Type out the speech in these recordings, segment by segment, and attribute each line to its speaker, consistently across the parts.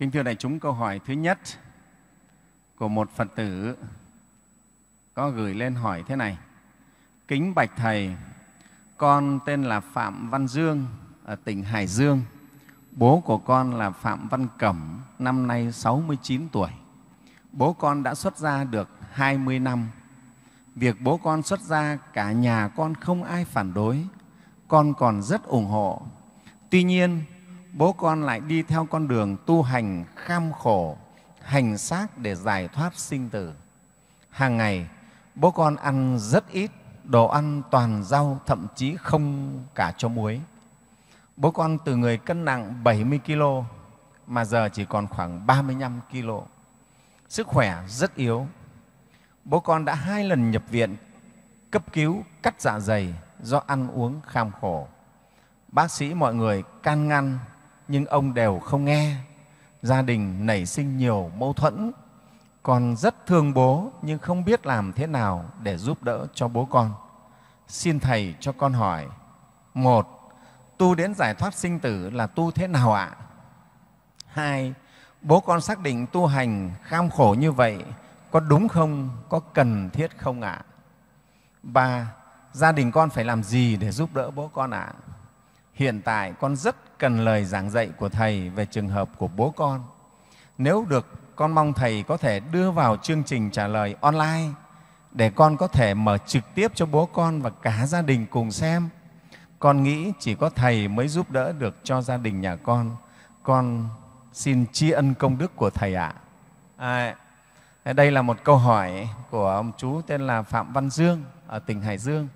Speaker 1: Kính thưa đại chúng, câu hỏi thứ nhất của một Phật tử có gửi lên hỏi thế này: Kính bạch Thầy, con tên là Phạm Văn Dương ở tỉnh Hải Dương. Bố của con là Phạm Văn Cẩm, năm nay 69 tuổi. Bố con đã xuất gia được 20 năm. Việc bố con xuất gia cả nhà con không ai phản đối, con còn rất ủng hộ. Tuy nhiên, bố con lại đi theo con đường tu hành kham khổ, hành xác để giải thoát sinh tử. Hàng ngày, bố con ăn rất ít, đồ ăn toàn rau, thậm chí không cả cho muối. Bố con từ người cân nặng 70 kg mà giờ chỉ còn khoảng 35 kg. Sức khỏe rất yếu. Bố con đã 2 lần nhập viện cấp cứu cắt dạ dày do ăn uống kham khổ. Bác sĩ mọi người can ngăn nhưng ông đều không nghe. Gia đình nảy sinh nhiều mâu thuẫn. Con rất thương bố nhưng không biết làm thế nào để giúp đỡ cho bố con. Xin Thầy cho con hỏi: 1. Tu đến giải thoát sinh tử là tu thế nào ạ? 2. Bố con xác định tu hành kham khổ như vậy có đúng không? Có cần thiết không ạ? 3. Gia đình con phải làm gì để giúp đỡ bố con ạ? Hiện tại con rất cần lời giảng dạy của Thầy về trường hợp của bố con. Nếu được, con mong Thầy có thể đưa vào chương trình trả lời online để con có thể mở trực tiếp cho bố con và cả gia đình cùng xem. Con nghĩ chỉ có Thầy mới giúp đỡ được cho gia đình nhà con. Con xin tri ân công đức của Thầy ạ. Đây là một câu hỏi của ông chú tên là Phạm Văn Dương ở tỉnh Hải Dương.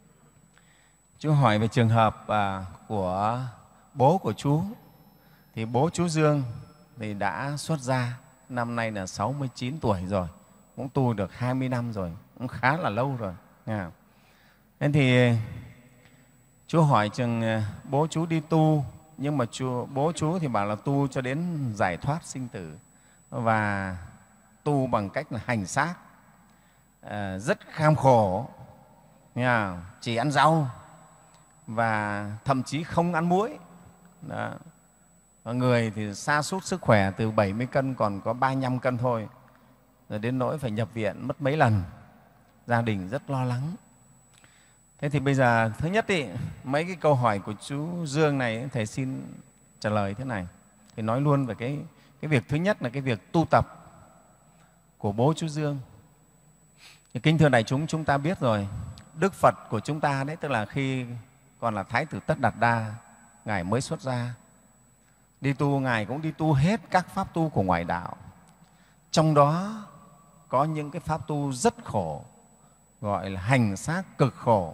Speaker 1: Chú hỏi về trường hợp của bố của chú. Thì bố chú Dương thì đã xuất gia, năm nay là 69 tuổi rồi, cũng tu được 20 năm rồi, cũng khá là lâu rồi. Thế thì chú hỏi chừng bố chú đi tu, nhưng mà bố chú thì bảo là tu cho đến giải thoát sinh tử và tu bằng cách là hành xác, rất kham khổ, chỉ ăn rau và thậm chí không ăn muối. Đó. Và người thì sa sút sức khỏe, từ 70 cân còn có 35 cân thôi, rồi đến nỗi phải nhập viện mất mấy lần. Gia đình rất lo lắng. Thế thì bây giờ thứ nhất ý, mấy cái câu hỏi của chú Dương này Thầy xin trả lời thế này. Thì nói luôn về cái việc thứ nhất là cái việc tu tập của bố chú Dương. Thì kính thưa đại chúng ta biết rồi, Đức Phật của chúng ta đấy, tức là khi còn là Thái tử Tất Đạt Đa, Ngài mới xuất gia. Đi tu, Ngài cũng đi tu hết các pháp tu của ngoại đạo. Trong đó có những cái pháp tu rất khổ, gọi là hành xác cực khổ.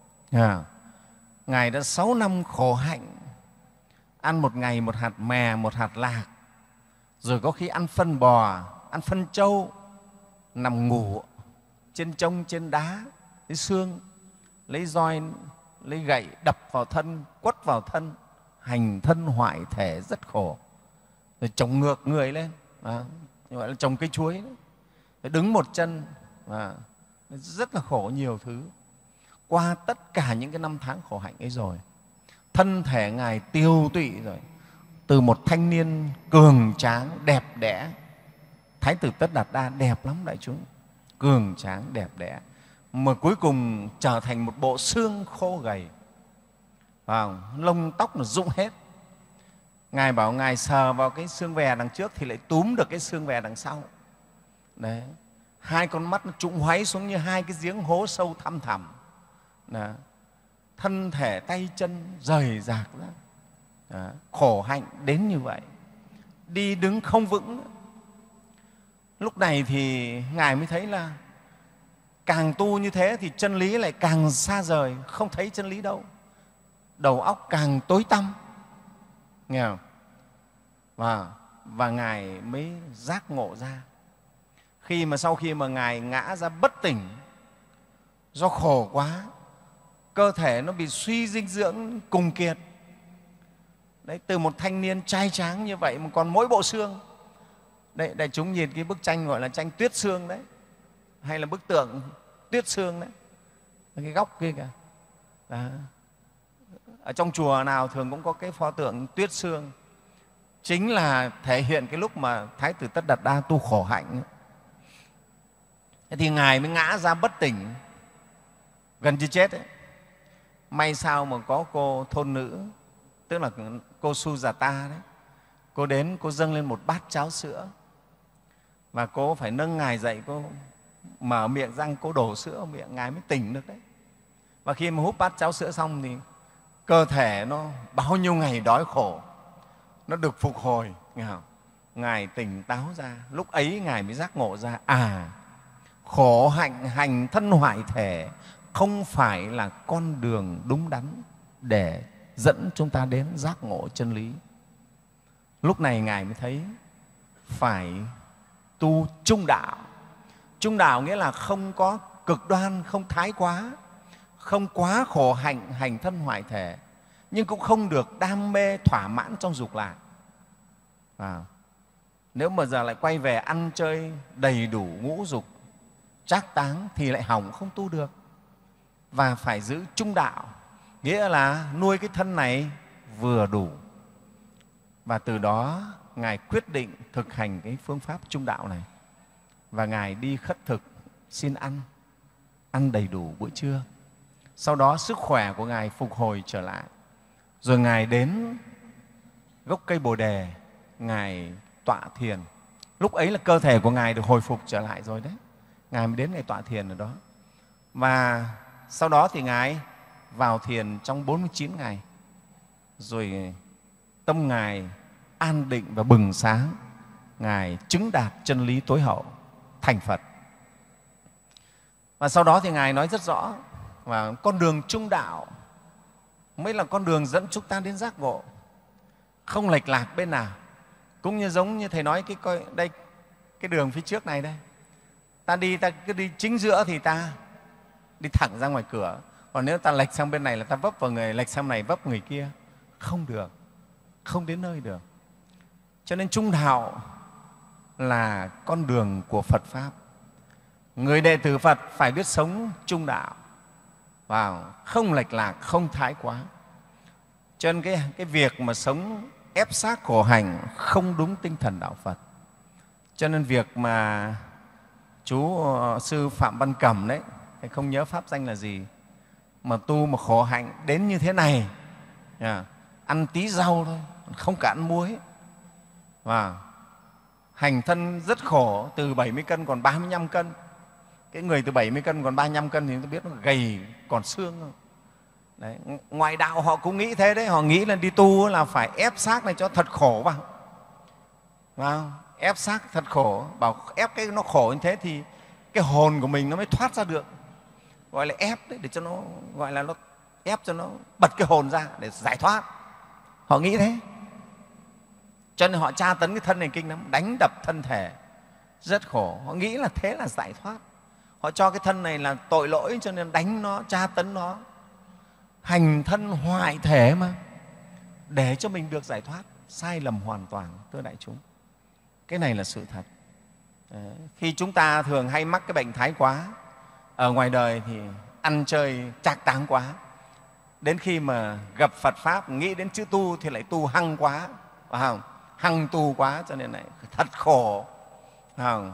Speaker 1: Ngài đã 6 năm khổ hạnh, ăn một ngày một hạt mè, một hạt lạc, rồi có khi ăn phân bò, ăn phân trâu, nằm ngủ trên trông, trên đá, lấy xương, lấy roi, lấy gậy đập vào thân, quất vào thân, hành thân hoại thể rất khổ. Rồi trồng ngược người lên, gọi là trồng cây chuối đấy. Rồi đứng một chân, rất là khổ nhiều thứ. Qua tất cả những cái năm tháng khổ hạnh ấy rồi, thân thể Ngài tiêu tụy rồi, từ một thanh niên cường tráng đẹp đẽ, Thái tử Tất Đạt Đa đẹp lắm đại chúng, cường tráng đẹp đẽ, mà cuối cùng trở thành một bộ xương khô gầy, lông tóc là rụng hết. Ngài bảo Ngài sờ vào cái xương vè đằng trước thì lại túm được cái xương vè đằng sau. Đấy. 2 con mắt nó trũng hoáy xuống như 2 cái giếng hố sâu thăm thẳm. Đó. Thân thể tay chân rời rạc ra. Đó. Khổ hạnh đến như vậy, đi đứng không vững. Lúc này thì Ngài mới thấy là càng tu như thế thì chân lý lại càng xa rời, không thấy chân lý đâu, đầu óc càng tối tăm, nghe không? Và Ngài mới giác ngộ ra. Sau khi mà Ngài ngã ra bất tỉnh do khổ quá, cơ thể nó bị suy dinh dưỡng cùng kiệt. Đấy, từ một thanh niên trai tráng như vậy mà còn mỗi bộ xương. Đấy, đại chúng nhìn cái bức tranh gọi là tranh Tuyết Xương đấy, hay là bức tượng Tuyết Xương đấy, cái góc kia kìa. Đó. Ở trong chùa nào thường cũng có cái pho tượng Tuyết Xương. chính là thể hiện cái lúc mà Thái tử Tất Đạt Đa tu khổ hạnh. Thế thì Ngài mới ngã ra bất tỉnh, gần như chết ấy. May sao mà có cô thôn nữ, tức là cô Sujata đấy, cô đến, cô dâng lên một bát cháo sữa và cô phải nâng Ngài dậy, cô mở miệng răng, cô đổ sữa vào miệng, Ngài mới tỉnh được đấy. Và khi mà húp bát cháo sữa xong thì cơ thể nó bao nhiêu ngày đói khổ nó được phục hồi, nghe không? Ngài tỉnh táo ra, lúc ấy Ngài mới giác ngộ ra, khổ hạnh hành thân hoại thể không phải là con đường đúng đắn để dẫn chúng ta đến giác ngộ chân lý. Lúc này Ngài mới thấy phải tu trung đạo. Trung đạo nghĩa là không có cực đoan, không thái quá, không quá khổ hạnh hành thân hoại thể, nhưng cũng không được đam mê thỏa mãn trong dục lạc. Nếu mà giờ lại quay về ăn chơi đầy đủ ngũ dục trác táng thì lại hỏng, không tu được. Và phải giữ trung đạo, nghĩa là nuôi cái thân này vừa đủ. Và từ đó Ngài quyết định thực hành cái phương pháp trung đạo này. Và Ngài đi khất thực, xin ăn đầy đủ bữa trưa. Sau đó sức khỏe của Ngài phục hồi trở lại. Rồi Ngài đến gốc cây Bồ Đề, Ngài tọa thiền. Lúc ấy là cơ thể của Ngài được hồi phục trở lại rồi đấy. Ngài mới đến Ngài tọa thiền ở đó. Và sau đó thì Ngài vào thiền trong 49 ngày. Rồi tâm Ngài an định và bừng sáng. Ngài chứng đạt chân lý tối hậu, thành Phật. Và sau đó thì Ngài nói rất rõ, và con đường trung đạo mới là con đường dẫn chúng ta đến giác ngộ, không lệch lạc bên nào. Cũng như giống như Thầy nói đây, cái đường phía trước này đây, ta cứ đi chính giữa thì ta đi thẳng ra ngoài cửa. Còn nếu ta lệch sang bên này là ta vấp vào người, lệch sang này vấp người kia, không được, không đến nơi được. Cho nên trung đạo là con đường của Phật Pháp. Người đệ tử Phật phải biết sống trung đạo, không lệch lạc, không thái quá. Cho nên cái việc mà sống ép xác khổ hành không đúng tinh thần đạo Phật. Cho nên việc mà chú sư Phạm Văn Cẩm đấy, thầy không nhớ pháp danh là gì, mà tu mà khổ hạnh đến như thế này, ăn tí rau thôi, không cả ăn muối, và hành thân rất khổ, từ 70 cân còn 35 cân. Cái người từ 70 cân còn 35 cân thì chúng ta biết nó gầy còn xương không? Đấy, ngoại đạo họ cũng nghĩ thế đấy, họ nghĩ là đi tu là phải ép xác này cho thật khổ vào. Ép xác thật khổ, bảo ép cái nó khổ như thế thì cái hồn của mình nó mới thoát ra được. Gọi là ép đấy, để cho nó, gọi là nó ép cho nó bật cái hồn ra để giải thoát. Họ nghĩ thế. Cho nên họ tra tấn cái thân này kinh lắm, đánh đập thân thể rất khổ. Họ nghĩ là thế là giải thoát. Họ cho cái thân này là tội lỗi cho nên đánh nó, tra tấn nó, hành thân hoại thể mà, để cho mình được giải thoát. Sai lầm hoàn toàn, thưa đại chúng. Cái này là sự thật. Đấy. Khi chúng ta thường hay mắc cái bệnh thái quá, ở ngoài đời thì ăn chơi trác táng quá, đến khi mà gặp Phật Pháp, nghĩ đến chữ tu thì lại tu hăng quá, phải không? Hăng tu quá cho nên lại thật khổ, phải không?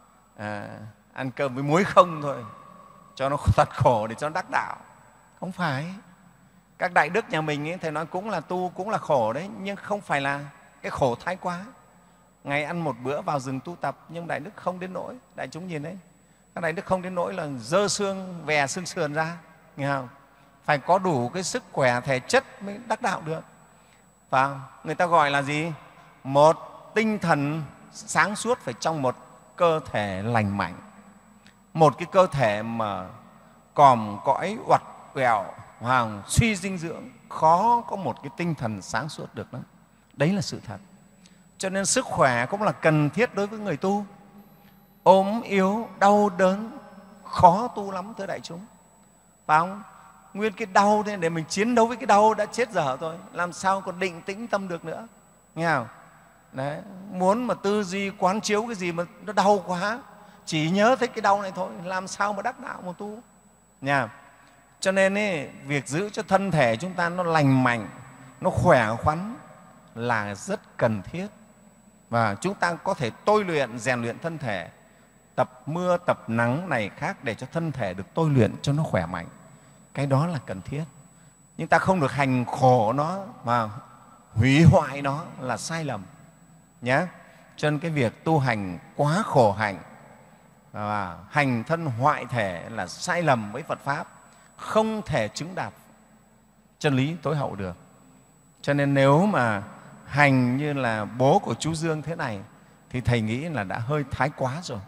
Speaker 1: Ăn cơm với muối không thôi, cho nó thật khổ để cho nó đắc đạo. Không phải. Các đại đức nhà mình ấy, Thầy nói cũng là tu, cũng là khổ đấy, nhưng không phải là cái khổ thái quá. Ngày ăn một bữa vào rừng tu tập, nhưng đại đức không đến nỗi, đại chúng nhìn đấy, các đại đức không đến nỗi là dơ xương, vè xương sườn ra, nghe không? Phải có đủ cái sức khỏe thể chất mới đắc đạo được. Và người ta gọi là gì? Một tinh thần sáng suốt phải trong một cơ thể lành mạnh. Một cái cơ thể mà còm cõi, uặt quẹo, suy dinh dưỡng, khó có một cái tinh thần sáng suốt được lắm. Đấy là sự thật. Cho nên sức khỏe cũng là cần thiết đối với người tu. Ốm yếu, đau đớn, khó tu lắm, thưa đại chúng. Phải không? Nguyên cái đau thế để mình chiến đấu với cái đau đã chết dở rồi, làm sao còn định tĩnh tâm được nữa. Nghe không? Đấy, muốn mà tư duy quán chiếu cái gì mà nó đau quá, chỉ nhớ thấy cái đau này thôi, làm sao mà đắc đạo mà tu. Nha. Cho nên ấy, việc giữ cho thân thể chúng ta nó lành mạnh, nó khỏe khoắn là rất cần thiết. Và chúng ta có thể tôi luyện, rèn luyện thân thể, tập mưa, tập nắng này khác để cho thân thể được tôi luyện cho nó khỏe mạnh. Cái đó là cần thiết. Nhưng ta không được hành khổ nó mà hủy hoại nó là sai lầm nhé. Cho nên cái việc tu hành quá khổ hạnh và hành thân hoại thể là sai lầm với Phật Pháp, không thể chứng đạt chân lý tối hậu được. Cho nên nếu mà hành như là bố của chú Dương thế này thì Thầy nghĩ là đã hơi thái quá rồi.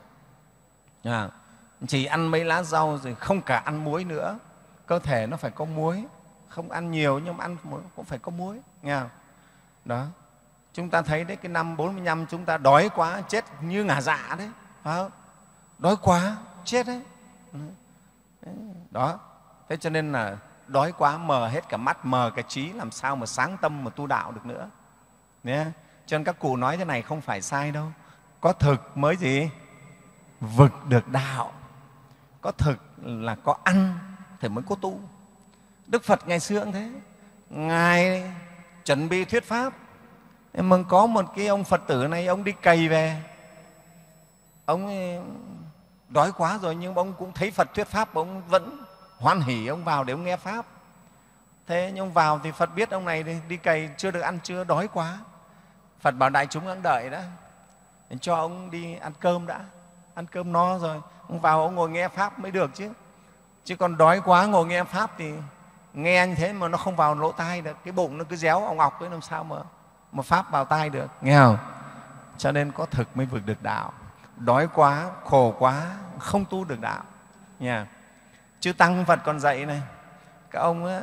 Speaker 1: Chỉ ăn mấy lá rau rồi không cả ăn muối nữa. Cơ thể nó phải có muối, không ăn nhiều nhưng mà ăn cũng phải có muối. Nghe không? Đó. Chúng ta thấy đấy, cái năm 45 chúng ta đói quá chết như ngả dạ đấy, phải không? Đói quá chết đấy. Đó. Thế cho nên là đói quá mờ hết cả mắt, mờ cả trí, làm sao mà sáng tâm mà tu đạo được nữa. Nhé. Cho nên các cụ nói thế này không phải sai đâu. Có thực mới gì? Vực được đạo. Có thực là có ăn thì mới có tu. Đức Phật ngày xưa cũng thế. Ngài chuẩn bị thuyết pháp. Nhưng mà có một cái ông Phật tử này, ông đi cày về. Ông đói quá rồi nhưng ông cũng thấy Phật thuyết pháp, ông vẫn hoan hỉ, ông vào để ông nghe pháp. Thế nhưng ông vào thì Phật biết ông này đi cày chưa được ăn trưa, đói quá. Phật bảo đại chúng đang đợi đã, cho ông đi ăn cơm đã, ăn cơm no rồi ông vào ông ngồi nghe pháp mới được chứ. Chứ còn đói quá ngồi nghe pháp thì nghe như thế mà nó không vào lỗ tai được, cái bụng nó cứ réo ong ọc ấy, làm sao mà pháp vào tai được, nghe không? Cho nên có thực mới vực được đạo. Đói quá, khổ quá không tu được đạo nha. Chư Tăng Phật còn dạy này, các ông ấy,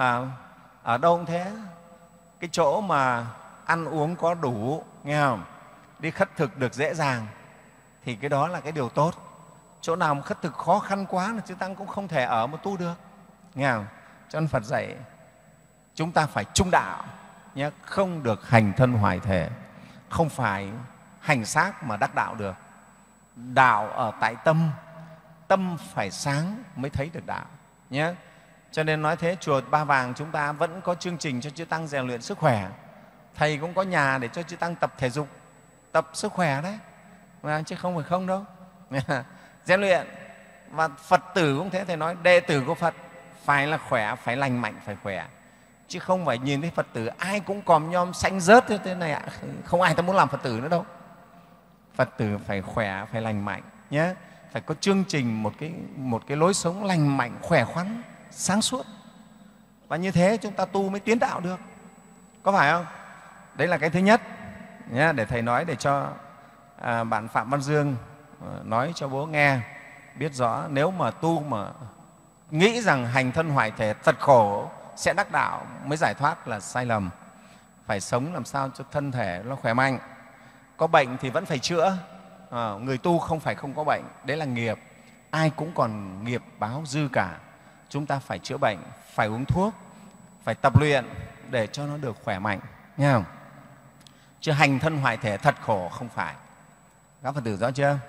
Speaker 1: ở đâu cũng thế, cái chỗ mà ăn uống có đủ, nghe không? Đi khất thực được dễ dàng thì cái đó là cái điều tốt. Chỗ nào mà khất thực khó khăn quá là chư Tăng cũng không thể ở mà tu được, nghe không? Cho nên Phật dạy chúng ta phải trung đạo nhé, không được hành thân hoài thể, không phải hành xác mà đắc đạo được. Đạo ở tại tâm, tâm phải sáng mới thấy được đạo nhé. Cho nên nói thế, chùa Ba Vàng chúng ta vẫn có chương trình cho chư Tăng rèn luyện sức khỏe. Thầy cũng có nhà để cho chư Tăng tập thể dục, tập sức khỏe đấy, chứ không phải không đâu. Rèn luyện. Và Phật tử cũng thế, Thầy nói đệ tử của Phật phải là khỏe, phải lành mạnh, phải khỏe. Chứ không phải nhìn thấy Phật tử ai cũng còm nhom xanh rớt thế này ạ. Không ai ta muốn làm Phật tử nữa đâu. Phật tử phải khỏe, phải lành mạnh nhé. Phải có chương trình, một cái lối sống lành mạnh, khỏe khoắn, sáng suốt. Và như thế chúng ta tu mới tiến đạo được. Có phải không? Đấy là cái thứ nhất nhé, để Thầy nói để cho bạn Phạm Văn Dương nói cho bố nghe, biết rõ nếu mà tu mà nghĩ rằng hành thân hoại thể thật khổ sẽ đắc đạo mới giải thoát là sai lầm. Phải sống làm sao cho thân thể nó khỏe mạnh. Có bệnh thì vẫn phải chữa. Người tu không phải không có bệnh, đấy là nghiệp. Ai cũng còn nghiệp báo dư cả. Chúng ta phải chữa bệnh, phải uống thuốc, phải tập luyện để cho nó được khỏe mạnh, nghe không? Chứ hành thân hoại thể thật khổ không phải. Các Phật tử rõ chưa?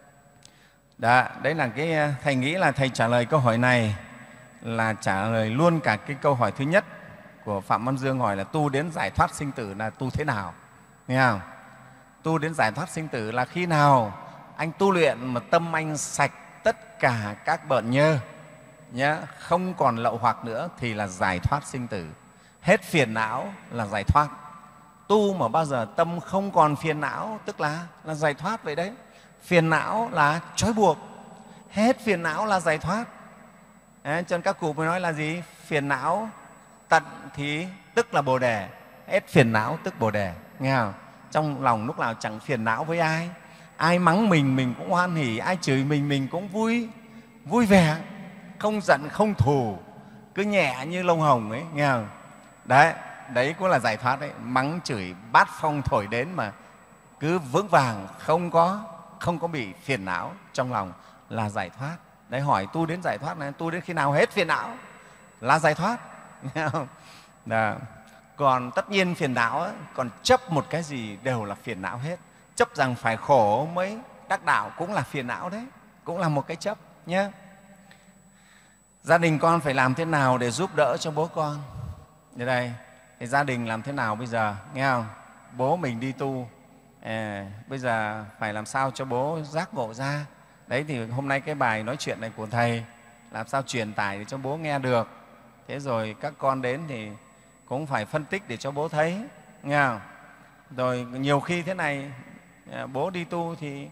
Speaker 1: Đó, đấy là cái Thầy nghĩ là Thầy trả lời câu hỏi này là trả lời luôn cả cái câu hỏi thứ nhất của Phạm Văn Dương hỏi là tu đến giải thoát sinh tử là tu thế nào, nghe không? Tu đến giải thoát sinh tử là khi nào anh tu luyện mà tâm anh sạch tất cả các bợn nhơ nhé, không còn lậu hoặc nữa thì là giải thoát sinh tử. Hết phiền não là giải thoát. Tu mà bao giờ tâm không còn phiền não tức là giải thoát vậy đấy. Phiền não là trói buộc, hết phiền não là giải thoát. Cho nên các cụ mới nói là gì? Phiền não tận thì tức là Bồ Đề, hết phiền não tức Bồ Đề, nghe không? Trong lòng lúc nào chẳng phiền não với ai. Ai mắng mình cũng hoan hỉ, ai chửi mình cũng vui vẻ, không giận không thù, cứ nhẹ như lông hồng ấy, nghe không? Đấy cũng là giải thoát đấy. Mắng chửi bát phong thổi đến mà cứ vững vàng, không có bị phiền não trong lòng là giải thoát. Đấy, hỏi tu đến giải thoát này, tu đến khi nào hết phiền não là giải thoát, nghe không? Đó. Còn tất nhiên phiền não ấy, còn chấp một cái gì đều là phiền não hết. Chấp rằng phải khổ mới đắc đạo cũng là phiền não đấy, cũng là một cái chấp nhé. Gia đình con phải làm thế nào để giúp đỡ cho bố con? Ở đây Thì gia đình làm thế nào bây giờ, nghe không? Bố mình đi tu, bây giờ phải làm sao cho bố giác ngộ ra. Đấy thì hôm nay cái bài nói chuyện này của Thầy làm sao truyền tải để cho bố nghe được. Thế rồi các con đến thì cũng phải phân tích để cho bố thấy, nghe không? Rồi nhiều khi thế này, bố đi tu thì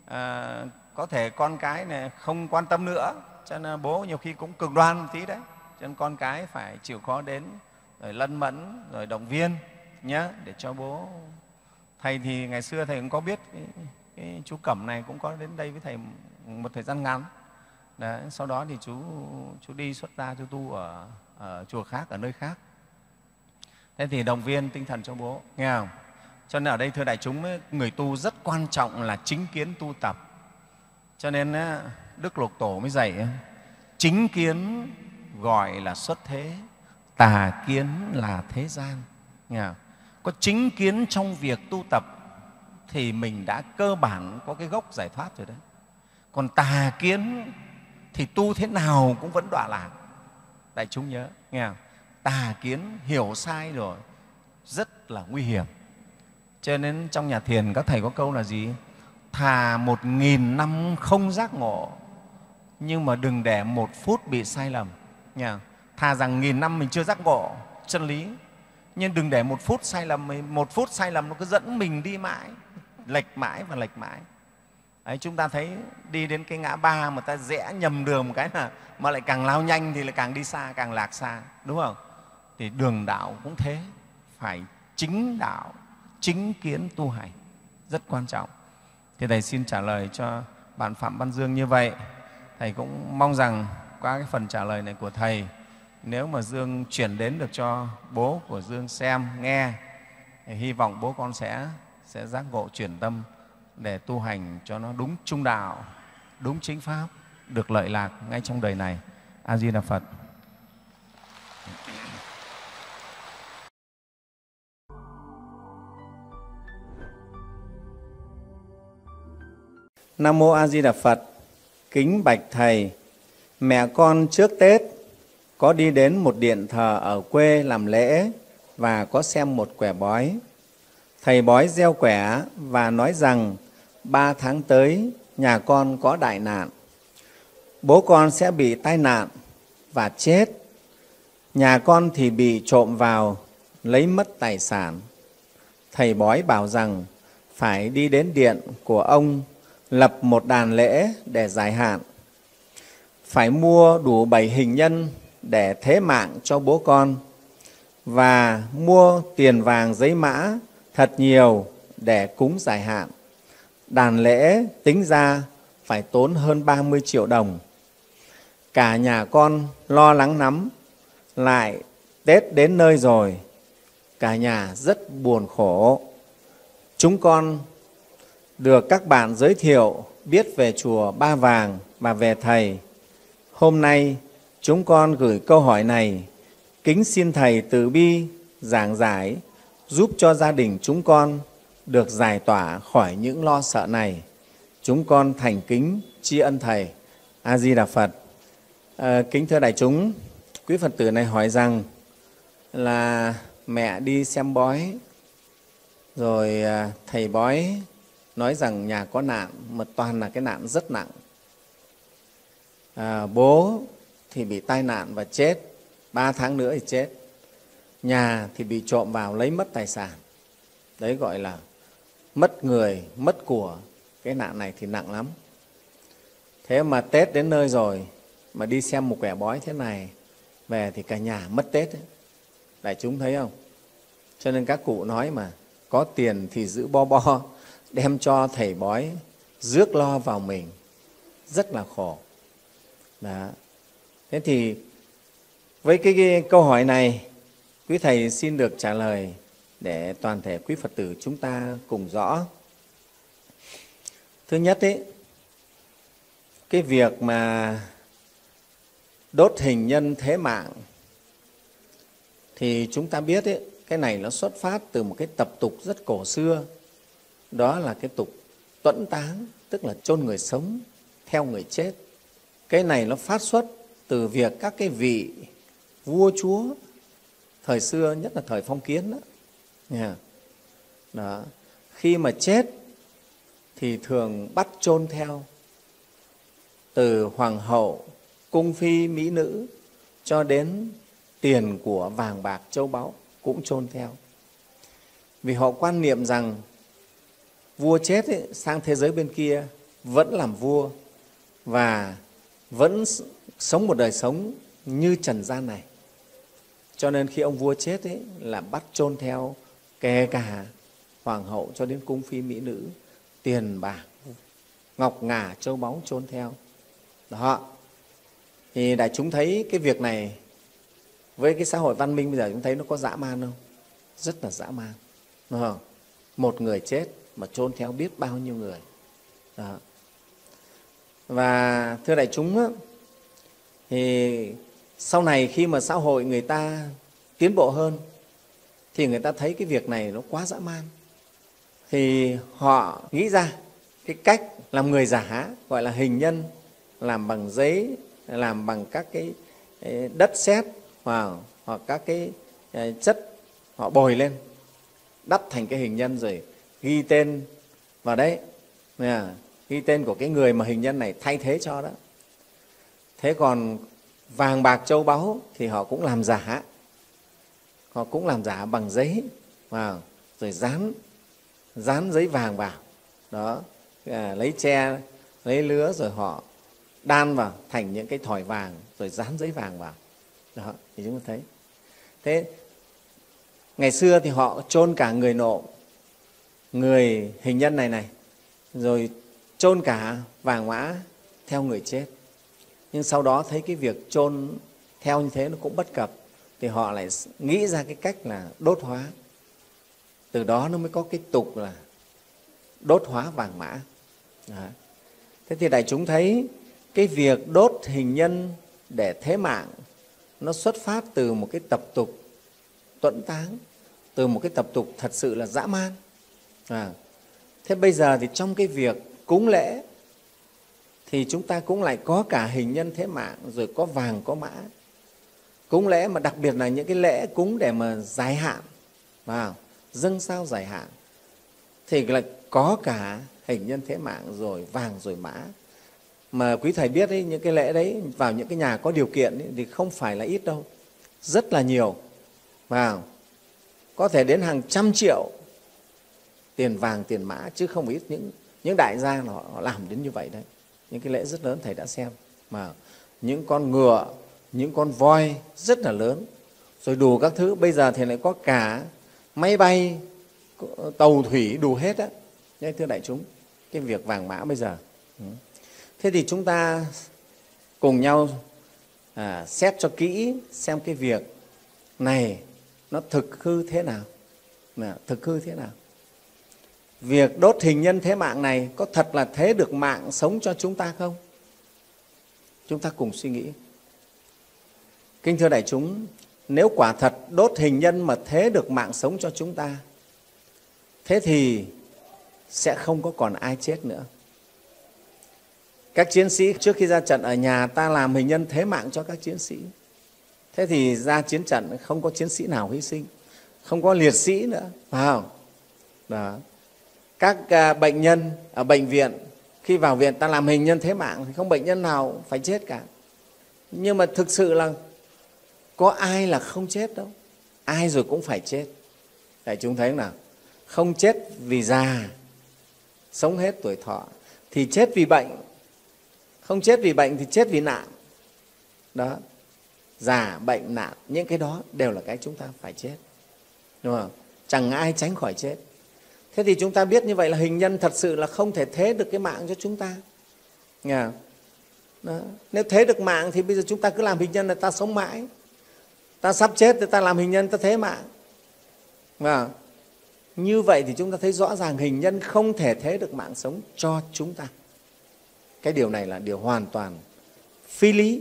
Speaker 1: có thể con cái này không quan tâm nữa, cho nên bố nhiều khi cũng cực đoan một tí đấy, cho nên con cái phải chịu khó đến rồi lân mẫn rồi động viên nhé, để cho bố. Thầy thì ngày xưa Thầy cũng có biết cái chú Cẩm này cũng có đến đây với Thầy một thời gian ngắn. Đấy, sau đó thì chú đi xuất gia, chú tu ở chùa khác, ở nơi khác. Thế thì động viên tinh thần cho bố, nghe không? Cho nên ở đây thưa đại chúng, người tu rất quan trọng là chính kiến tu tập. Cho nên Đức Lục Tổ mới dạy chính kiến gọi là xuất thế, tà kiến là thế gian. Nghe không? Có chính kiến trong việc tu tập thì mình đã cơ bản có cái gốc giải thoát rồi đấy. Còn tà kiến thì tu thế nào cũng vẫn đọa lạc. Đại chúng nhớ, nghe không? Tà kiến hiểu sai rồi rất là nguy hiểm. Cho nên trong nhà thiền các thầy có câu là gì? Thà 1000 năm không giác ngộ, nhưng mà đừng để 1 phút bị sai lầm. Nghe không? Thà rằng 1000 năm mình chưa giác ngộ chân lý, nhưng đừng để 1 phút sai lầm. 1 phút sai lầm nó cứ dẫn mình đi mãi, lệch mãi và lệch mãi. Đấy, chúng ta thấy đi đến cái ngã ba mà ta rẽ nhầm đường một cái là mà lại càng lao nhanh thì lại càng đi xa, càng lạc xa, đúng không? Thì đường đạo cũng thế, phải chính đạo, chính kiến tu hành, rất quan trọng. Thì Thầy xin trả lời cho bạn Phạm Văn Dương như vậy. Thầy cũng mong rằng qua cái phần trả lời này của Thầy, nếu mà Dương chuyển đến được cho bố của Dương xem, nghe, thì hy vọng bố con sẽ giác ngộ chuyển tâm để tu hành cho nó đúng trung đạo, đúng chính pháp, được lợi lạc ngay trong đời này. A Di Đà Phật. Nam mô A Di Đà Phật. Kính bạch Thầy, mẹ con trước Tết có đi đến một điện thờ ở quê làm lễ và có xem một quẻ bói. Thầy bói gieo quẻ và nói rằng 3 tháng tới nhà con có đại nạn. Bố con sẽ bị tai nạn và chết. Nhà con thì bị trộm vào, lấy mất tài sản. Thầy bói bảo rằng phải đi đến điện của ông lập một đàn lễ để giải hạn. Phải mua đủ 7 hình nhân để thế mạng cho bố con và mua tiền vàng giấy mã thật nhiều để cúng giải hạn. Đàn lễ tính ra phải tốn hơn 30 triệu đồng. Cả nhà con lo lắng lắm, lại Tết đến nơi rồi, cả nhà rất buồn khổ. Chúng con được các bạn giới thiệu biết về chùa Ba Vàng và về Thầy. Hôm nay chúng con gửi câu hỏi này, kính xin Thầy từ bi giảng giải giúp cho gia đình chúng con được giải tỏa khỏi những lo sợ này. Chúng con thành kính tri ân Thầy. A Di Đà Phật. Kính thưa đại chúng, quý Phật tử này hỏi rằng là mẹ đi xem bói, rồi thầy bói nói rằng nhà có nạn, mà toàn là cái nạn rất nặng. Bố thì bị tai nạn và chết, 3 tháng nữa thì chết. Nhà thì bị trộm vào lấy mất tài sản. Đấy gọi là mất người, mất của. Cái nạn này thì nặng lắm. Thế mà Tết đến nơi rồi mà đi xem một quẻ bói thế này, về thì cả nhà mất Tết ấy. Đại chúng thấy không? Cho nên các cụ nói mà có tiền thì giữ bo bo, đem cho thầy bói rước lo vào mình, rất là khổ. Đó. Thế thì với cái câu hỏi này, quý Thầy xin được trả lời để toàn thể quý Phật tử chúng ta cùng rõ. Thứ nhất ấy, cái việc mà đốt hình nhân thế mạng thì chúng ta biết ấy, cái này nó xuất phát từ một cái tập tục rất cổ xưa. Đó là cái tục tuẫn táng, tức là chôn người sống theo người chết. Cái này nó phát xuất từ việc các cái vị vua chúa
Speaker 2: thời xưa, nhất là thời phong kiến đó. Đó. Khi mà chết thì thường bắt chôn theo, từ hoàng hậu, cung phi, mỹ nữ cho đến tiền của vàng bạc châu báu cũng chôn theo. Vì họ quan niệm rằng vua chết ấy, sang thế giới bên kia vẫn làm vua và vẫn sống một đời sống như trần gian này. Cho nên khi ông vua chết ấy, là bắt chôn theo kể cả hoàng hậu cho đến cung phi mỹ nữ, tiền bạc, ngọc ngà, châu báu chôn theo. Đó. Thì đại chúng thấy cái việc này với cái xã hội văn minh bây giờ chúng thấy nó có dã man không? Rất là dã man. Đúng không? Một người chết mà chôn theo biết bao nhiêu người. Đó. Và thưa đại chúng á, thì sau này khi mà xã hội người ta tiến bộ hơn thì người ta thấy cái việc này nó quá dã man. Thì họ nghĩ ra cái cách làm người giả, gọi là hình nhân, làm bằng giấy, làm bằng các cái đất sét hoặc các cái chất họ bồi lên, đắp thành cái hình nhân rồi ghi tên vào đấy, ghi tên của cái người mà hình nhân này thay thế cho đó. Thế còn vàng bạc châu báu thì họ cũng làm giả, họ cũng làm giả bằng giấy, rồi dán giấy vàng vào đó, lấy tre, lấy lứa rồi họ đan vào thành những cái thỏi vàng rồi dán giấy vàng vào đó. Thì chúng ta thấy thế. Ngày xưa thì họ chôn cả người nộ, người hình nhân này rồi chôn cả vàng mã theo người chết. Nhưng sau đó thấy cái việc chôn theo như thế nó cũng bất cập, thì họ lại nghĩ ra cái cách là đốt hóa. Từ đó nó mới có cái tục là đốt hóa vàng mã. Đó. Thế thì đại chúng thấy cái việc đốt hình nhân để thế mạng nó xuất phát từ một cái tập tục tuẫn táng, từ một cái tập tục thật sự là dã man. Thế bây giờ thì trong cái việc cúng lễ thì chúng ta cũng lại có cả hình nhân thế mạng, rồi có vàng có mã. Cúng lễ mà đặc biệt là những cái lễ cúng để mà dài hạn, dâng sao dài hạn, thì lại có cả hình nhân thế mạng rồi vàng rồi mã. Mà quý thầy biết ấy, những cái lễ đấy vào những cái nhà có điều kiện ấy, thì không phải là ít đâu, rất là nhiều, có thể đến hàng trăm triệu tiền vàng tiền mã, chứ không ít những đại gia họ làm đến như vậy đấy. Những cái lễ rất lớn thầy đã xem, mà những con ngựa, những con voi rất là lớn, rồi đủ các thứ. Bây giờ thì lại có cả máy bay, tàu thủy, đủ hết á. Thưa đại chúng, cái việc vàng mã bây giờ. Thế thì chúng ta cùng nhau xét cho kỹ xem cái việc này nó thực hư thế nào. Thực hư thế nào? Việc đốt hình nhân thế mạng này có thật là thế được mạng sống cho chúng ta không? Chúng ta cùng suy nghĩ. Kính thưa đại chúng, nếu quả thật đốt hình nhân mà thế được mạng sống cho chúng ta, thế thì sẽ không có còn ai chết nữa. Các chiến sĩ trước khi ra trận ở nhà ta làm hình nhân thế mạng cho các chiến sĩ. Thế thì ra chiến trận không có chiến sĩ nào hy sinh, không có liệt sĩ nữa, phải không? Đó. Các bệnh nhân ở bệnh viện, khi vào viện ta làm hình nhân thế mạng thì không bệnh nhân nào phải chết cả. Nhưng mà thực sự là có ai là không chết đâu, ai rồi cũng phải chết. Đại chúng thấy không nào? Không chết vì già, sống hết tuổi thọ, thì chết vì bệnh. Không chết vì bệnh thì chết vì nạn. Đó, già, bệnh, nạn, những cái đó đều là cái chúng ta phải chết, đúng không? Chẳng ai tránh khỏi chết. Thế thì chúng ta biết như vậy là hình nhân thật sự là không thể thế được cái mạng cho chúng ta. Đó. Nếu thế được mạng thì bây giờ chúng ta cứ làm hình nhân là ta sống mãi. Ta sắp chết thì ta làm hình nhân ta thế mạng. Như vậy thì chúng ta thấy rõ ràng hình nhân không thể thế được mạng sống cho chúng ta. Cái điều này là điều hoàn toàn phi lý,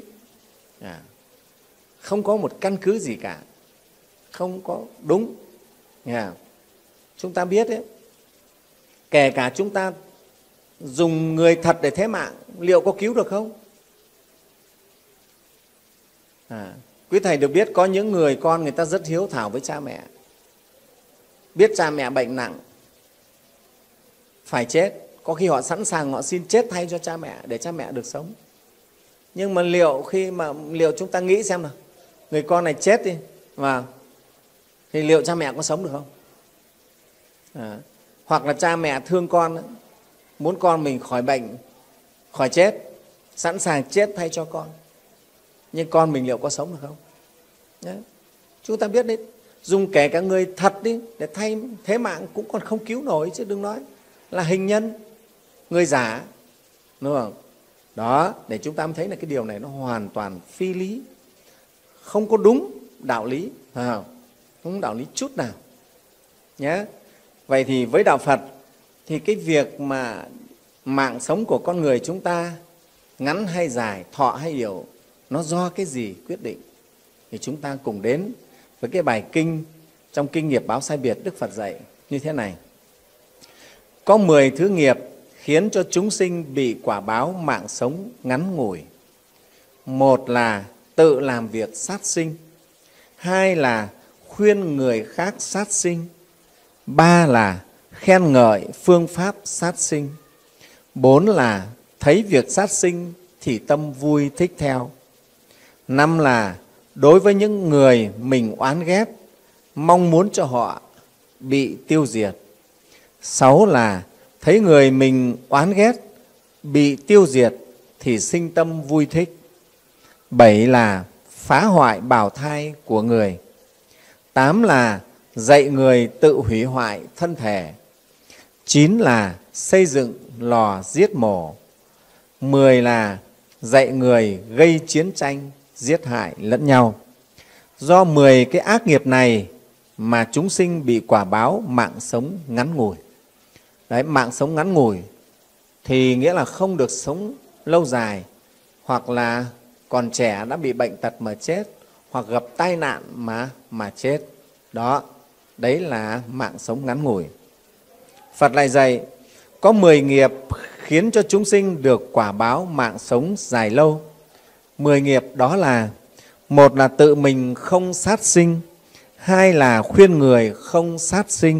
Speaker 2: không có một căn cứ gì cả, không có đúng. Chúng ta biết đấy, kể cả chúng ta dùng người thật để thế mạng, liệu có cứu được không? Quý thầy được biết có những người con người ta rất hiếu thảo với cha mẹ, biết cha mẹ bệnh nặng phải chết, có khi họ sẵn sàng họ xin chết thay cho cha mẹ để cha mẹ được sống. Nhưng mà liệu chúng ta nghĩ xem nào, người con này chết đi thì liệu cha mẹ có sống được không? Hoặc là cha mẹ thương con, muốn con mình khỏi bệnh, khỏi chết, sẵn sàng chết thay cho con, nhưng con mình liệu có sống được không? Đấy. Chúng ta biết đấy, dùng kể cả người thật đi để thay thế mạng cũng còn không cứu nổi, chứ đừng nói là hình nhân, người giả, đúng không? Đó, để chúng ta mới thấy là cái điều này nó hoàn toàn phi lý, không có đúng đạo lý, không đúng đạo lý chút nào nhé. Vậy thì với đạo Phật thì cái việc mà mạng sống của con người chúng ta ngắn hay dài, thọ hay yếu, nó do cái gì quyết định? Thì chúng ta cùng đến với cái bài kinh trong Kinh Nghiệp Báo Sai Biệt, Đức Phật dạy như thế này. Có 10 thứ nghiệp khiến cho chúng sinh bị quả báo mạng sống ngắn ngủi. Một là tự làm việc sát sinh, hai là khuyên người khác sát sinh, ba là khen ngợi phương pháp sát sinh, bốn là thấy việc sát sinh thì tâm vui thích theo, năm là đối với những người mình oán ghét mong muốn cho họ bị tiêu diệt, sáu là thấy người mình oán ghét bị tiêu diệt thì sinh tâm vui thích, bảy là phá hoại bào thai của người, tám là dạy người tự hủy hoại thân thể, chín là xây dựng lò giết mổ, 10 là dạy người gây chiến tranh giết hại lẫn nhau. Do 10 cái ác nghiệp này mà chúng sinh bị quả báo mạng sống ngắn ngủi. Đấy, mạng sống ngắn ngủi thì nghĩa là không được sống lâu dài, hoặc là còn trẻ đã bị bệnh tật mà chết, hoặc gặp tai nạn mà chết. Đó, đấy là mạng sống ngắn ngủi. Phật lại dạy có 10 nghiệp khiến cho chúng sinh được quả báo mạng sống dài lâu. 10 nghiệp đó là: một là tự mình không sát sinh, hai là khuyên người không sát sinh,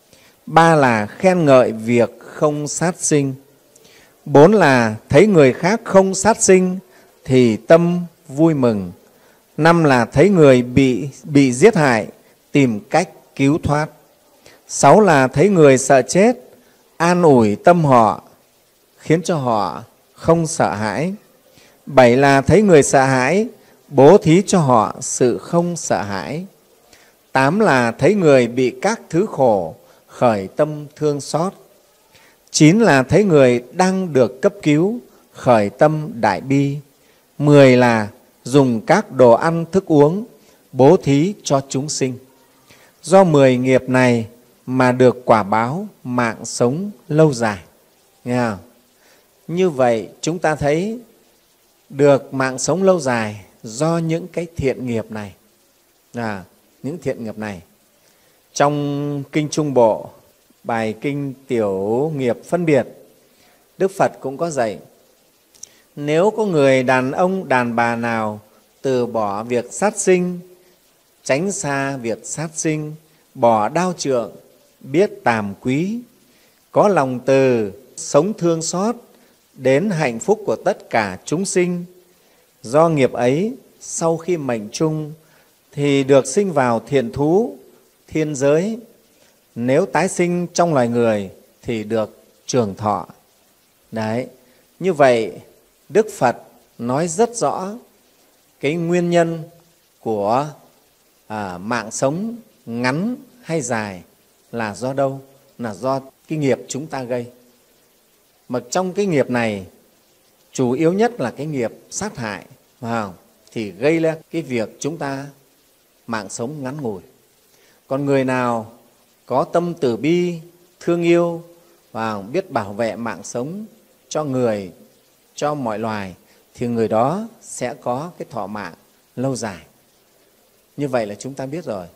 Speaker 2: ba là khen ngợi việc không sát sinh, bốn là thấy người khác không sát sinh thì tâm vui mừng, năm là thấy người bị giết hại tìm cách cứu thoát, sáu là thấy người sợ chết an ủi tâm họ khiến cho họ không sợ hãi, bảy là thấy người sợ hãi bố thí cho họ sự không sợ hãi, tám là thấy người bị các thứ khổ khởi tâm thương xót, chín là thấy người đang được cấp cứu khởi tâm đại bi, 10 là dùng các đồ ăn thức uống bố thí cho chúng sinh. Do 10 nghiệp này mà được quả báo mạng sống lâu dài. Nghe không? Như vậy chúng ta thấy được mạng sống lâu dài do những cái thiện nghiệp này. Những thiện nghiệp này. Trong Kinh Trung Bộ, bài Kinh Tiểu Nghiệp Phân Biệt, Đức Phật cũng có dạy: nếu có người đàn ông đàn bà nào từ bỏ việc sát sinh, tránh xa việc sát sinh, bỏ đao trượng, biết tàm quý, có lòng từ, sống thương xót đến hạnh phúc của tất cả chúng sinh, do nghiệp ấy sau khi mệnh chung thì được sinh vào thiện thú, thiên giới, nếu tái sinh trong loài người thì được trường thọ. Đấy, như vậy Đức Phật nói rất rõ cái nguyên nhân của mạng sống ngắn hay dài là do đâu? Là do cái nghiệp chúng ta gây. Mà trong cái nghiệp này chủ yếu nhất là cái nghiệp sát hại, thì gây ra cái việc chúng ta mạng sống ngắn ngủi. Còn người nào có tâm từ bi, thương yêu và biết bảo vệ mạng sống cho người, cho mọi loài thì người đó sẽ có cái thọ mạng lâu dài. Như vậy là chúng ta biết rồi.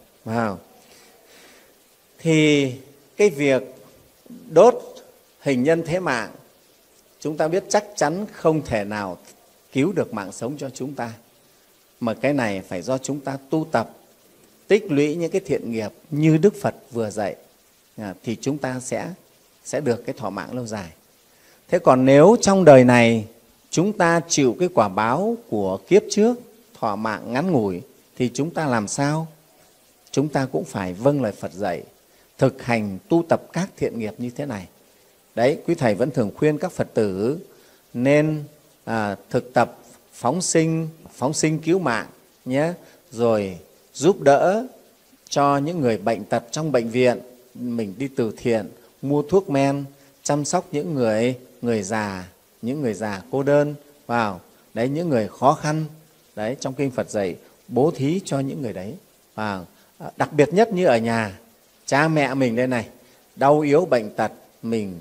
Speaker 2: Thì cái việc đốt hình nhân thế mạng chúng ta biết chắc chắn không thể nào cứu được mạng sống cho chúng ta. mà cái này phải do chúng ta tu tập, tích lũy những cái thiện nghiệp như Đức Phật vừa dạy, thì chúng ta sẽ được cái thọ mạng lâu dài. Thế còn nếu trong đời này chúng ta chịu cái quả báo của kiếp trước, thọ mạng ngắn ngủi, thì chúng ta làm sao? Chúng ta cũng phải vâng lời Phật dạy, thực hành tu tập các thiện nghiệp như thế này. Đấy, quý Thầy vẫn thường khuyên các Phật tử nên thực tập phóng sinh cứu mạng nhé, rồi giúp đỡ cho những người bệnh tật trong bệnh viện, mình đi từ thiện, mua thuốc men, chăm sóc những người già cô đơn, vào đấy, những người khó khăn. Đấy, trong kinh Phật dạy bố thí cho những người đấy. Đặc biệt nhất như ở nhà, cha mẹ mình đây này, đau yếu bệnh tật, mình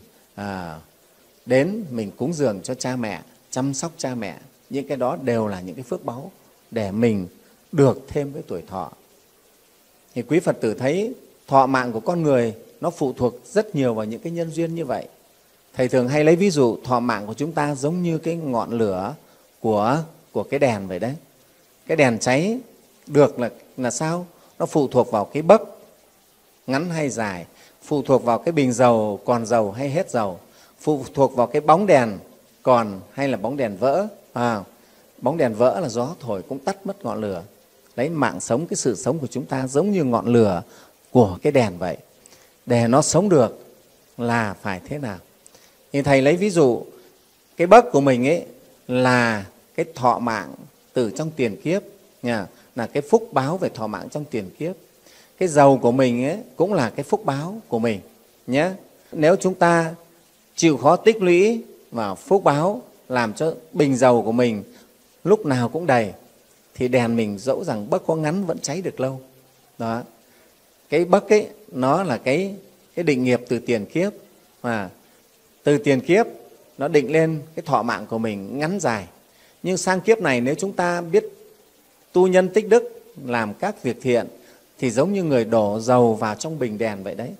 Speaker 2: đến mình cúng dường cho cha mẹ, chăm sóc cha mẹ. Những cái đó đều là những cái phước báu để mình được thêm cái tuổi thọ. Thì quý Phật tử thấy thọ mạng của con người nó phụ thuộc rất nhiều vào những cái nhân duyên như vậy. Thầy thường hay lấy ví dụ thọ mạng của chúng ta giống như cái ngọn lửa của cái đèn vậy đấy. Cái đèn cháy được là sao? Nó phụ thuộc vào cái bấc ngắn hay dài, phụ thuộc vào cái bình dầu còn dầu hay hết dầu, phụ thuộc vào cái bóng đèn còn hay là bóng đèn vỡ. Bóng đèn vỡ là gió thổi cũng tắt mất ngọn lửa. Đấy, mạng sống, cái sự sống của chúng ta giống như ngọn lửa của cái đèn vậy. Để nó sống được là phải thế nào? Thì Thầy lấy ví dụ cái bấc của mình ấy là cái thọ mạng từ trong tiền kiếp, là cái phúc báo về thọ mạng trong tiền kiếp. Cái dầu của mình ấy cũng là cái phúc báo của mình nhé. Nếu chúng ta chịu khó tích lũy vào phúc báo, làm cho bình dầu của mình lúc nào cũng đầy, thì đèn mình dẫu rằng bấc có ngắn vẫn cháy được lâu. Đó. Cái bấc ấy nó là cái định nghiệp từ tiền kiếp, mà từ tiền kiếp nó định lên cái thọ mạng của mình ngắn dài. Nhưng sang kiếp này nếu chúng ta biết tu nhân tích đức, làm các việc thiện, thì giống như người đổ dầu vào trong bình đèn vậy đấy.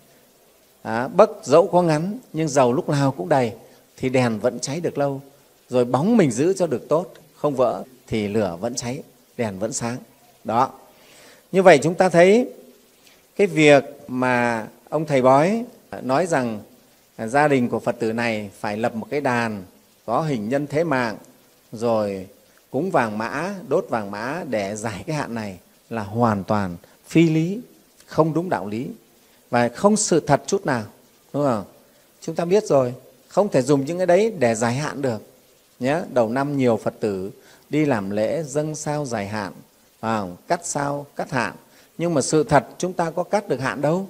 Speaker 2: Bấc dẫu có ngắn nhưng dầu lúc nào cũng đầy, thì đèn vẫn cháy được lâu. Rồi bóng mình giữ cho được tốt, không vỡ, thì lửa vẫn cháy, đèn vẫn sáng. Đó. Như vậy chúng ta thấy cái việc mà ông Thầy Bói nói rằng gia đình của Phật tử này phải lập một cái đàn có hình nhân thế mạng, rồi cúng vàng mã, đốt vàng mã để giải cái hạn này, là hoàn toàn phi lý, không đúng đạo lý và không sự thật chút nào, đúng không? Chúng ta biết rồi, không thể dùng những cái đấy để giải hạn được nhé. Đầu năm nhiều Phật tử đi làm lễ dâng sao giải hạn, cắt sao cắt hạn, nhưng mà sự thật chúng ta có cắt được hạn đâu,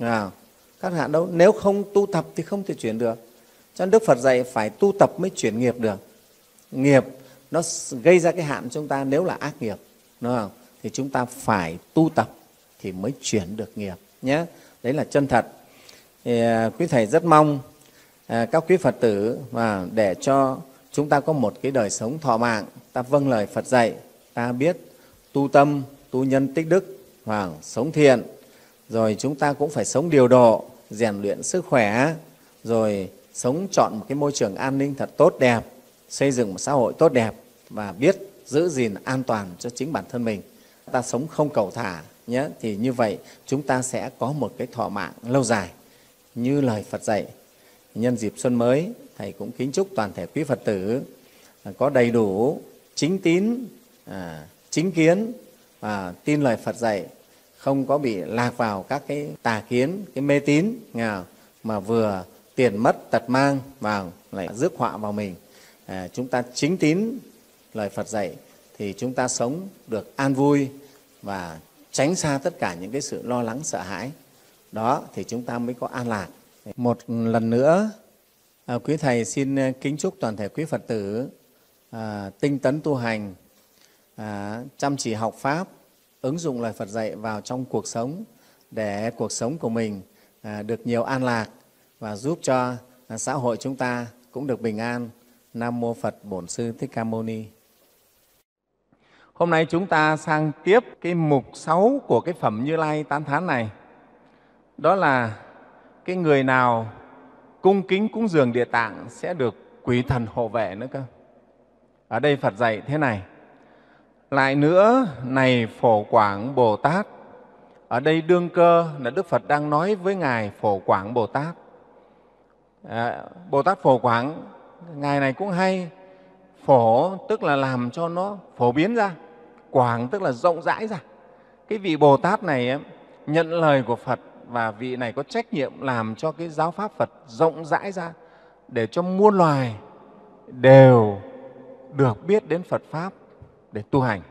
Speaker 2: cắt hạn đâu. Nếu không tu tập thì không thể chuyển được. Cho nên Đức Phật dạy phải tu tập mới chuyển nghiệp được. Nghiệp nó gây ra cái hạn chúng ta nếu là ác nghiệp, đúng không? Thì chúng ta phải tu tập thì mới chuyển được nghiệp nhé. Đấy là chân thật. Thì quý Thầy rất mong các quý Phật tử và để cho chúng ta có một cái đời sống thọ mạng, ta vâng lời Phật dạy, ta biết tu tâm, tu nhân tích đức, sống thiện, rồi chúng ta cũng phải sống điều độ, rèn luyện sức khỏe, rồi sống chọn một cái môi trường an ninh thật tốt đẹp, xây dựng một xã hội tốt đẹp và biết giữ gìn an toàn cho chính bản thân mình. Ta sống không cầu thả nhé, thì như vậy chúng ta sẽ có một cái thọ mạng lâu dài như lời Phật dạy. Nhân dịp xuân mới, Thầy cũng kính chúc toàn thể quý Phật tử có đầy đủ chính tín, chính kiến và tin lời Phật dạy, không có bị lạc vào các cái tà kiến, cái mê tín mà vừa tiền mất tật mang vào lại rước họa vào mình. Chúng ta chính tín lời Phật dạy thì chúng ta sống được an vui và tránh xa tất cả những cái sự lo lắng sợ hãi. Đó thì chúng ta mới có an lạc. Một lần nữa, quý Thầy xin kính chúc toàn thể quý Phật tử tinh tấn tu hành, chăm chỉ học Pháp, ứng dụng lời Phật dạy vào trong cuộc sống để cuộc sống của mình được nhiều an lạc và giúp cho xã hội chúng ta cũng được bình an. Nam Mô Phật Bổn Sư Thích Ca Mâu Ni. Hôm nay chúng ta sang tiếp cái mục 6 của cái phẩm Như Lai tán thán này. Đó là cái người nào cung kính cúng dường Địa Tạng sẽ được quỷ thần hộ vệ nữa cơ. Ở đây Phật dạy thế này:
Speaker 1: Lại nữa, này Phổ Quảng Bồ Tát, ở đây đương cơ là Đức Phật đang nói với Ngài Phổ Quảng Bồ Tát. Bồ Tát Phổ Quảng, Ngài này cũng hay. Phổ tức là làm cho nó phổ biến ra, Quảng tức là rộng rãi ra. Cái vị Bồ Tát này nhận lời của Phật và vị này có trách nhiệm làm cho cái giáo pháp Phật rộng rãi ra để cho muôn loài đều được biết đến Phật Pháp để tu hành.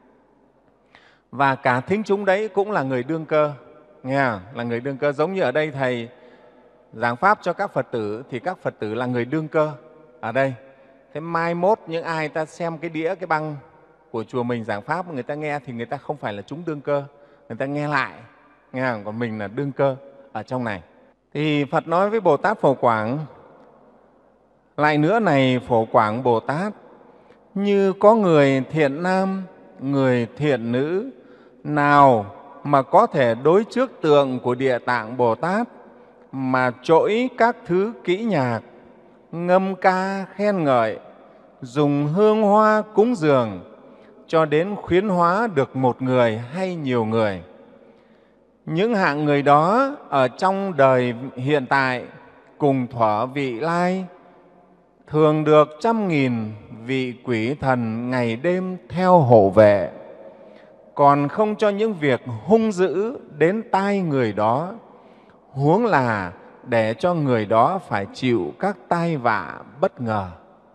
Speaker 1: Và cả thính chúng đấy cũng là người đương cơ, nghe không? Là người đương cơ. Giống như ở đây Thầy giảng Pháp cho các Phật tử thì các Phật tử là người đương cơ ở đây. Thế mai mốt những ai ta xem cái đĩa, cái băng của chùa mình giảng Pháp, người ta nghe thì người ta không phải là chúng đương cơ, người ta nghe lại, nghe không? Còn mình là đương cơ ở trong này. Thì Phật nói với Bồ Tát Phổ Quảng, lại nữa này Phổ Quảng Bồ Tát, như có người thiện nam, người thiện nữ nào mà có thể đối trước tượng của Địa Tạng Bồ Tát mà trỗi các thứ kỹ nhạc, ngâm ca khen ngợi, dùng hương hoa cúng dường cho đến khuyến hóa được một người hay nhiều người. Những hạng người đó ở trong đời hiện tại cùng thuở vị lai thường được 100.000 vị quỷ thần ngày đêm theo hộ vệ, còn không cho những việc hung dữ đến tai người đó, huống là để cho người đó phải chịu các tai vạ bất ngờ.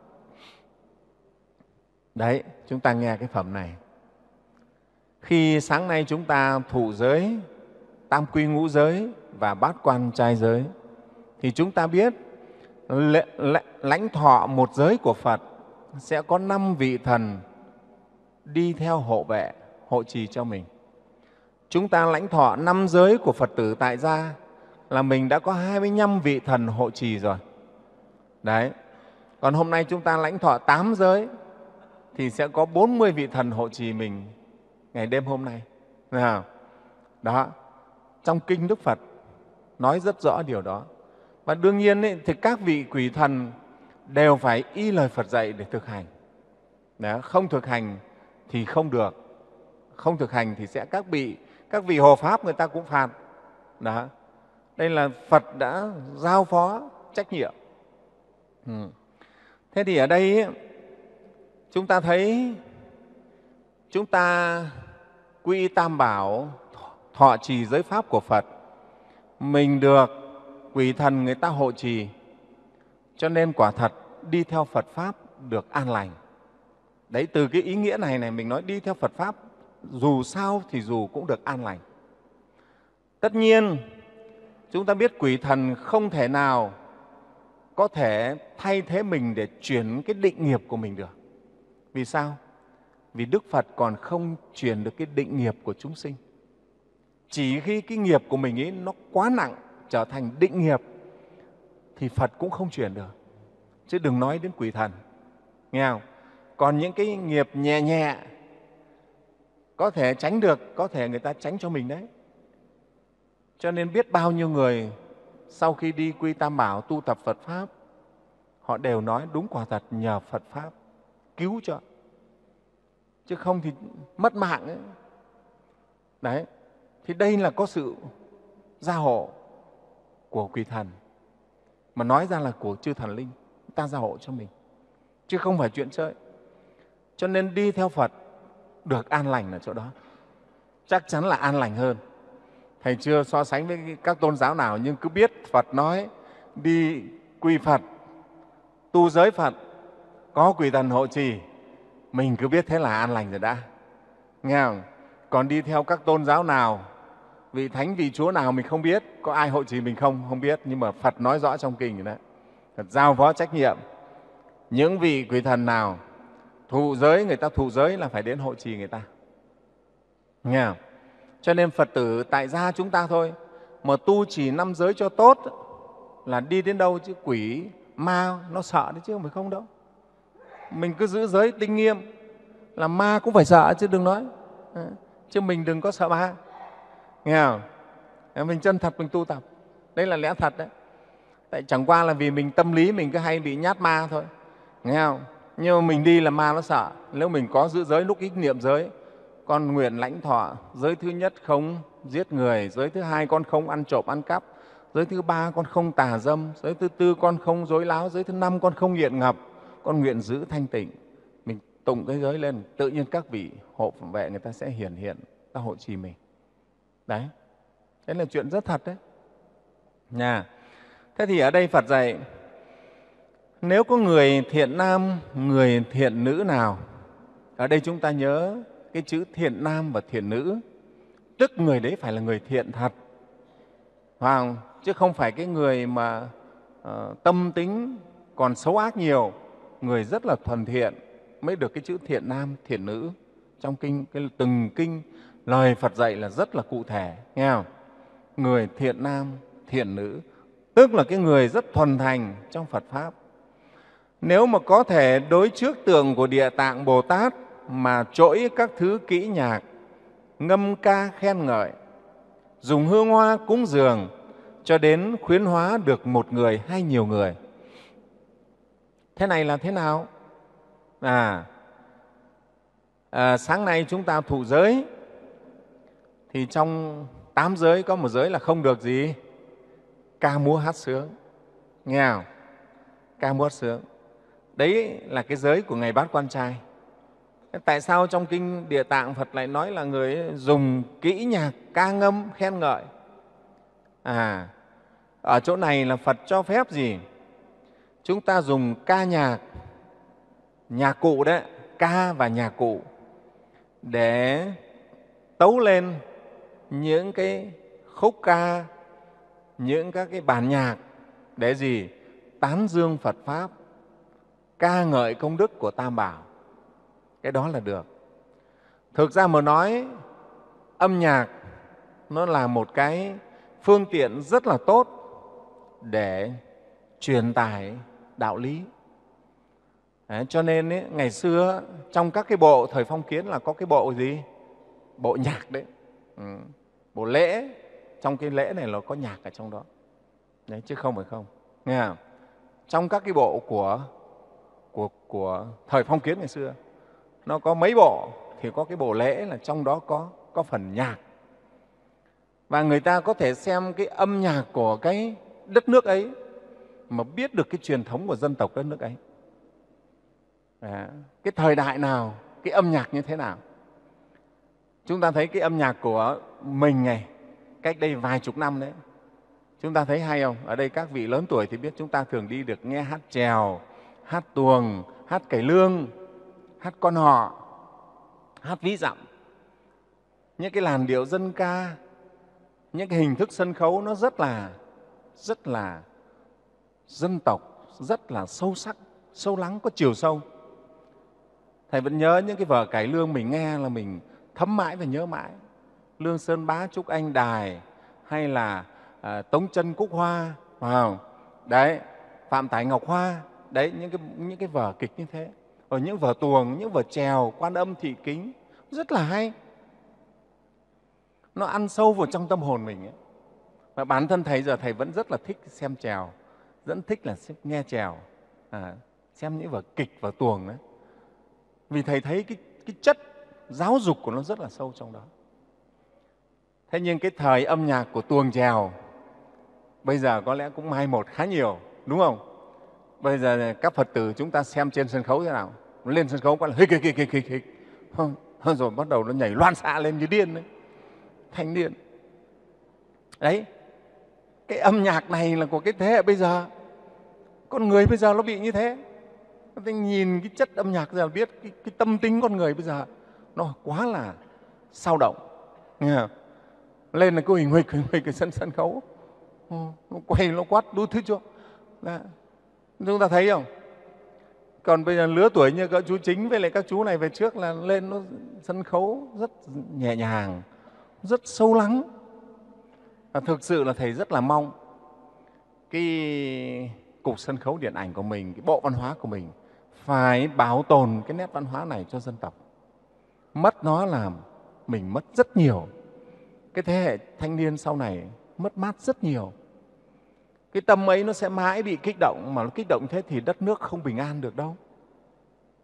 Speaker 1: Đấy, chúng ta nghe cái phẩm này. Khi sáng nay chúng ta thụ giới, tam quy ngũ giới và bát quan trai giới, thì chúng ta biết lãnh thọ một giới của Phật sẽ có 5 vị thần đi theo hộ vệ, hộ trì cho mình. Chúng ta lãnh thọ 5 giới của Phật tử tại gia là mình đã có 25 vị thần hộ trì rồi. Đấy. Còn hôm nay chúng ta lãnh thọ 8 giới thì sẽ có 40 vị thần hộ trì mình ngày đêm hôm nay. Đó. Trong Kinh Đức Phật nói rất rõ điều đó. Và đương nhiên thì các vị quỷ thần đều phải y lời Phật dạy để thực hành. Đó. Không thực hành thì không được. Không thực hành thì sẽ các vị hộ pháp người ta cũng phạt. Đó. Đây là Phật đã giao phó trách nhiệm. Thế thì ở đây chúng ta thấy chúng ta quy Tam Bảo, thọ trì giới pháp của Phật, mình được quỷ thần người ta hộ trì, cho nên quả thật đi theo Phật Pháp được an lành. Đấy, từ cái ý nghĩa này mình nói đi theo Phật Pháp dù sao thì dù cũng được an lành. Tất nhiên chúng ta biết quỷ thần không thể nào có thể thay thế mình để chuyển cái định nghiệp của mình được. Vì sao? Vì Đức Phật còn không chuyển được cái định nghiệp của chúng sinh. Chỉ khi cái nghiệp của mình ấy nó quá nặng trở thành định nghiệp thì Phật cũng không chuyển được. Chứ đừng nói đến quỷ thần. Nghe không? Còn những cái nghiệp nhẹ nhẹ có thể tránh được, có thể người ta tránh cho mình đấy. Cho nên biết bao nhiêu người sau khi đi quy Tam Bảo tu tập Phật Pháp, họ đều nói đúng quả thật nhờ Phật Pháp cứu cho. Chứ không thì mất mạng ấy. Đấy. Thì đây là có sự gia hộ của quỷ thần. Mà nói ra là của chư thần linh, ta gia hộ cho mình. Chứ không phải chuyện chơi. Cho nên đi theo Phật được an lành ở chỗ đó. Chắc chắn là an lành hơn. Thầy chưa so sánh với các tôn giáo nào, nhưng cứ biết Phật nói đi quy Phật, tu giới Phật, có quỷ thần hộ trì, mình cứ biết thế là an lành rồi đã. Nghe không? Còn đi theo các tôn giáo nào, vị thánh, vị chúa nào mình không biết, có ai hộ trì mình không biết, nhưng mà Phật nói rõ trong kinh rồi đấy. Phật giao phó trách nhiệm. Những vị quỷ thần nào thụ giới, người ta thụ giới là phải đến hộ trì người ta. Nghe không? Cho nên Phật tử tại gia chúng ta thôi, mà tu chỉ 5 giới cho tốt là đi đến đâu, chứ quỷ, ma nó sợ đấy chứ không phải không đâu. Mình cứ giữ giới tinh nghiêm là ma cũng phải sợ chứ đừng nói. Chứ mình đừng có sợ ma. Nghe không? Mình chân thật mình tu tập. Đấy là lẽ thật đấy. Tại chẳng qua là vì mình tâm lý mình cứ hay bị nhát ma thôi. Nghe không? Nhưng mà mình đi là ma nó sợ. Nếu mình có giữ giới, lúc ít niệm giới, con nguyện lãnh thọ giới thứ nhất không giết người, giới thứ hai con không ăn trộm ăn cắp, giới thứ ba con không tà dâm, giới thứ tư con không dối láo, giới thứ năm con không nghiện ngập, con nguyện giữ thanh tịnh. Mình tụng cái giới lên, tự nhiên các vị hộ vệ người ta sẽ hiện ta hộ trì mình. Đấy, đấy là chuyện rất thật đấy. Nha. Thế thì ở đây Phật dạy, nếu có người thiện nam, người thiện nữ nào, ở đây chúng ta nhớ cái chữ thiện nam và thiện nữ, tức người đấy phải là người thiện thật, phải không? Chứ không phải cái người mà tâm tính còn xấu ác nhiều, người rất là thuần thiện mới được cái chữ thiện nam, thiện nữ. Trong kinh, từng kinh lời Phật dạy là rất là cụ thể, nghe không? Người thiện nam, thiện nữ, tức là cái người rất thuần thành trong Phật Pháp. Nếu mà có thể đối trước tượng của Địa Tạng Bồ Tát mà trỗi các thứ kỹ nhạc, ngâm ca khen ngợi, dùng hương hoa cúng dường, cho đến khuyến hóa được một người hay nhiều người. Thế này là thế nào? Sáng nay chúng ta thụ giới, thì trong 8 giới có một giới là không được gì? Ca múa hát sướng. Nghe không? Ca múa hát sướng. Đấy là cái giới của Ngài Bát Quan Trai. Tại sao trong kinh Địa Tạng Phật lại nói là người dùng kỹ nhạc ca ngâm khen ngợi? Ở chỗ này là Phật cho phép gì? Chúng ta dùng ca nhạc, nhạc cụ đấy, ca và nhạc cụ để tấu lên những cái khúc ca, những các cái bản nhạc để gì? Tán dương Phật Pháp, ca ngợi công đức của Tam Bảo. Cái đó là được. Thực ra mà nói, âm nhạc nó là một cái phương tiện rất là tốt để truyền tải đạo lý. Đấy, cho nên ấy, ngày xưa trong các cái bộ thời phong kiến là có cái bộ gì? Bộ nhạc đấy. Bộ lễ, trong cái lễ này nó có nhạc ở trong đó. Đấy, chứ không phải không. Nghe không? Trong các cái bộ của thời phong kiến ngày xưa, nó có mấy bộ, thì có cái bộ lễ là trong đó có phần nhạc. Và người ta có thể xem cái âm nhạc của cái đất nước ấy mà biết được cái truyền thống của dân tộc đất nước ấy. Cái thời đại nào, cái âm nhạc như thế nào. Chúng ta thấy cái âm nhạc của mình này, cách đây vài chục năm đấy, chúng ta thấy hay không? Ở đây các vị lớn tuổi thì biết chúng ta thường đi được nghe hát chèo, hát tuồng, hát cải lương, hát quan họ, hát ví dặm. Những cái làn điệu dân ca, những cái hình thức sân khấu nó rất là dân tộc, rất là sâu sắc, sâu lắng, có chiều sâu. Thầy vẫn nhớ những cái vở cải lương mình nghe là mình thấm mãi và nhớ mãi. Lương Sơn Bá Trúc Anh Đài, hay là Tống Chân Cúc Hoa, phải không? Đấy, Phạm Tải Ngọc Hoa, đấy, những cái vở kịch như thế. Rồi những vở tuồng, những vở chèo, Quan Âm Thị Kính, rất là hay. Nó ăn sâu vào trong tâm hồn mình ấy. Và bản thân thầy giờ thầy vẫn rất là thích xem chèo, rất thích là nghe chèo, xem những vở kịch, vở tuồng đấy. Vì thầy thấy cái chất giáo dục của nó rất là sâu trong đó. Thế nhưng cái thời âm nhạc của tuồng chèo bây giờ có lẽ cũng mai một khá nhiều, đúng không? Bây giờ các Phật tử chúng ta xem trên sân khấu thế nào? Lên sân khấu có là hịch hịch hịch hịch, rồi bắt đầu nó nhảy loan xạ lên như điên đấy, thành điên. Đấy, cái âm nhạc này là của cái thế hệ bây giờ. Con người bây giờ nó bị như thế. Tôi nhìn cái chất âm nhạc giờ biết cái tâm tính con người bây giờ nó quá là sao động. Nghe không? Lên là cứ hình huỵch cái sân khấu, nó quay nó quát đủ thứ chưa. Chúng ta thấy không? Còn bây giờ lứa tuổi như các chú Chính với lại các chú này về trước là lên nó sân khấu rất nhẹ nhàng, rất sâu lắng. Và thực sự là thầy rất là mong cái cục sân khấu điện ảnh của mình, cái bộ văn hóa của mình phải bảo tồn cái nét văn hóa này cho dân tộc. Mất nó là mình mất rất nhiều. Cái thế hệ thanh niên sau này mất mát rất nhiều. Cái tâm ấy nó sẽ mãi bị kích động, mà nó kích động thế thì đất nước không bình an được đâu.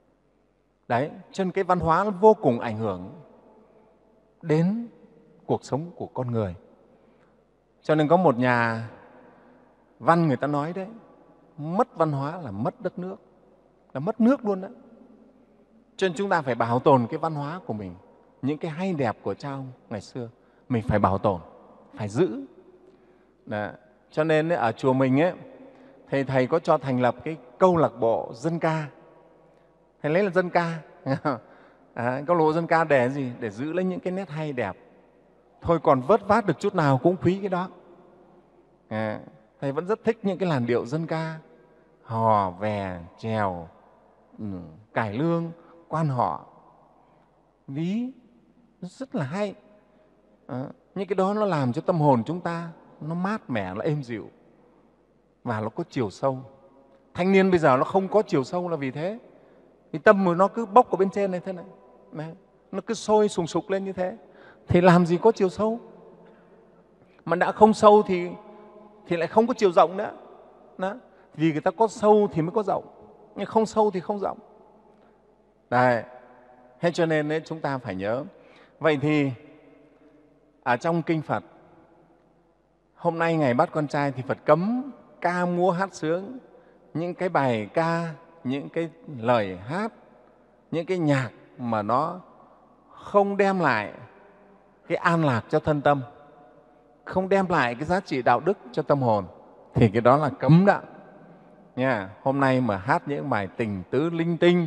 Speaker 1: Đấy, cho nên cái văn hóa nó vô cùng ảnh hưởng đến cuộc sống của con người. Cho nên có một nhà văn người ta nói đấy, mất văn hóa là mất đất nước, là mất nước luôn đấy. Cho nên chúng ta phải bảo tồn cái văn hóa của mình, những cái hay đẹp của cha ông ngày xưa, mình phải bảo tồn, phải giữ. Đó. Cho nên ở chùa mình ấy, thầy có cho thành lập cái câu lạc bộ dân ca. Thầy lấy là dân ca. Câu lạc bộ dân ca để gì? Để giữ lấy những cái nét hay đẹp. Thôi còn vớt vát được chút nào cũng quý cái đó. Thầy vẫn rất thích những cái làn điệu dân ca, hò, vè, chèo, cải lương, quan họ, ví, rất là hay. Những cái đó nó làm cho tâm hồn chúng ta nó mát mẻ, nó êm dịu và nó có chiều sâu. Thanh niên bây giờ nó không có chiều sâu là vì thế. Thì tâm của nó cứ bốc ở bên trên này thế này. Đấy. Nó cứ sôi sùng sục lên như thế. Thì làm gì có chiều sâu? Mà đã không sâu thì lại không có chiều rộng nữa. Đó. Vì người ta có sâu thì mới có rộng, nhưng không sâu thì không rộng. Đấy. Thế cho nên ấy, chúng ta phải nhớ. Vậy thì ở trong Kinh Phật, hôm nay ngày Bát Quan Trai thì Phật cấm ca múa hát sướng, những cái bài ca, những cái lời hát, những cái nhạc mà nó không đem lại cái an lạc cho thân tâm, không đem lại cái giá trị đạo đức cho tâm hồn, thì cái đó là cấm đó. Nha. Hôm nay mà hát những bài tình tứ linh tinh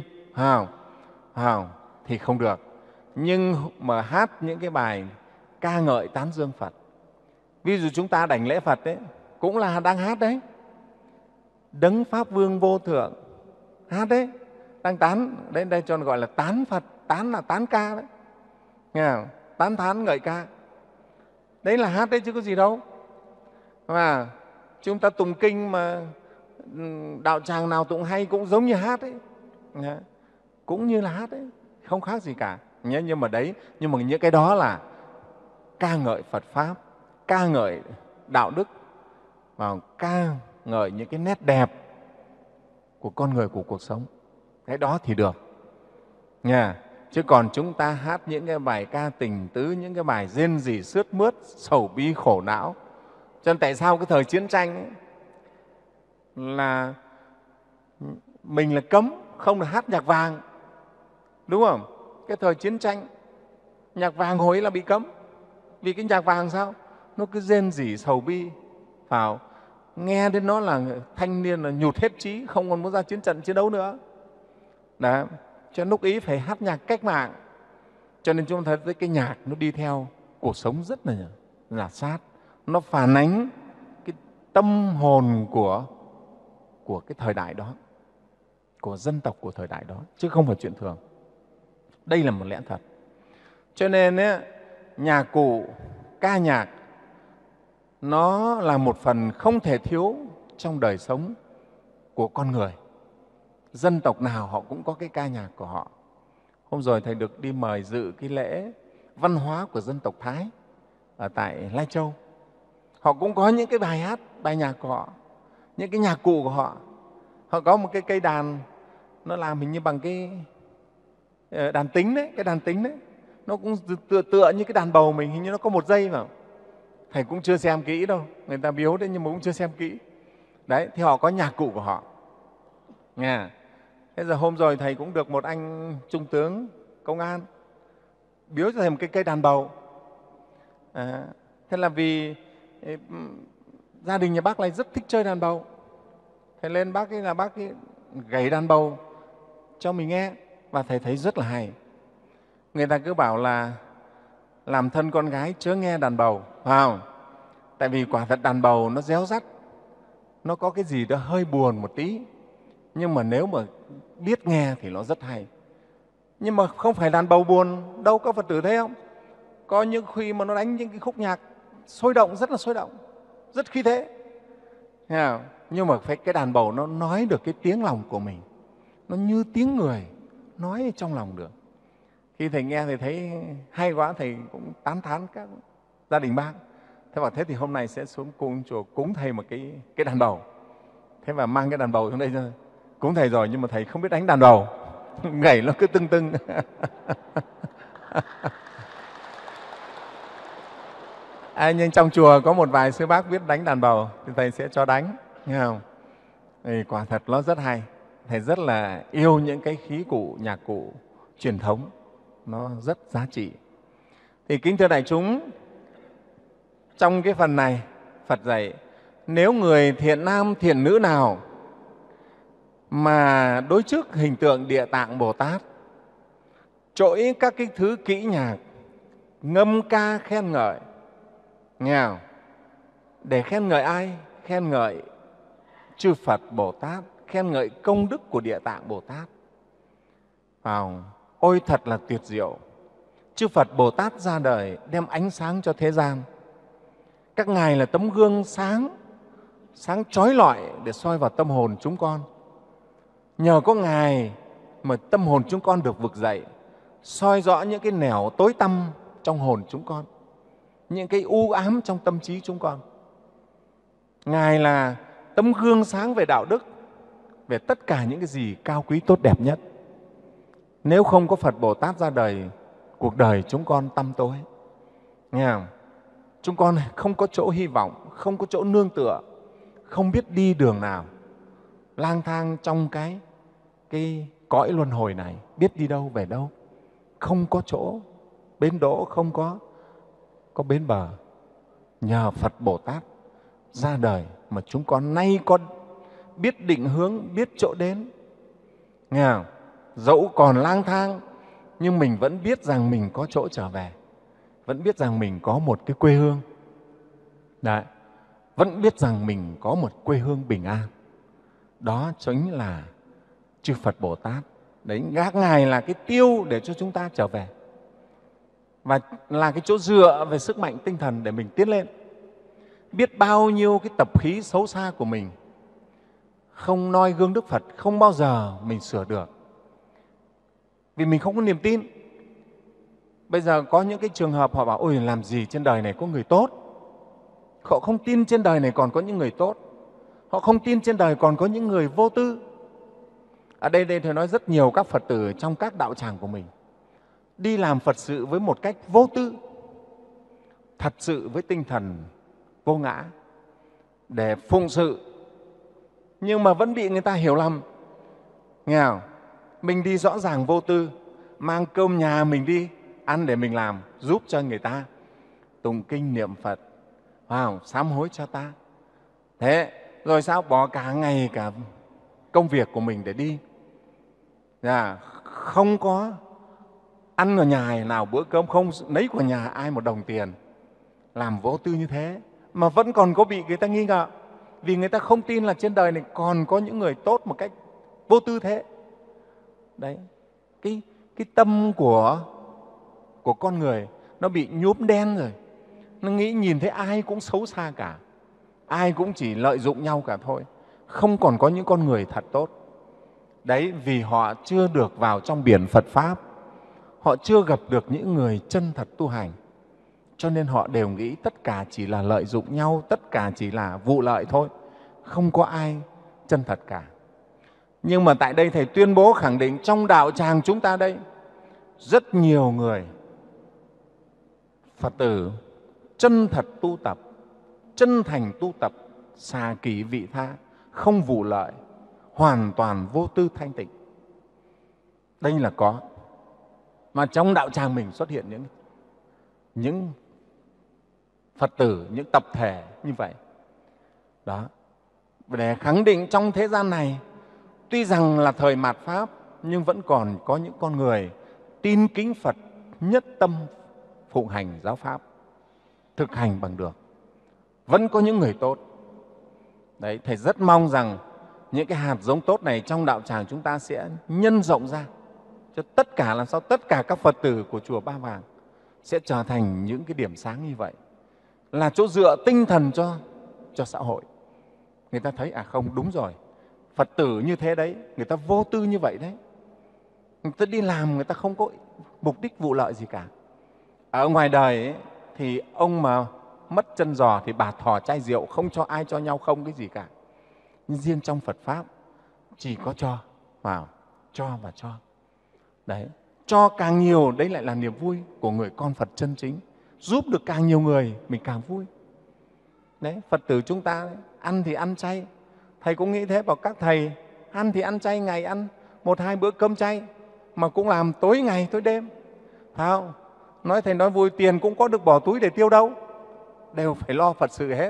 Speaker 1: thì không được. Nhưng mà hát những cái bài ca ngợi tán dương Phật, ví dụ chúng ta đảnh lễ Phật đấy, cũng là đang hát đấy. Đấng Pháp Vương vô thượng, hát đấy, đang tán. Đấy, đây cho gọi là tán Phật, tán là tán ca đấy. Nghe không? Tán thán ngợi ca. Đấy là hát đấy chứ có gì đâu. Mà chúng ta tụng kinh mà đạo tràng nào tụng hay cũng giống như hát ấy. Cũng như là hát ấy, không khác gì cả. Nhưng mà những cái đó là ca ngợi Phật Pháp, ca ngợi đạo đức, và ca ngợi những cái nét đẹp của con người, của cuộc sống. Cái đó thì được. Nha. Chứ còn chúng ta hát những cái bài ca tình tứ, những cái bài rên rỉ sướt mướt, sầu bi khổ não. Cho nên tại sao cái thời chiến tranh ấy, là mình là cấm không được hát nhạc vàng, đúng không? Cái thời chiến tranh nhạc vàng hồi ấy là bị cấm. Vì cái nhạc vàng sao? Nó cứ rên rỉ sầu bi, phải nghe đến nó là thanh niên là nhụt hết trí, không còn muốn ra chiến trận chiến đấu nữa. Đó. Cho nên lúc ý phải hát nhạc cách mạng. Cho nên chúng ta thấy cái nhạc nó đi theo cuộc sống rất là sát. Nó phản ánh cái tâm hồn của cái thời đại đó, của dân tộc của thời đại đó, chứ không phải chuyện thường. Đây là một lẽ thật. Cho nên ấy, nhạc cụ, ca nhạc nó là một phần không thể thiếu trong đời sống của con người. Dân tộc nào họ cũng có cái ca nhạc của họ. Hôm rồi Thầy được đi mời dự cái lễ văn hóa của dân tộc Thái ở tại Lai Châu. Họ cũng có những cái bài hát, bài nhạc của họ, những cái nhạc cụ của họ. Họ có một cái cây đàn, nó làm hình như bằng cái đàn tính đấy, cái đàn tính đấy. Nó cũng tựa như cái đàn bầu mình, hình như nó có một dây vào. Thầy cũng chưa xem kỹ đâu, người ta biếu đấy nhưng mà cũng chưa xem kỹ. Đấy, thì họ có nhạc cụ của họ. Nghe. Thế giờ hôm rồi Thầy cũng được một anh trung tướng công an biếu cho Thầy một cái cây đàn bầu. Thế là vì gia đình nhà bác này rất thích chơi đàn bầu. Thầy lên bác ấy gảy đàn bầu cho mình nghe và Thầy thấy rất là hay. Người ta cứ bảo là làm thân con gái chớ nghe đàn bầu, phải không? Tại vì quả thật đàn bầu nó réo rắt, nó có cái gì đó hơi buồn một tí. Nhưng mà nếu mà biết nghe thì nó rất hay. Nhưng mà không phải đàn bầu buồn đâu, có Phật tử thấy không? Có những khi mà nó đánh những cái khúc nhạc sôi động, rất là sôi động, rất khí thế. Nhưng mà phải cái đàn bầu nó nói được cái tiếng lòng của mình, nó như tiếng người nói trong lòng được. Khi Thầy nghe Thầy thấy hay quá, Thầy cũng tán thán các gia đình bác. Thế bảo thế thì hôm nay sẽ xuống cung chùa cúng Thầy một cái đàn bầu. Thế mà mang cái đàn bầu xuống đây cúng Thầy rồi, nhưng mà Thầy không biết đánh đàn bầu. gảy nó cứ tưng tưng. Nhưng trong chùa có một vài sư bác biết đánh đàn bầu thì thầy sẽ cho đánh, nghe không? Thì quả thật nó rất hay. Thầy rất là yêu những cái khí cụ, nhạc cụ truyền thống, nó rất giá trị. Thì kính thưa đại chúng, trong cái phần này Phật dạy nếu người thiện nam thiện nữ nào mà đối trước hình tượng Địa Tạng Bồ Tát, trỗi các cái thứ kỹ nhạc, ngâm ca khen ngợi, nghe không? Để khen ngợi ai? Khen ngợi chư Phật Bồ Tát, khen ngợi công đức của Địa Tạng Bồ Tát. Ôi thật là tuyệt diệu! Chư Phật Bồ Tát ra đời đem ánh sáng cho thế gian. Các ngài là tấm gương sáng, sáng chói lọi để soi vào tâm hồn chúng con. Nhờ có ngài mà tâm hồn chúng con được vực dậy, soi rõ những cái nẻo tối tăm trong hồn chúng con, những cái u ám trong tâm trí chúng con. Ngài là tấm gương sáng về đạo đức, về tất cả những cái gì cao quý tốt đẹp nhất. Nếu không có Phật Bồ Tát ra đời, cuộc đời chúng con tăm tối. Nghe không? Chúng con không có chỗ hy vọng, không có chỗ nương tựa, không biết đi đường nào, lang thang trong cái cõi luân hồi này, biết đi đâu về đâu, không có chỗ bến đỗ, không có bến bờ. Nhờ Phật Bồ Tát ra đời mà chúng con nay có biết định hướng, biết chỗ đến. Nghe không? Dẫu còn lang thang nhưng mình vẫn biết rằng mình có chỗ trở về, vẫn biết rằng mình có một cái quê hương. Đấy, vẫn biết rằng mình có một quê hương bình an. Đó chính là chư Phật Bồ Tát. Đấy, các ngài là cái tiêu để cho chúng ta trở về, và là cái chỗ dựa về sức mạnh tinh thần để mình tiến lên. Biết bao nhiêu cái tập khí xấu xa của mình không noi gương Đức Phật, không bao giờ mình sửa được, vì mình không có niềm tin. Bây giờ có những cái trường hợp họ bảo ôi làm gì trên đời này có người tốt. Họ không tin trên đời này còn có những người tốt. Họ không tin trên đời còn có những người vô tư. Ở đây thầy nói rất nhiều các Phật tử trong các đạo tràng của mình đi làm Phật sự với một cách vô tư, thật sự với tinh thần vô ngã để phụng sự, nhưng mà vẫn bị người ta hiểu lầm. Nghe không? Mình đi rõ ràng vô tư, mang cơm nhà mình đi ăn để mình làm, giúp cho người ta tụng kinh niệm Phật, sám hối cho ta. Thế rồi sao bỏ cả ngày cả công việc của mình để đi, không có ăn ở nhà nào bữa cơm, không lấy của nhà ai một đồng tiền, làm vô tư như thế mà vẫn còn có bị người ta nghi ngờ, vì người ta không tin là trên đời này còn có những người tốt một cách vô tư thế. Đấy, cái tâm của con người nó bị nhuốm đen rồi. Nó nghĩ nhìn thấy ai cũng xấu xa cả, ai cũng chỉ lợi dụng nhau cả thôi, không còn có những con người thật tốt. Đấy, vì họ chưa được vào trong biển Phật Pháp, họ chưa gặp được những người chân thật tu hành, cho nên họ đều nghĩ tất cả chỉ là lợi dụng nhau, tất cả chỉ là vụ lợi thôi, không có ai chân thật cả. Nhưng mà tại đây Thầy tuyên bố khẳng định trong đạo tràng chúng ta đây, rất nhiều người Phật tử chân thật tu tập, chân thành tu tập, xà kỷ vị tha, không vụ lợi, hoàn toàn vô tư thanh tịnh. Đây là có. Mà trong đạo tràng mình xuất hiện những Phật tử, những tập thể như vậy. Đó. Để khẳng định trong thế gian này, tuy rằng là thời mạt Pháp, nhưng vẫn còn có những con người tin kính Phật, nhất tâm phụng hành giáo Pháp, thực hành bằng được. Vẫn có những người tốt. Đấy, Thầy rất mong rằng những cái hạt giống tốt này trong đạo tràng chúng ta sẽ nhân rộng ra, cho tất cả làm sao tất cả các Phật tử của chùa Ba Vàng sẽ trở thành những cái điểm sáng như vậy, là chỗ dựa tinh thần cho xã hội. Người ta thấy không, đúng rồi, Phật tử như thế đấy, người ta vô tư như vậy đấy, người ta đi làm người ta không có mục đích vụ lợi gì cả. Ở ngoài đời ấy, thì ông mà mất chân giò thì bà thò chai rượu, không cho ai cho nhau không cái gì cả. Nhưng riêng trong Phật Pháp chỉ có cho và cho. Đấy, cho càng nhiều, đấy lại là niềm vui của người con Phật chân chính. Giúp được càng nhiều người, mình càng vui. Đấy, Phật tử chúng ta đấy, ăn thì ăn chay. Thầy cũng nghĩ thế, bảo các thầy ăn thì ăn chay, ngày ăn 1-2 bữa cơm chay, mà cũng làm tối ngày tối đêm, phải không? Nói thầy nói vui, tiền cũng có được bỏ túi để tiêu đâu, đều phải lo Phật sự hết.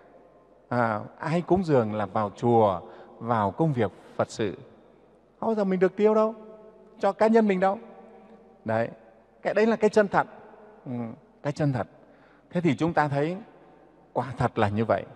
Speaker 1: Ai cúng dường là vào chùa, vào công việc Phật sự, không bao giờ mình được tiêu đâu, cho cá nhân mình đâu. Đấy, cái đấy là cái chân thật, cái chân thật. Thế thì chúng ta thấy quả thật là như vậy.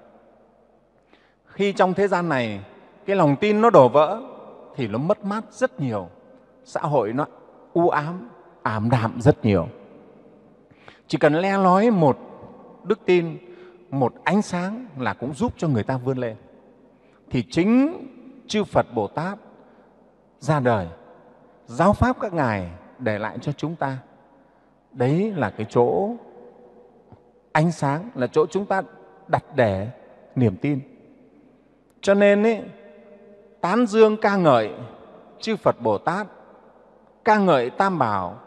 Speaker 1: Khi trong thế gian này cái lòng tin nó đổ vỡ thì nó mất mát rất nhiều, xã hội nó u ám, ảm đạm rất nhiều. Chỉ cần le lói một đức tin, một ánh sáng là cũng giúp cho người ta vươn lên. Thì chính chư Phật Bồ Tát ra đời, giáo pháp các ngài để lại cho chúng ta, đấy là cái chỗ ánh sáng, là chỗ chúng ta đặt để niềm tin. Cho nên ấy, tán dương ca ngợi chư Phật Bồ Tát, ca ngợi Tam Bảo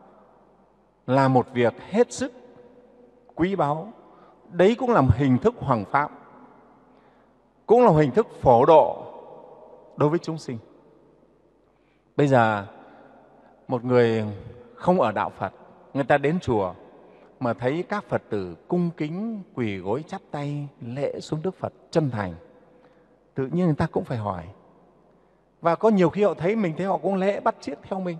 Speaker 1: là một việc hết sức quý báu. Đấy cũng là một hình thức hoằng pháp, cũng là một hình thức phổ độ đối với chúng sinh. Bây giờ một người không ở đạo Phật, người ta đến chùa mà thấy các Phật tử cung kính quỳ gối chắp tay lễ xuống Đức Phật chân thành, tự nhiên người ta cũng phải hỏi. Và có nhiều khi họ thấy mình thế, họ cũng lễ bắt chước theo mình.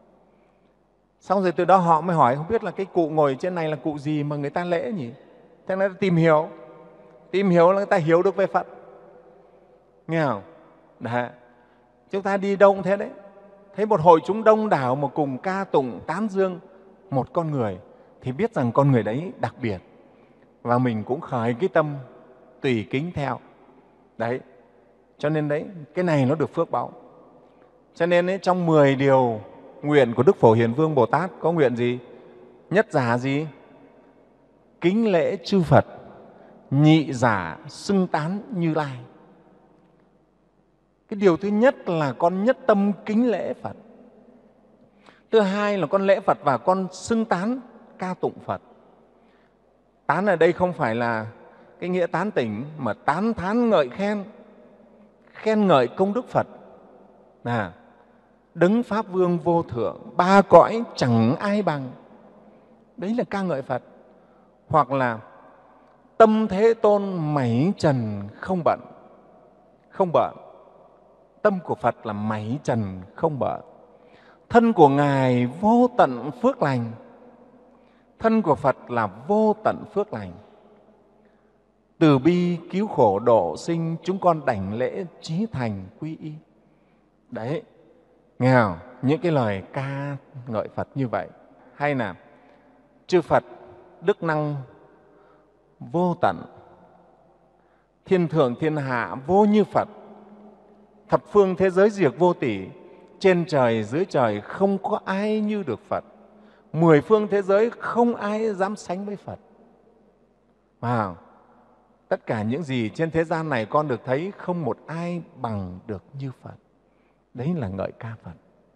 Speaker 1: Xong rồi từ đó họ mới hỏi, không biết là cái cụ ngồi trên này là cụ gì mà người ta lễ nhỉ? Thế nên tìm hiểu là người ta hiểu được về Phật. Nghe không? Đấy. Chúng ta đi đâu cũng thế đấy. Thấy một hội chúng đông đảo mà cùng ca tụng tán dương một con người thì biết rằng con người đấy đặc biệt, và mình cũng khởi cái tâm tùy kính theo. Đấy. Cho nên đấy, cái này nó được phước báu. Cho nên ấy, trong 10 điều nguyện của Đức Phổ Hiền Vương Bồ Tát có nguyện gì? Nhất giả gì? Kính lễ chư Phật, nhị giả xưng tán Như Lai. Cái điều thứ nhất là con nhất tâm kính lễ Phật. Thứ hai là con lễ Phật và con xưng tán ca tụng Phật. Tán ở đây không phải là cái nghĩa tán tỉnh, mà tán thán ngợi khen, khen ngợi công đức Phật. Đấng Pháp Vương vô thượng, ba cõi chẳng ai bằng. Đấy là ca ngợi Phật. Hoặc là tâm Thế Tôn mảy trần không bận. Không bận. Tâm của Phật là mảy trần không bận. Thân của Ngài vô tận phước lành. Thân của Phật là vô tận phước lành. Từ bi cứu khổ độ sinh, chúng con đảnh lễ chí thành quy y. Đấy, nghe không? Những cái lời ca ngợi Phật như vậy. Hay là chư Phật đức năng vô tận, thiên thượng thiên hạ vô như Phật, thập phương thế giới diệt vô tỷ, trên trời dưới trời không có ai như được Phật, 10 phương thế giới không ai dám sánh với Phật. Wow. Tất cả những gì trên thế gian này con được thấy không một ai bằng được như Phật. Đấy là ngợi ca Phật.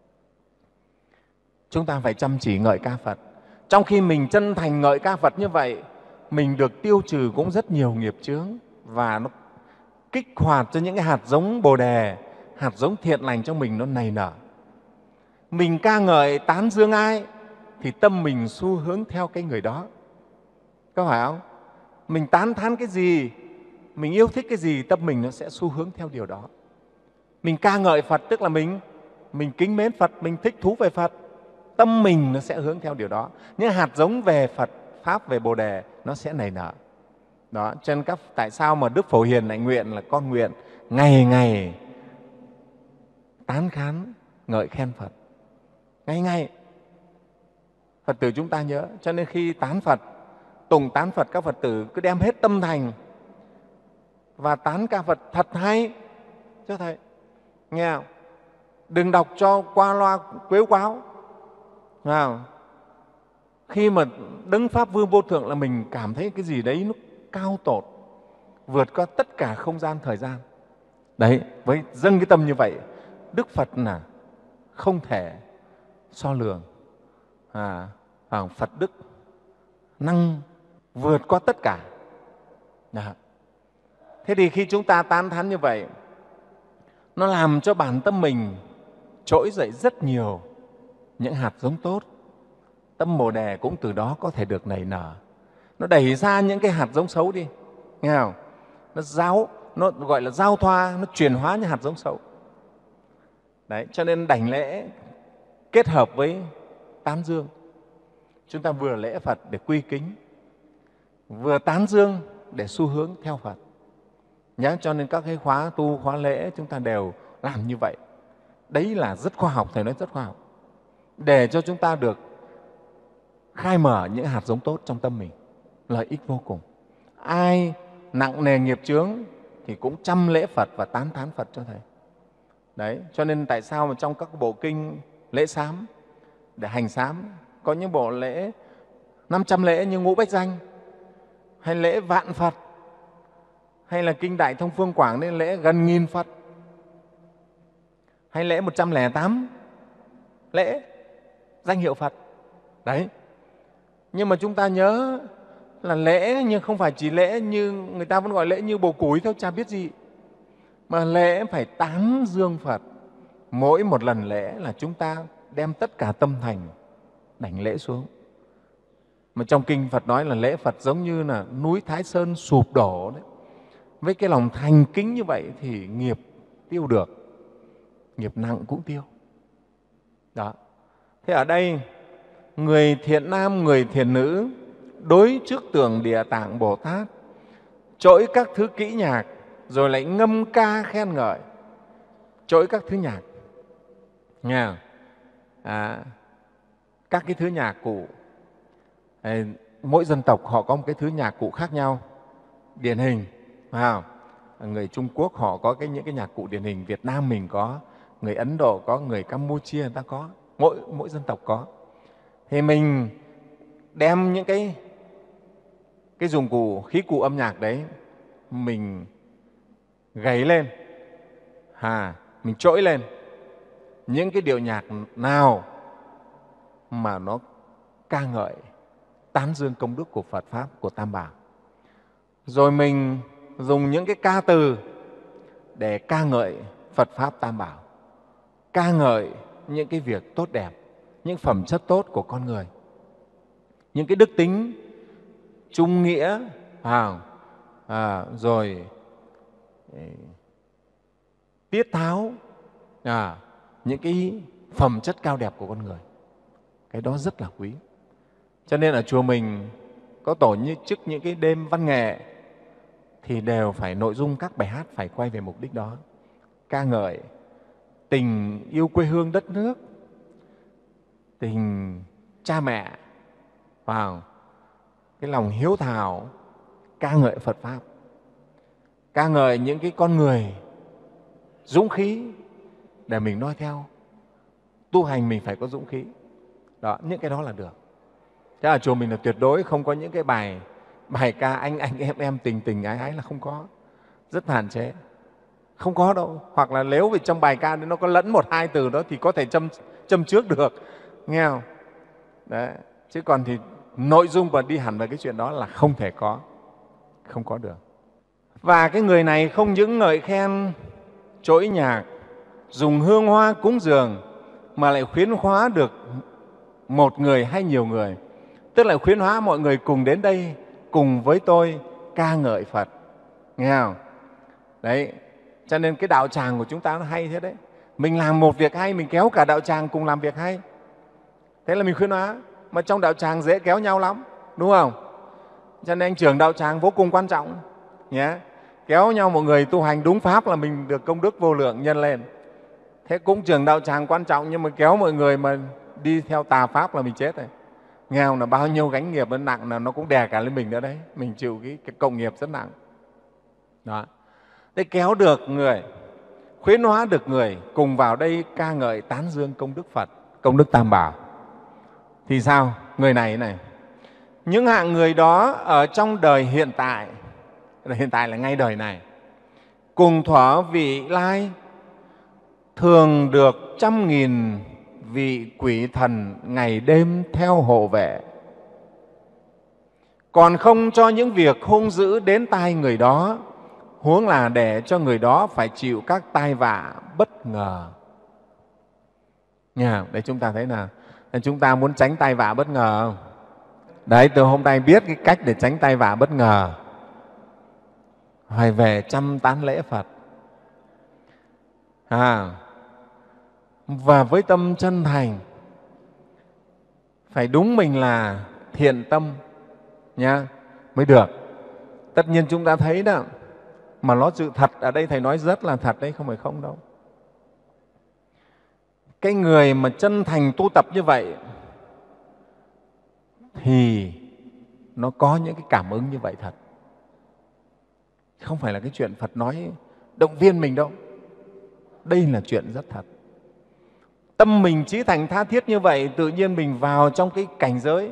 Speaker 1: Chúng ta phải chăm chỉ ngợi ca Phật. Trong khi mình chân thành ngợi ca Phật như vậy, mình được tiêu trừ cũng rất nhiều nghiệp chướng, và nó kích hoạt cho những cái hạt giống Bồ Đề, hạt giống thiện lành trong mình nó nảy nở. Mình ca ngợi tán dương ai thì tâm mình xu hướng theo cái người đó. Có phải không? Mình tán thán cái gì, mình yêu thích cái gì, tâm mình nó sẽ xu hướng theo điều đó. Mình ca ngợi Phật tức là mình kính mến Phật, mình thích thú về Phật, tâm mình nó sẽ hướng theo điều đó. Những hạt giống về Phật Pháp, về Bồ Đề nó sẽ nảy nở. Đó, cho nên tại sao mà Đức Phổ Hiền lại nguyện là con nguyện ngày ngày tán thán ngợi khen Phật. Ngày ngày Phật tử chúng ta nhớ. Cho nên khi tán Phật, tùng tán Phật, các Phật tử cứ đem hết tâm thành và tán ca Phật thật hay. Chứ thầy nghe không? Đừng đọc cho qua loa quếu quáo. Khi mà Đấng Pháp Vương vô thượng là mình cảm thấy cái gì đấy nó cao tột, vượt qua tất cả không gian thời gian. Đấy, với dâng cái tâm như vậy, Đức Phật là không thể so lường. Phật đức năng vượt qua tất cả. Thế thì khi chúng ta tán thán như vậy, nó làm cho bản tâm mình trỗi dậy rất nhiều những hạt giống tốt. Tâm Bồ Đề cũng từ đó có thể được nảy nở. Nó đẩy ra những cái hạt giống xấu đi, nghe không? Nó gọi là giao thoa, nó chuyển hóa những hạt giống xấu. Đấy, cho nên đảnh lễ kết hợp với tán dương. Chúng ta vừa lễ Phật để quy kính, vừa tán dương để xu hướng theo Phật. Nhá, cho nên các cái khóa tu, khóa lễ chúng ta đều làm như vậy. Đấy là rất khoa học, Thầy nói rất khoa học. Để cho chúng ta được khai mở những hạt giống tốt trong tâm mình, lợi ích vô cùng. Ai nặng nề nghiệp chướng thì cũng chăm lễ Phật và tán thán Phật cho Thầy. Đấy, cho nên tại sao mà trong các bộ kinh lễ sám để hành sám có những bộ lễ 500 lễ như Ngũ Bách Danh, hay lễ Vạn Phật, hay là kinh Đại Thông Phương Quảng nên lễ gần 1000 Phật, hay lễ 108 lễ danh hiệu Phật. Đấy. Nhưng mà chúng ta nhớ là lễ nhưng không phải chỉ lễ như người ta vẫn gọi lễ như bồ củi thôi, chả biết gì. Mà lễ phải tán dương Phật. Mỗi một lần lễ là chúng ta đem tất cả tâm thành đảnh lễ xuống. Mà trong kinh Phật nói là lễ Phật giống như là núi Thái Sơn sụp đổ đấy. Với cái lòng thành kính như vậy thì nghiệp tiêu được, nghiệp nặng cũng tiêu. Đó. Thế ở đây, người thiện nam, người thiện nữ đối trước tượng Địa Tạng Bồ Tát, trỗi các thứ kỹ nhạc, rồi lại ngâm ca khen ngợi. Trỗi các thứ nhạc. Nghe không? Các cái thứ nhạc cụ. Mỗi dân tộc họ có một cái thứ nhạc cụ khác nhau, điển hình. Phải không? Người Trung Quốc họ có những cái nhạc cụ điển hình, Việt Nam mình có, người Ấn Độ có, người Campuchia người ta có, mỗi dân tộc có. Thì mình đem những cái dụng cụ, khí cụ âm nhạc đấy, mình gảy lên, mình trỗi lên những cái điệu nhạc nào mà nó ca ngợi, tán dương công đức của Phật Pháp, của Tam Bảo. Rồi mình dùng những cái ca từ để ca ngợi Phật Pháp Tam Bảo, ca ngợi những cái việc tốt đẹp, những phẩm chất tốt của con người, những cái đức tính trung nghĩa, rồi tiết tháo, những cái phẩm chất cao đẹp của con người. Cái đó rất là quý. Cho nên ở chùa mình có tổ chức những cái đêm văn nghệ thì đều phải nội dung các bài hát phải quay về mục đích đó, ca ngợi tình yêu quê hương đất nước, tình cha mẹ, vào cái lòng hiếu thảo, ca ngợi Phật Pháp, ca ngợi những cái con người dũng khí để mình noi theo. Tu hành mình phải có dũng khí. Đó, những cái đó là được. Thế ở chùa mình là tuyệt đối không có những cái bài ca anh em tình ái là không có, rất hạn chế, không có đâu. Hoặc là nếu vì trong bài ca nó có lẫn một hai từ đó thì có thể châm trước được, nghe không? Đấy. Chứ còn thì nội dung và đi hẳn về cái chuyện đó là không thể có, không có được. Và cái người này không những ngợi khen, trỗi nhạc, dùng hương hoa cúng dường, mà lại khuyến hóa được một người hay nhiều người. Tức là khuyến hóa mọi người cùng đến đây, cùng với tôi ca ngợi Phật. Nghe không? Đấy, cho nên cái đạo tràng của chúng ta nó hay thế đấy. Mình làm một việc hay, mình kéo cả đạo tràng cùng làm việc hay. Thế là mình khuyến hóa. Mà trong đạo tràng dễ kéo nhau lắm, đúng không? Cho nên anh trưởng đạo tràng vô cùng quan trọng nhé. Kéo nhau một người tu hành đúng pháp là mình được công đức vô lượng nhân lên. Thế cũng trưởng đạo tràng quan trọng, nhưng mà kéo mọi người mà đi theo tà pháp là mình chết rồi. Nghe không? Là bao nhiêu gánh nghiệp nó nặng là nó cũng đè cả lên mình nữa đấy. Mình chịu cái cộng nghiệp rất nặng. Đó. Thế kéo được người, khuyến hóa được người cùng vào đây ca ngợi tán dương công đức Phật, công đức Tam Bảo. Thì sao? Người này, những hạng người đó ở trong đời hiện tại là ngay đời này, cùng thuở vị lai, thường được 100.000 vị quỷ thần ngày đêm theo hộ vệ, còn không cho những việc hung dữ đến tai người đó, huống là để cho người đó phải chịu các tai vạ bất ngờ. Nha, đấy chúng ta thấy là chúng ta muốn tránh tai vạ bất ngờ không? Đấy, từ hôm nay biết cái cách để tránh tai vạ bất ngờ. Phải về chăm tán lễ Phật. Và với tâm chân thành, phải đúng mình là thiện tâm nhá, mới được. Tất nhiên chúng ta thấy đó, mà nó sự thật ở đây Thầy nói rất là thật đấy, không phải không đâu. Cái người mà chân thành tu tập như vậy thì nó có những cái cảm ứng như vậy thật. Không phải là cái chuyện Phật nói động viên mình đâu. Đây là chuyện rất thật. Tâm mình chí thành tha thiết như vậy, tự nhiên mình vào trong cái cảnh giới,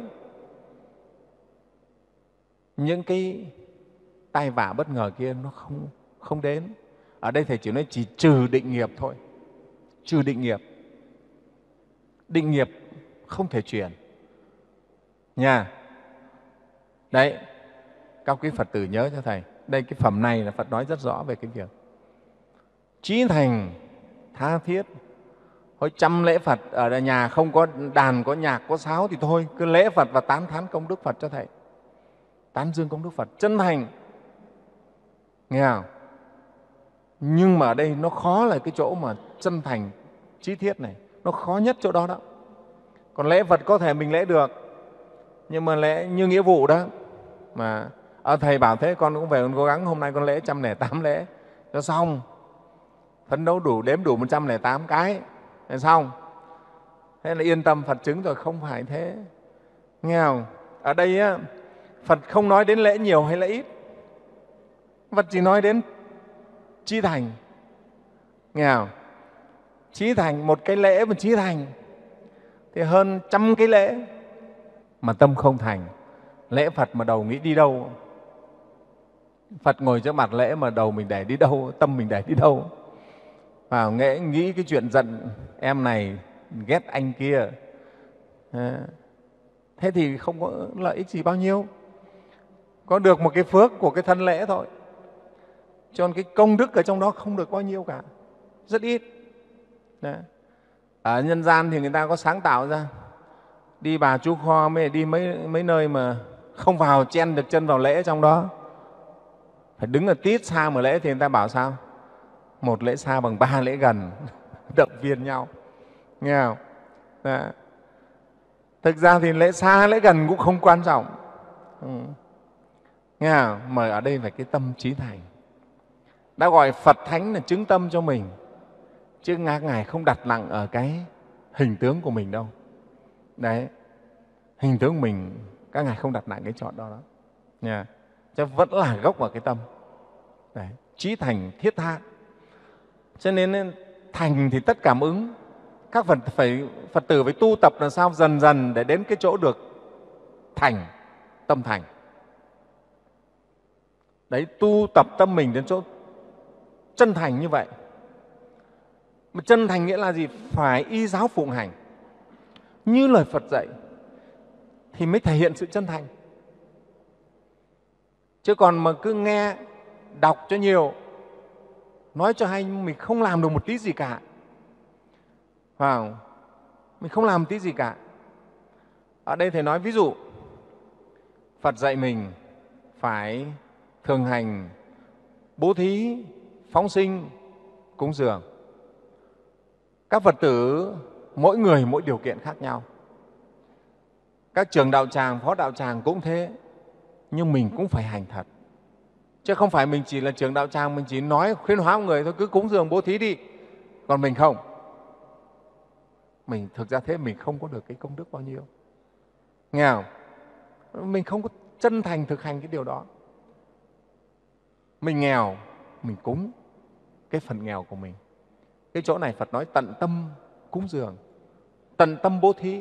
Speaker 1: những cái tai vạ bất ngờ kia nó không đến. Ở đây Thầy chỉ nói chỉ trừ định nghiệp thôi. Trừ định nghiệp. Định nghiệp không thể chuyển. Nha. Đấy, các quý Phật tử nhớ cho Thầy. Đây, cái phẩm này là Phật nói rất rõ về cái việc chí thành tha thiết. Thôi chăm lễ Phật, ở nhà không có đàn, có nhạc, có sáo thì thôi, cứ lễ Phật và tán thán công đức Phật cho Thầy. Tán dương công đức Phật, chân thành. Nghe không? Nhưng mà ở đây nó khó là cái chỗ mà chân thành, chí thiết này. Nó khó nhất chỗ đó đó. Còn lễ Phật có thể mình lễ được, nhưng mà lễ như nghĩa vụ đó. Mà Thầy bảo thế, con cũng về con cố gắng hôm nay con lễ 108 lễ cho xong. Phấn đấu đủ, đếm đủ 108 cái, thế xong. Thế là yên tâm, Phật chứng rồi. Không phải thế. Nghe không? Ở đây á, Phật không nói đến lễ nhiều hay lễ ít. Phật chỉ nói đến chí thành. Nghe không? Chí thành, một cái lễ mà chí thành thì hơn 100 cái lễ mà tâm không thành. Lễ Phật mà đầu nghĩ đi đâu? Phật ngồi trước mặt lễ mà đầu mình để đi đâu? Tâm mình để đi đâu? Và nghĩ cái chuyện giận em này, ghét anh kia. Thế thì không có lợi ích gì bao nhiêu. Có được một cái phước của cái thân lễ thôi. Cho nên cái công đức ở trong đó không được bao nhiêu cả. Rất ít. Đấy. Ở nhân gian thì người ta có sáng tạo ra. Đi Bà Chú Kho mới đi mấy nơi mà không vào chen được chân vào lễ trong đó. Phải đứng ở tít xa một lễ thì người ta bảo sao? Một lễ xa bằng 3 lễ gần. Động viên nhau. Nghe không? Đó. Thực ra thì lễ xa, lễ gần cũng không quan trọng. Nghe không? Mà ở đây phải cái tâm chí thành. Đã gọi Phật Thánh là chứng tâm cho mình, chứ Ngài không đặt nặng ở cái hình tướng của mình đâu. Đấy, hình tướng của mình các Ngài không đặt nặng cái chọn đó. Nha. Chứ vẫn là gốc vào cái tâm. Đấy, chí thành thiết tha. Cho nên thành thì tất cảm ứng. Các Phật tử phải tu tập làm sao dần dần để đến cái chỗ được thành, tâm thành. Đấy, tu tập tâm mình đến chỗ chân thành như vậy. Mà chân thành nghĩa là gì? Phải y giáo phụng hành như lời Phật dạy thì mới thể hiện sự chân thành. Chứ còn mà cứ nghe, đọc cho nhiều, nói cho hay mình không làm được một tí gì cả. Phải không? Mình không làm một tí gì cả. Ở đây Thầy nói ví dụ, Phật dạy mình phải thường hành bố thí, phóng sinh, cúng dường. Các Phật tử mỗi người mỗi điều kiện khác nhau. Các trưởng đạo tràng, phó đạo tràng cũng thế. Nhưng mình cũng phải hành thật. Chứ không phải mình chỉ là trưởng đạo tràng, mình chỉ nói khuyến hóa người thôi, cứ cúng dường bố thí đi. Còn mình không. Mình thực ra thế mình không có được cái công đức bao nhiêu. Nghe không? Mình không có chân thành thực hành cái điều đó. Mình nghèo, mình cúng cái phần nghèo của mình. Cái chỗ này Phật nói tận tâm cúng dường, tận tâm bố thí.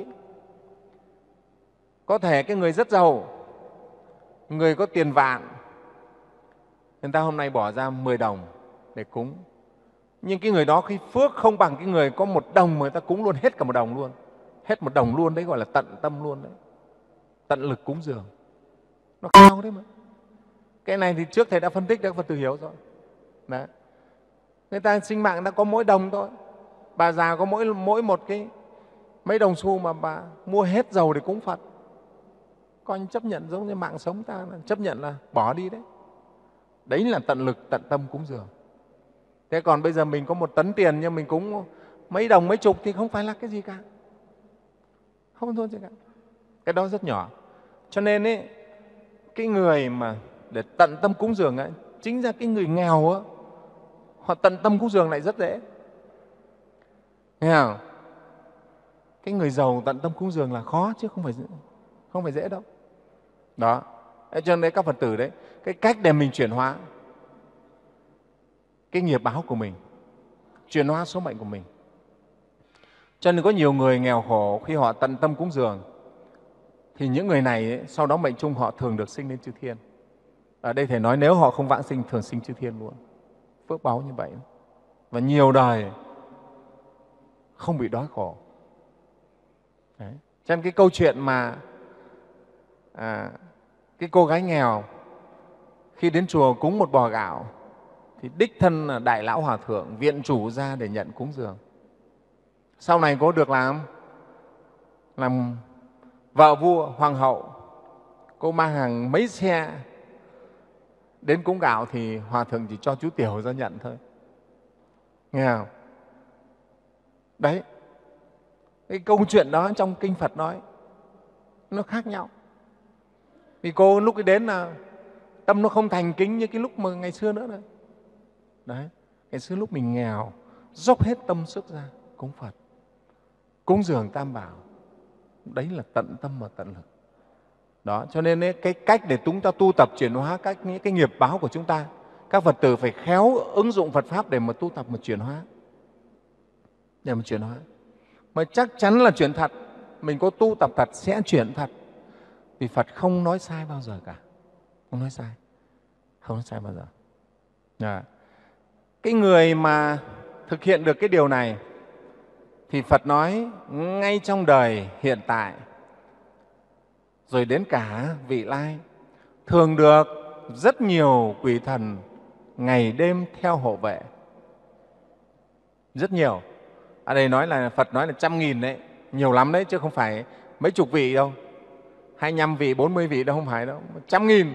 Speaker 1: Có thể cái người rất giàu, người có tiền vạn, người ta hôm nay bỏ ra 10 đồng để cúng.
Speaker 3: Nhưng cái người đó khi phước không bằng cái người có 1 đồng mà người ta cúng luôn hết cả 1 đồng luôn. Hết 1 đồng luôn, đấy gọi là tận tâm luôn đấy. Tận lực cúng dường. Nó cao đấy mà. Cái này thì trước Thầy đã phân tích, các Phật tử hiểu rồi. Đấy. Người ta sinh mạng người ta có mỗi đồng thôi. Bà già có mỗi một cái mấy đồng xu mà bà mua hết dầu để cúng Phật. Coi như chấp nhận, giống như mạng sống ta là chấp nhận là bỏ đi đấy. Đấy là tận lực, tận tâm cúng dường. Thế còn bây giờ mình có 1 tấn tiền nhưng mình cúng mấy đồng, mấy chục thì không phải là cái gì cả. Không thôi gì cả. Cái đó rất nhỏ. Cho nên ấy, cái người mà để tận tâm cúng dường ấy, chính ra cái người nghèo ấy, họ tận tâm cúng dường lại rất dễ. Nghe không? Cái người giàu tận tâm cúng dường là khó chứ không phải dễ đâu. Đó. Cho nên đấy các Phật tử đấy, cái cách để mình chuyển hóa cái nghiệp báo của mình, chuyển hóa số mệnh của mình. Cho nên có nhiều người nghèo khổ khi họ tận tâm cúng dường thì những người này ấy, sau đó mệnh chung họ thường được sinh lên chư thiên. Ở đây Thầy nói nếu họ không vãng sinh thường sinh chư thiên luôn. Phước báo như vậy. Và nhiều đời không bị đói khổ. Đấy. Cho nên cái câu chuyện mà cái cô gái nghèo khi đến chùa cúng 1 bò gạo thì đích thân là Đại Lão Hòa Thượng viện chủ ra để nhận cúng dường. Sau này cô được làm vợ vua, hoàng hậu. Cô mang hàng mấy xe đến cúng gạo thì Hòa Thượng chỉ cho chú Tiểu ra nhận thôi. Nghe không? Đấy. Cái câu chuyện đó trong Kinh Phật nói nó khác nhau. Vì cô lúc ấy đến là tâm nó không thành kính như cái lúc mà ngày xưa nữa. Đấy. Ngày xưa lúc mình nghèo, dốc hết tâm sức ra cúng Phật, cúng dường Tam Bảo. Đấy là tận tâm và tận lực. Đó. Cho nên ấy, cái cách để chúng ta tu tập chuyển hóa những cái nghiệp báo của chúng ta, các Phật tử phải khéo ứng dụng Phật Pháp để mà tu tập mà chuyển hóa. Để mà chuyển hóa. Mà chắc chắn là chuyển thật. Mình có tu tập thật sẽ chuyển thật. Vì Phật không nói sai bao giờ cả. Không nói sai. Không nói sai bao giờ. Đó. Cái người mà thực hiện được cái điều này thì Phật nói ngay trong đời hiện tại rồi đến cả vị lai thường được rất nhiều quỷ thần ngày đêm theo hộ vệ. Rất nhiều. Ở đây nói là Phật nói là 100.000 đấy, nhiều lắm đấy chứ không phải mấy chục vị đâu, 25 vị, 40 vị đâu, không phải đâu, 100.000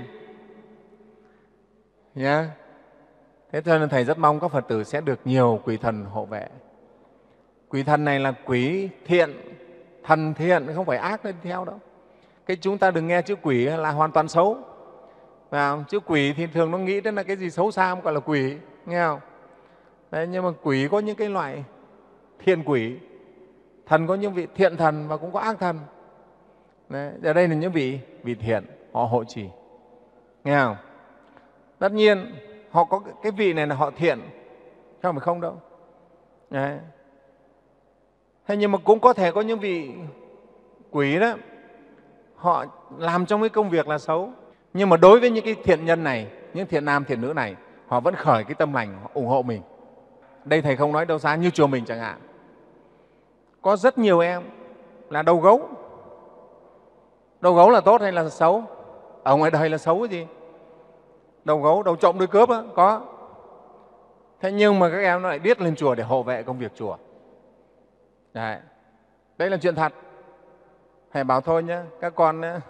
Speaker 3: nhá. Thế cho nên Thầy rất mong các Phật tử sẽ được nhiều quỷ thần hộ vệ. Quỷ thần này là quỷ thiện, thần thiện, không phải ác lên theo đâu. Cái chúng ta đừng nghe chữ quỷ là hoàn toàn xấu. Chữ quỷ thì thường nó nghĩ đến là cái gì xấu xa mới gọi là quỷ, nghe không? Đấy, nhưng mà quỷ có những cái loại thiện quỷ, thần có những vị thiện thần và cũng có ác thần. Đấy, ở đây là những vị thiện, họ hộ trì, nghe không? Tất nhiên họ có cái vị này là họ thiện, chứ không phải không đâu. Đấy. Thế nhưng mà cũng có thể có những vị quỷ đó, họ làm trong cái công việc là xấu, nhưng mà đối với những cái thiện nhân này, những thiện nam thiện nữ này, họ vẫn khởi cái tâm lành, họ ủng hộ mình. Đây Thầy không nói đâu xa, như chùa mình chẳng hạn, có rất nhiều em là đầu gấu. Đầu gấu là tốt hay là xấu? Ở ngoài đời là xấu cái gì? Đầu gấu, đầu trộm, đuôi cướp đó, có. Thế nhưng mà các em nó lại biết lên chùa để hộ vệ công việc chùa. Đấy, đây là chuyện thật. Thầy bảo thôi nhé, các con ấy,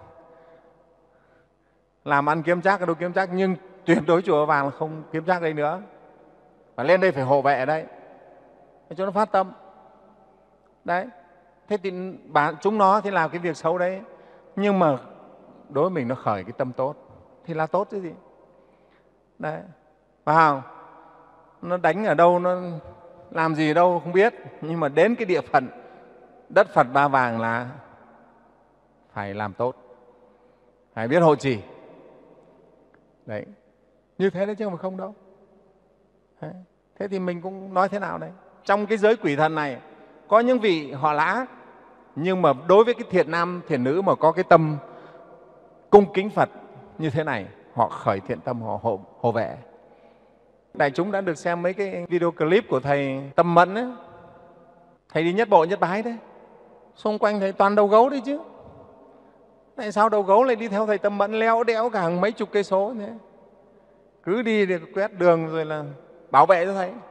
Speaker 3: làm ăn kiếm trác, đâu kiếm trác, nhưng tuyệt đối chùa vàng là không kiếm trác đây nữa. Và lên đây phải hộ vệ ở đây, để cho nó phát tâm. Đấy, thế thì chúng nó thì làm cái việc xấu đấy, nhưng mà đối với mình nó khởi cái tâm tốt thì là tốt chứ gì. Đấy, phải không? Nó đánh ở đâu, nó làm gì ở đâu không biết, nhưng mà đến cái địa phận đất Phật Ba Vàng là phải làm tốt, phải biết hộ trì. Đấy, như thế đấy chứ không phải không đâu. Đấy. Thế thì mình cũng nói thế nào đấy? Trong cái giới quỷ thần này có những vị họ là ác, nhưng mà đối với cái thiện nam thiện nữ mà có cái tâm cung kính Phật như thế này, họ khởi thiện tâm, họ hộ vệ. Đại chúng đã được xem mấy cái video clip của Thầy Tâm Mẫn ấy. Thầy đi Nhất Bộ Nhất Bái đấy, xung quanh Thầy toàn đầu gấu đấy chứ. Tại sao đầu gấu lại đi theo Thầy Tâm Mẫn leo đẽo cả hàng mấy chục cây số thế? Cứ đi để quét đường rồi là bảo vệ cho Thầy.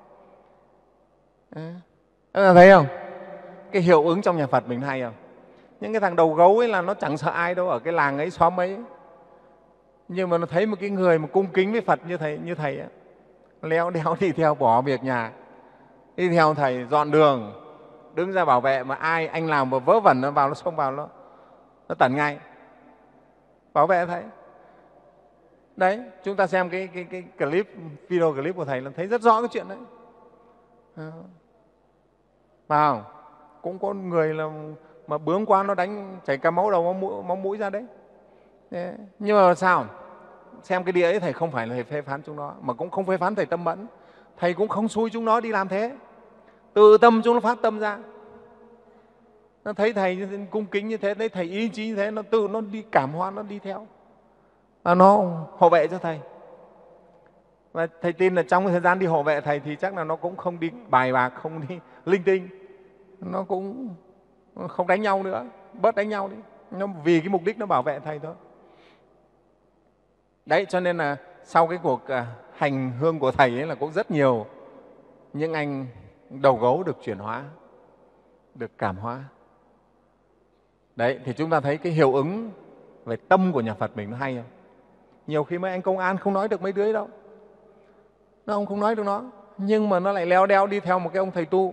Speaker 3: Thấy không? Cái hiệu ứng trong nhà Phật mình hay không? Những cái thằng đầu gấu ấy là nó chẳng sợ ai đâu, ở cái làng ấy, xóm ấy. Nhưng mà nó thấy một cái người mà cung kính với Phật như thầy ấy, leo đéo đi theo, bỏ việc nhà, đi theo Thầy dọn đường, đứng ra bảo vệ, mà ai anh làm mà vớ vẩn nó vào, nó xông vào, nó tẩn ngay, bảo vệ Thầy. Đấy, chúng ta xem cái clip, video clip của Thầy là thấy rất rõ cái chuyện đấy. Phải không? Cũng có người là mà bướng quá nó đánh chảy cả máu đầu máu mũi ra đấy. Nhưng mà sao? Xem cái đĩa ấy Thầy không phải là Thầy phê phán chúng nó, mà cũng không phê phán Thầy Tâm Mẫn. Thầy cũng không xui chúng nó đi làm thế. Tự tâm chúng nó phát tâm ra. Nó thấy Thầy cung kính như thế, thấy Thầy ý chí như thế, nó tự nó đi cảm hóa, nó đi theo. Và nó hộ vệ cho Thầy. Và Thầy tin là trong cái thời gian đi hộ vệ Thầy thì chắc là nó cũng không đi bài bạc, không đi linh tinh. Nó cũng không đánh nhau nữa, bớt đánh nhau đi. Nó vì cái mục đích nó bảo vệ Thầy thôi. Đấy, cho nên là sau cái cuộc hành hương của Thầy ấy là cũng rất nhiều những anh đầu gấu được chuyển hóa, được cảm hóa. Đấy, thì chúng ta thấy cái hiệu ứng về tâm của nhà Phật mình nó hay không? Nhiều khi mấy anh công an không nói được mấy đứa đâu. Ông không nói được nó, nhưng mà nó lại leo đeo đi theo một cái ông thầy tu.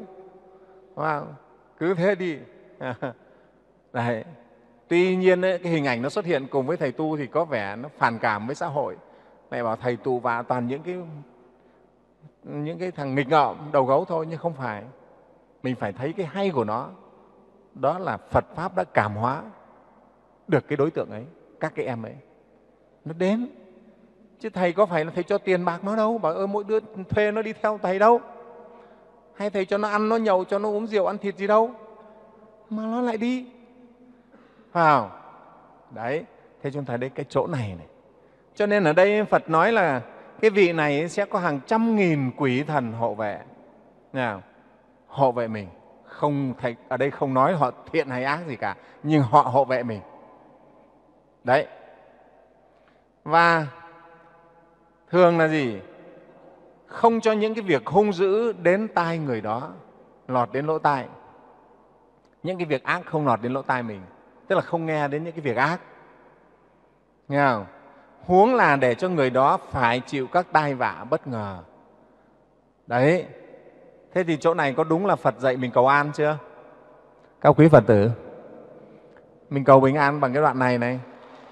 Speaker 3: Cứ thế đi. Đấy. Tuy nhiên ấy, cái hình ảnh nó xuất hiện cùng với thầy tu thì có vẻ nó phản cảm với xã hội. Lại bảo thầy tu và toàn những cái thằng nghịch ngợm, đầu gấu thôi, nhưng không phải. Mình phải thấy cái hay của nó. Đó là Phật Pháp đã cảm hóa được cái đối tượng ấy, các cái em ấy. Nó đến. Chứ Thầy có phải là Thầy cho tiền bạc nó đâu, bảo mỗi đứa thuê nó đi theo Thầy đâu. Hay Thầy cho nó ăn, nó nhậu, cho nó uống rượu, ăn thịt gì đâu. Mà nó lại đi. Phải không? Đấy, thế chúng ta thấy cái chỗ này này. Cho nên ở đây Phật nói là cái vị này sẽ có hàng trăm nghìn quỷ thần hộ vệ. Nào, hộ vệ mình. Không, Thầy ở đây không nói họ thiện hay ác gì cả, nhưng họ hộ vệ mình. Đấy. Và thường là gì? Không cho những cái việc hung dữ đến tai người đó, lọt đến lỗ tai. Những cái việc ác không lọt đến lỗ tai mình, tức là không nghe đến những cái việc ác. Nghe không? Huống là để cho người đó phải chịu các tai vạ bất ngờ. Đấy. Thế thì chỗ này có đúng là Phật dạy mình cầu an chưa? Các quý Phật tử, mình cầu bình an bằng cái đoạn này này.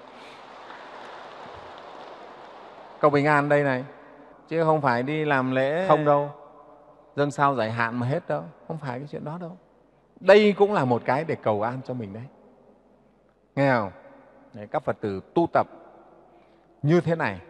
Speaker 3: Cầu bình an đây này, chứ không phải đi làm lễ không đâu, dâng sao giải hạn mà hết đâu, không phải cái chuyện đó đâu. Đây cũng là một cái để cầu an cho mình đấy. Nghe không? Đấy, các Phật tử tu tập như thế này,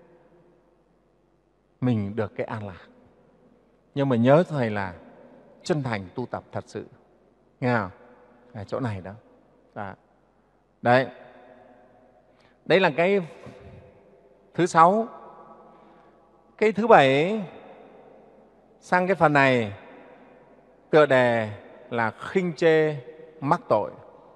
Speaker 3: mình được cái an lạc. Nhưng mà nhớ Thầy là chân thành tu tập thật sự. Nghe không? Ở chỗ này đó. Đấy. Đấy là cái thứ 6. Cái thứ 7, sang cái phần này, tựa đề là khinh chê mắc tội.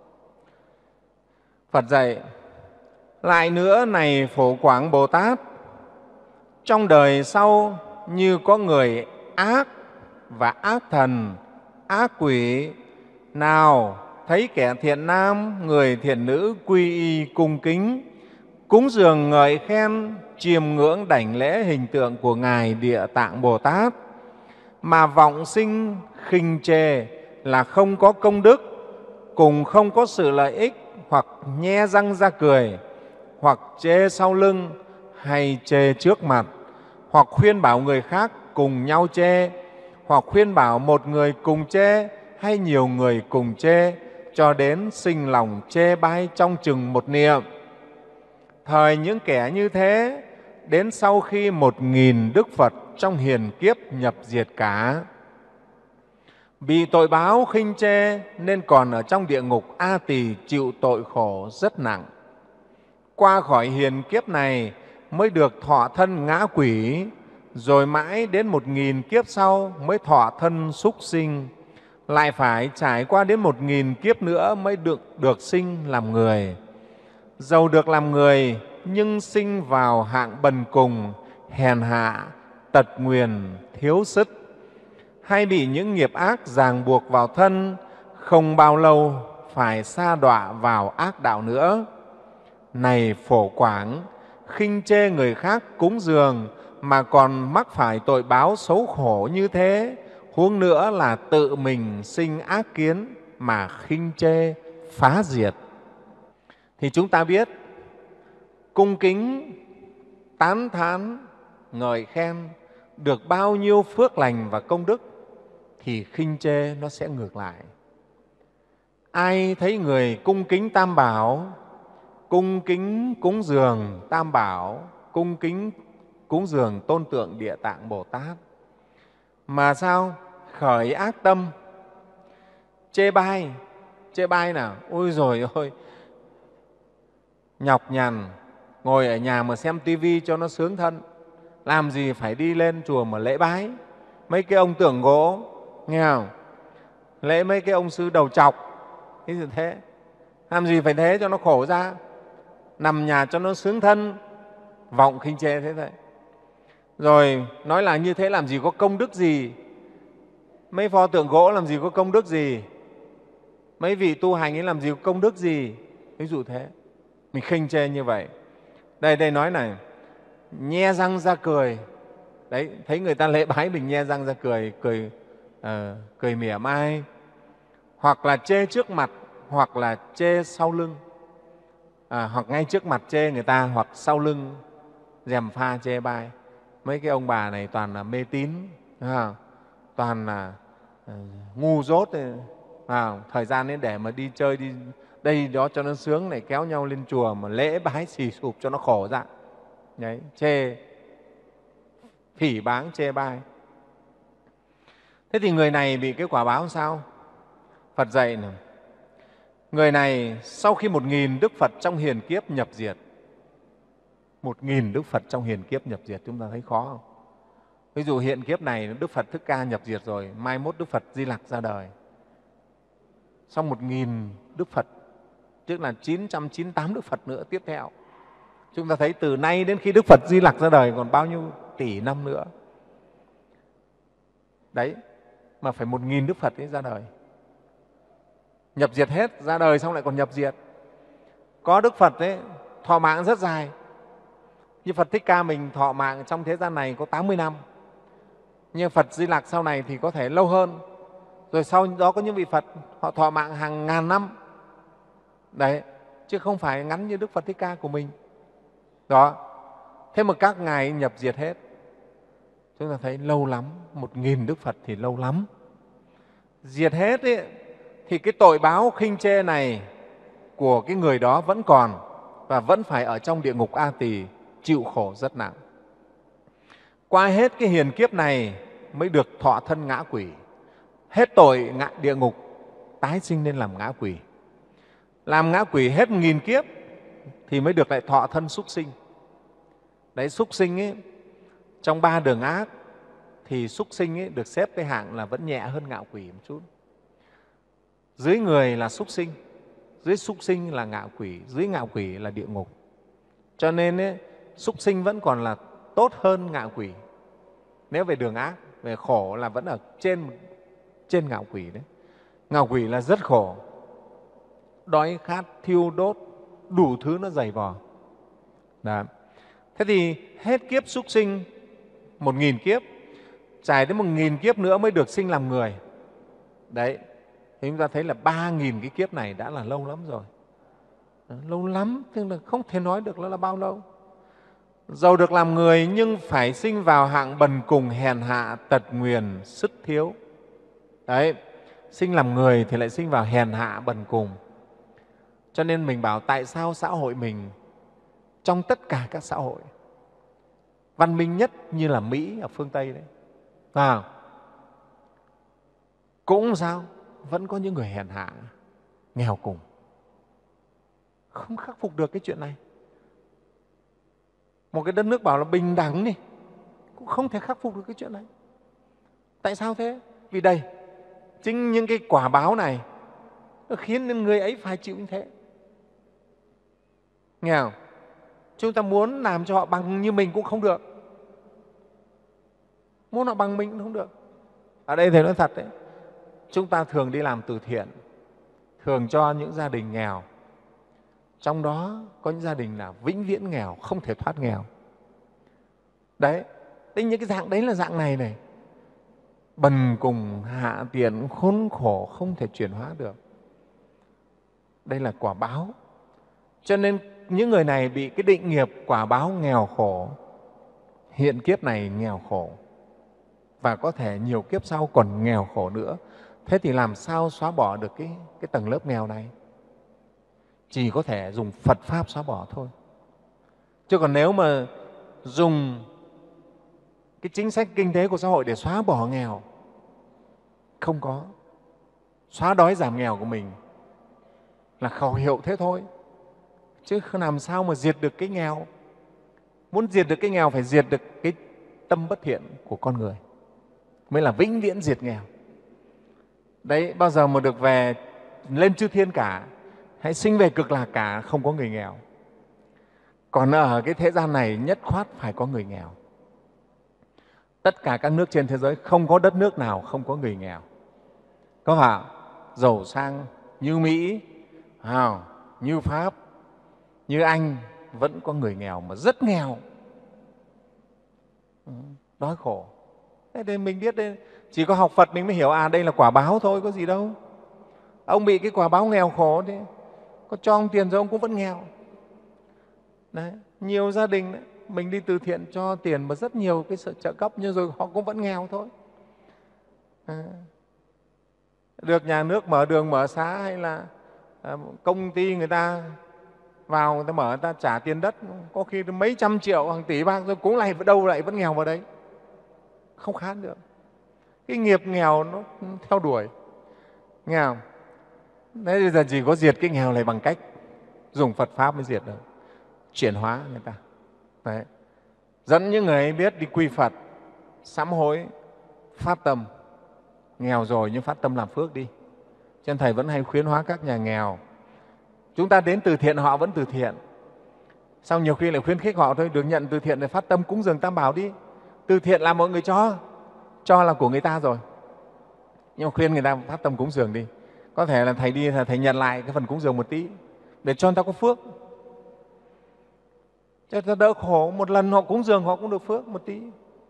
Speaker 3: Phật dạy, lại nữa này Phổ Quảng Bồ Tát, trong đời sau như có người ác và ác thần, ác quỷ, nào thấy kẻ thiện nam, người thiện nữ quy y cung kính, cúng dường ngợi khen, chiêm ngưỡng đảnh lễ hình tượng của Ngài Địa Tạng Bồ Tát, mà vọng sinh khinh chê là không có công đức, cùng không có sự lợi ích, hoặc nhe răng ra cười, hoặc chê sau lưng, hay chê trước mặt, hoặc khuyên bảo người khác cùng nhau chê, hoặc khuyên bảo một người cùng chê, hay nhiều người cùng chê, cho đến sinh lòng chê bai trong chừng một niệm. Thời những kẻ như thế, đến sau khi 1000 Đức Phật trong hiền kiếp nhập diệt cả, vì tội báo khinh chê nên còn ở trong địa ngục A Tỳ chịu tội khổ rất nặng. Qua khỏi hiền kiếp này mới được thọ thân ngã quỷ, rồi mãi đến 1000 kiếp sau mới thọ thân súc sinh, lại phải trải qua đến 1000 kiếp nữa mới được sinh làm người. Dầu được làm người nhưng sinh vào hạng bần cùng, hèn hạ, tật nguyền, thiếu sức, hay bị những nghiệp ác ràng buộc vào thân, không bao lâu phải sa đọa vào ác đạo nữa. Này Phổ Quảng, khinh chê người khác cúng dường mà còn mắc phải tội báo xấu khổ như thế, huống nữa là tự mình sinh ác kiến mà khinh chê phá diệt. Thì chúng ta biết cung kính, tán thán, ngợi khen được bao nhiêu phước lành và công đức thì khinh chê nó sẽ ngược lại. Ai thấy người cung kính Tam Bảo, cung kính cúng dường Tam Bảo, cung kính cúng dường tôn tượng Địa Tạng Bồ Tát, mà sao khởi ác tâm, chê bai nào, ôi rồi ôi, nhọc nhằn, ngồi ở nhà mà xem tivi cho nó sướng thân, làm gì phải đi lên chùa mà lễ bái mấy cái ông tượng gỗ, nghe không? Lễ mấy cái ông sư đầu trọc, cái gì thế? Làm gì phải thế cho nó khổ ra, nằm nhà cho nó sướng thân, vọng khinh chê thế thôi. Rồi nói là như thế làm gì có công đức gì, mấy pho tượng gỗ làm gì có công đức gì, mấy vị tu hành ấy làm gì có công đức gì, ví dụ thế. Mình khinh chê như vậy. Đây nói này, nhe răng ra cười. Đấy, thấy người ta lễ bái mình nhe răng ra cười mỉa mai, hoặc là chê trước mặt, hoặc là chê sau lưng, hoặc ngay trước mặt chê người ta, hoặc sau lưng gièm pha chê bai. Mấy cái ông bà này toàn là mê tín, toàn là ngu dốt, thời gian ấy để mà đi chơi đi đây đó cho nó sướng này, kéo nhau lên chùa mà lễ bái xì sụp cho nó khổ ra. Đấy, chê, phỉ báng, chê bai. Thế thì người này bị cái quả báo sao? Phật dạy này, người này sau khi 1000 Đức Phật trong hiền kiếp nhập diệt, 1000 Đức Phật trong hiền kiếp nhập diệt, chúng ta thấy khó không? Ví dụ hiện kiếp này Đức Phật Thích Ca nhập diệt rồi, mai mốt Đức Phật Di Lặc ra đời. Sau 1000 Đức Phật, tức là 998 Đức Phật nữa tiếp theo. Chúng ta thấy từ nay đến khi Đức Phật Di Lặc ra đời còn bao nhiêu tỷ năm nữa. Đấy, mà phải 1000 Đức Phật ấy ra đời. Nhập diệt hết, ra đời xong lại còn nhập diệt. Có Đức Phật ấy, thọ mạng rất dài. Như Phật Thích Ca mình thọ mạng trong thế gian này có 80 năm. Nhưng Phật Di Lặc sau này thì có thể lâu hơn. Rồi sau đó có những vị Phật họ thọ mạng hàng ngàn năm. Đấy, chứ không phải ngắn như Đức Phật Thích Ca của mình. Đó, thế mà các ngài nhập diệt hết. Chúng ta thấy lâu lắm, 1000 Đức Phật thì lâu lắm. Diệt hết ấy, thì cái tội báo khinh chê này của cái người đó vẫn còn và vẫn phải ở trong địa ngục A Tỳ chịu khổ rất nặng. Qua hết cái hiền kiếp này mới được thọ thân ngã quỷ. Hết tội địa ngục, tái sinh nên làm ngã quỷ. Làm ngã quỷ hết 1000 kiếp thì mới được lại thọ thân súc sinh. Đấy, súc sinh ấy, trong 3 đường ác thì súc sinh ấy được xếp cái hạng là vẫn nhẹ hơn ngạ quỷ một chút. Dưới người là súc sinh, dưới súc sinh là ngạ quỷ, dưới ngạ quỷ là địa ngục. Cho nên ấy, súc sinh vẫn còn là tốt hơn ngạ quỷ. Nếu về đường ác, về khổ là vẫn ở trên ngạ quỷ đấy. Ngạ quỷ là rất khổ, đói khát, thiêu đốt, đủ thứ nó dày vò. Đó. Thế thì hết kiếp súc sinh 1000 kiếp, trải đến 1000 kiếp nữa mới được sinh làm người. Đấy, thì chúng ta thấy là 3000 cái kiếp này đã là lâu lắm rồi. Lâu lắm, tức là không thể nói được là bao lâu. Dầu được làm người nhưng phải sinh vào hạng bần cùng, hèn hạ, tật nguyền, sức thiếu. Đấy, sinh làm người thì lại sinh vào hèn hạ, bần cùng. Cho nên mình bảo tại sao xã hội mình trong tất cả các xã hội văn minh nhất như là Mỹ ở phương Tây đấy, cũng sao vẫn có những người hèn hạ, nghèo cùng, không khắc phục được cái chuyện này. Một cái đất nước bảo là bình đẳng đi, cũng không thể khắc phục được cái chuyện này. Tại sao thế? Vì đây, chính những cái quả báo này nó khiến nên người ấy phải chịu như thế. Nghe không? Chúng ta muốn làm cho họ bằng như mình cũng không được. Muốn họ bằng mình cũng không được. Ở đây Thầy nói thật đấy, chúng ta thường đi làm từ thiện, thường cho những gia đình nghèo. Trong đó có những gia đình là vĩnh viễn nghèo, không thể thoát nghèo. Đấy, những cái dạng đấy là dạng này này. Bần cùng hạ tiện, khốn khổ, không thể chuyển hóa được. Đây là quả báo. Cho nên những người này bị cái định nghiệp quả báo nghèo khổ, hiện kiếp này nghèo khổ, và có thể nhiều kiếp sau còn nghèo khổ nữa. Thế thì làm sao xóa bỏ được cái tầng lớp nghèo này? Chỉ có thể dùng Phật Pháp xóa bỏ thôi. Chứ còn nếu mà dùng cái chính sách kinh tế của xã hội để xóa bỏ nghèo, không có. Xóa đói giảm nghèo của mình là khẩu hiệu thế thôi, chứ không làm sao mà diệt được cái nghèo. Muốn diệt được cái nghèo phải diệt được cái tâm bất thiện của con người, mới là vĩnh viễn diệt nghèo. Đấy, bao giờ mà được về lên chư thiên cả, hãy sinh về cực lạc cả, không có người nghèo. Còn ở cái thế gian này nhất khoát phải có người nghèo. Tất cả các nước trên thế giới không có đất nước nào không có người nghèo. Có phải giàu sang như Mỹ, như Pháp, như Anh vẫn có người nghèo mà rất nghèo, đói khổ. Thế nên mình biết đây, chỉ có học Phật mình mới hiểu đây là quả báo thôi, có gì đâu. Ông bị cái quả báo nghèo khổ thế, có cho ông tiền rồi ông cũng vẫn nghèo. Đấy, nhiều gia đình đấy, mình đi từ thiện cho tiền mà rất nhiều cái sự trợ cấp, nhưng rồi họ cũng vẫn nghèo thôi. Được nhà nước mở đường mở xá, hay là công ty người ta vào, người ta mở, người ta trả tiền đất có khi mấy trăm triệu, hàng tỷ bạc, rồi cũng lại đâu lại vẫn nghèo vào đấy, không khác được. Cái nghiệp nghèo nó theo đuổi, nghe không? Đấy, bây giờ chỉ có diệt cái nghèo này bằng cách dùng Phật Pháp mới diệt được, chuyển hóa người ta. Đấy. Dẫn những người ấy biết đi quy Phật, sám hối, phát tâm. Nghèo rồi nhưng phát tâm làm phước đi. Cho nên Thầy vẫn hay khuyến hóa các nhà nghèo. Chúng ta đến từ thiện họ vẫn từ thiện. Sau nhiều khi lại khuyến khích họ thôi, được nhận từ thiện để phát tâm cúng dường Tam Bảo đi. Từ thiện là mọi người cho là của người ta rồi. Nhưng mà khuyên người ta phát tâm cúng dường đi. Có thể là Thầy đi, Thầy nhận lại cái phần cúng dường một tí để cho người ta có phước. Cho ta đỡ khổ, một lần họ cúng dường họ cũng được phước một tí.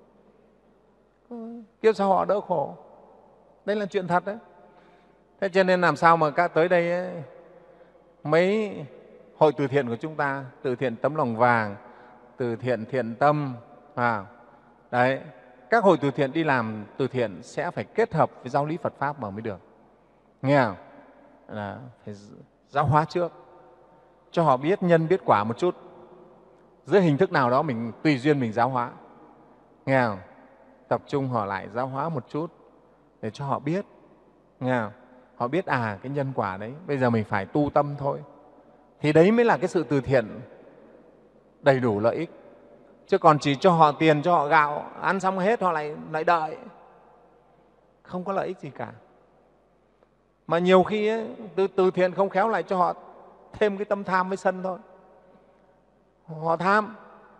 Speaker 3: Kiếp sau họ đỡ khổ. Đây là chuyện thật đấy. Thế cho nên làm sao mà tới đây ấy, mấy hội từ thiện của chúng ta, từ thiện Tấm Lòng Vàng, từ thiện Thiện Tâm, đấy, các hội từ thiện đi làm từ thiện sẽ phải kết hợp với giáo lý Phật Pháp mà mới được. Nghe không? Là phải giáo hóa trước, cho họ biết nhân biết quả một chút. Dưới hình thức nào đó mình tùy duyên mình giáo hóa. Nghe không? Tập trung họ lại giáo hóa một chút để cho họ biết. Nghe không? Họ biết cái nhân quả đấy, bây giờ mình phải tu tâm thôi. Thì đấy mới là cái sự từ thiện đầy đủ lợi ích. Chứ còn chỉ cho họ tiền, cho họ gạo, ăn xong hết họ lại đợi, không có lợi ích gì cả. Mà nhiều khi ấy, từ thiện không khéo lại cho họ thêm cái tâm tham với sân thôi. Họ tham,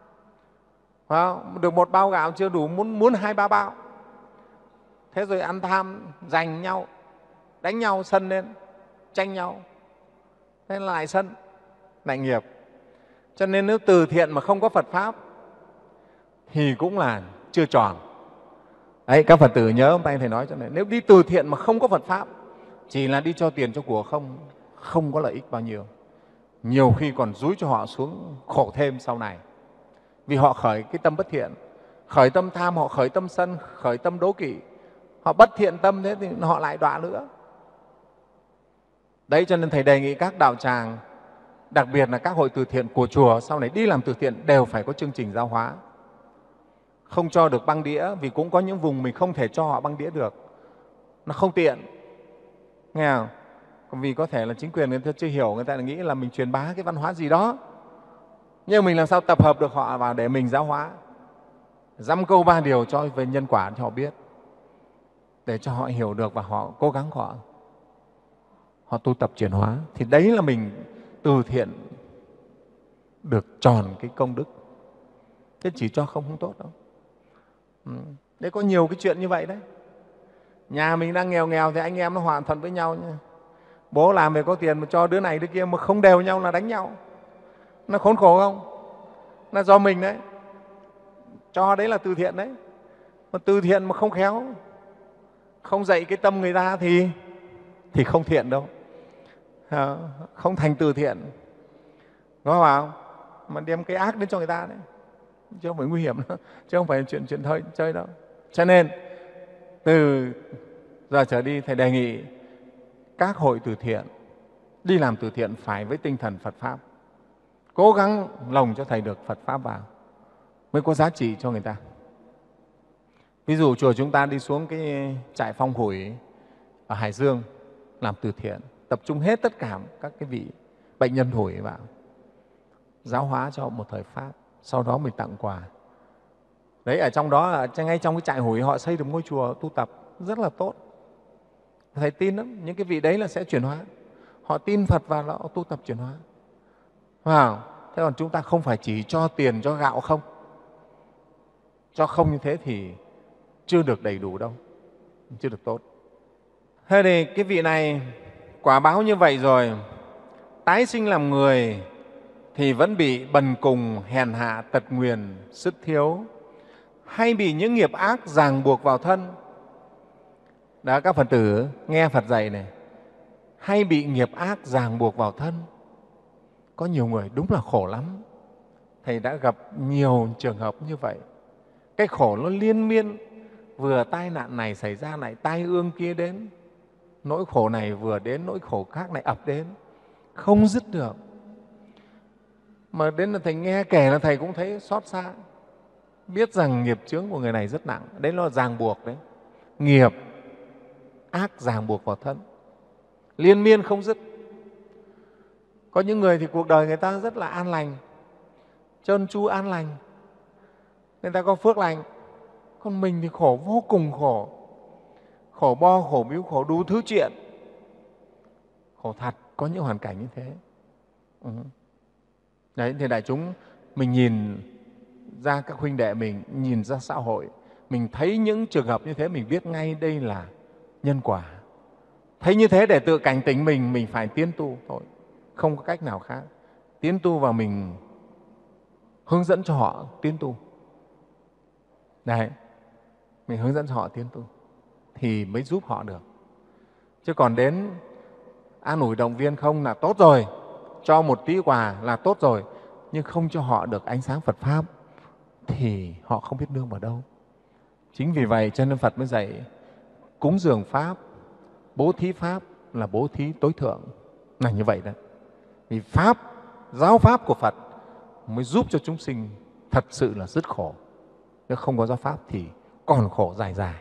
Speaker 3: được một bao gạo chưa đủ, muốn 2-3 bao. Thế rồi ăn tham, giành nhau, đánh nhau, sân lên, tranh nhau. Thế là lại sân, lại nghiệp. Cho nên nếu từ thiện mà không có Phật Pháp thì cũng là chưa tròn. Đấy, các Phật tử nhớ hôm nay Thầy nói cho này, nếu đi từ thiện mà không có Phật Pháp, chỉ là đi cho tiền cho của không có lợi ích bao nhiêu. Nhiều khi còn dúi cho họ xuống khổ thêm sau này. Vì họ khởi cái tâm bất thiện, khởi tâm tham, họ khởi tâm sân, khởi tâm đố kỵ. Họ bất thiện tâm thế thì họ lại đọa nữa. Đấy, cho nên Thầy đề nghị các đạo tràng, đặc biệt là các hội từ thiện của chùa sau này đi làm từ thiện đều phải có chương trình giáo hóa. Không cho được băng đĩa, vì cũng có những vùng mình không thể cho họ băng đĩa được, nó không tiện. Nghe không? Còn vì có thể là chính quyền người ta chưa hiểu, người ta nghĩ là mình truyền bá cái văn hóa gì đó. Nhưng mình làm sao tập hợp được họ vào để mình giáo hóa. dăm câu ba điều cho về nhân quả cho họ biết, để cho họ hiểu được và họ cố gắng họ tu tập chuyển hóa. Thì đấy là mình từ thiện được tròn cái công đức. Thế chỉ cho không tốt đâu. Đấy, có nhiều cái chuyện như vậy đấy. Nhà mình đang nghèo nghèo thì anh em nó hòa thuận với nhau nha. Bố làm về có tiền mà cho đứa này đứa kia mà không đều nhau là đánh nhau. Nó khốn khổ không? Là do mình đấy. Cho đấy là từ thiện đấy. Mà từ thiện mà không khéo, không dạy cái tâm người ta thì không thiện đâu. Không thành từ thiện. Có không? Mà đem cái ác đến cho người ta đấy. Chứ không phải nguy hiểm đâu. Chứ không phải chuyện chơi đâu. Cho nên từ giờ trở đi Thầy đề nghị các hội từ thiện đi làm từ thiện phải với tinh thần Phật Pháp. Cố gắng lồng cho Thầy được Phật Pháp vào mới có giá trị cho người ta. Ví dụ chùa chúng ta đi xuống cái trại Phong Hủi ở Hải Dương làm từ thiện, tập trung hết tất cả các cái vị bệnh nhân hủi vào, giáo hóa cho một thời Pháp, sau đó mình tặng quà. Đấy, ở trong đó, ngay trong cái trại hủi họ xây được ngôi chùa tu tập rất là tốt. Thầy tin lắm, những cái vị đấy là sẽ chuyển hóa. Họ tin Phật và họ tu tập chuyển hóa. Thế còn chúng ta không phải chỉ cho tiền, cho gạo không. Cho không như thế thì chưa được đầy đủ đâu, chưa được tốt. Thế thì cái vị này quả báo như vậy rồi, tái sinh làm người thì vẫn bị bần cùng, hèn hạ, tật nguyền, sức thiếu, hay bị những nghiệp ác ràng buộc vào thân. Đó, các Phật tử nghe Phật dạy này, hay bị nghiệp ác ràng buộc vào thân. Có nhiều người đúng là khổ lắm. Thầy đã gặp nhiều trường hợp như vậy. Cái khổ nó liên miên, vừa tai nạn này xảy ra lại tai ương kia đến, nỗi khổ này vừa đến, nỗi khổ khác này ập đến, không dứt được. Mà đến là Thầy nghe kể là Thầy cũng thấy xót xa, biết rằng nghiệp chướng của người này rất nặng. Đấy là ràng buộc đấy, nghiệp ác ràng buộc vào thân, liên miên không dứt. Có những người thì cuộc đời người ta rất là an lành, trơn tru an lành, người ta có phước lành. Còn mình thì khổ, vô cùng khổ, khổ bo, khổ biếu, khổ đủ thứ chuyện. Khổ thật, có những hoàn cảnh như thế. Đấy, thì đại chúng mình nhìn ra các huynh đệ mình, nhìn ra xã hội, mình thấy những trường hợp như thế, mình biết ngay đây là nhân quả. Thấy như thế để tự cảnh tỉnh mình phải tiến tu thôi, không có cách nào khác. Tiến tu và mình hướng dẫn cho họ tiến tu. Đấy, mình hướng dẫn cho họ tiến tu thì mới giúp họ được. Chứ còn đến an ủi động viên không là tốt rồi, cho một tí quà là tốt rồi, nhưng không cho họ được ánh sáng Phật Pháp thì họ không biết nương vào đâu. Chính vì vậy cho nên Phật mới dạy cúng dường Pháp, bố thí Pháp là bố thí tối thượng, là như vậy đó. Vì Pháp, giáo Pháp của Phật mới giúp cho chúng sinh thật sự là dứt khổ. Nếu không có giáo Pháp thì còn khổ dài dài.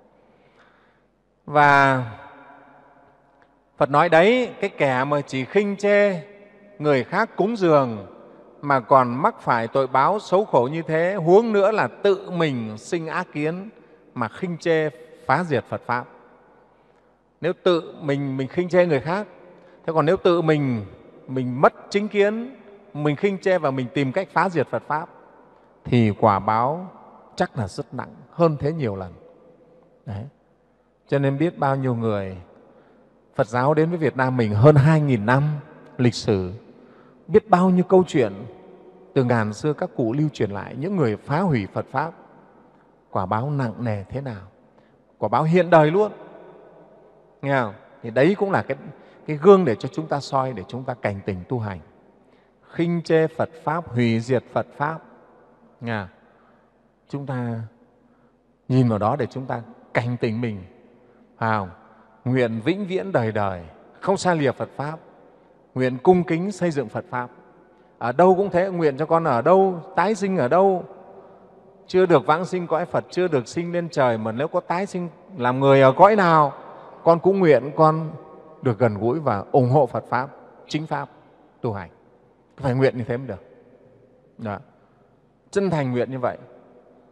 Speaker 3: Và Phật nói đấy, cái kẻ mà chỉ khinh chê người khác cúng dường mà còn mắc phải tội báo xấu khổ như thế, huống nữa là tự mình sinh ác kiến mà khinh chê phá diệt Phật Pháp. Nếu tự mình khinh chê người khác, thế còn nếu tự mình mất chính kiến, mình khinh chê và mình tìm cách phá diệt Phật Pháp thì quả báo chắc là rất nặng hơn thế nhiều lần. Đấy. Cho nên biết bao nhiêu người Phật giáo đến với Việt Nam mình hơn 2.000 năm lịch sử, biết bao nhiêu câu chuyện từ ngàn xưa các cụ lưu truyền lại, những người phá hủy Phật Pháp, quả báo nặng nề thế nào, quả báo hiện đời luôn. Nghe không? Thì đấy cũng là cái gương để cho chúng ta soi, để chúng ta cảnh tỉnh tu hành. Khinh chê Phật Pháp, hủy diệt Phật Pháp. Nghe không? Chúng ta nhìn vào đó để chúng ta cảnh tỉnh mình. Nguyện vĩnh viễn đời đời không xa lìa Phật Pháp, nguyện cung kính xây dựng Phật Pháp. Ở đâu cũng thế, nguyện cho con ở đâu, tái sinh ở đâu, chưa được vãng sinh cõi Phật, chưa được sinh lên trời, mà nếu có tái sinh làm người ở cõi nào, con cũng nguyện con được gần gũi và ủng hộ Phật Pháp, chính Pháp tu hành. Phải nguyện như thế mới được. Đó. Chân thành nguyện như vậy.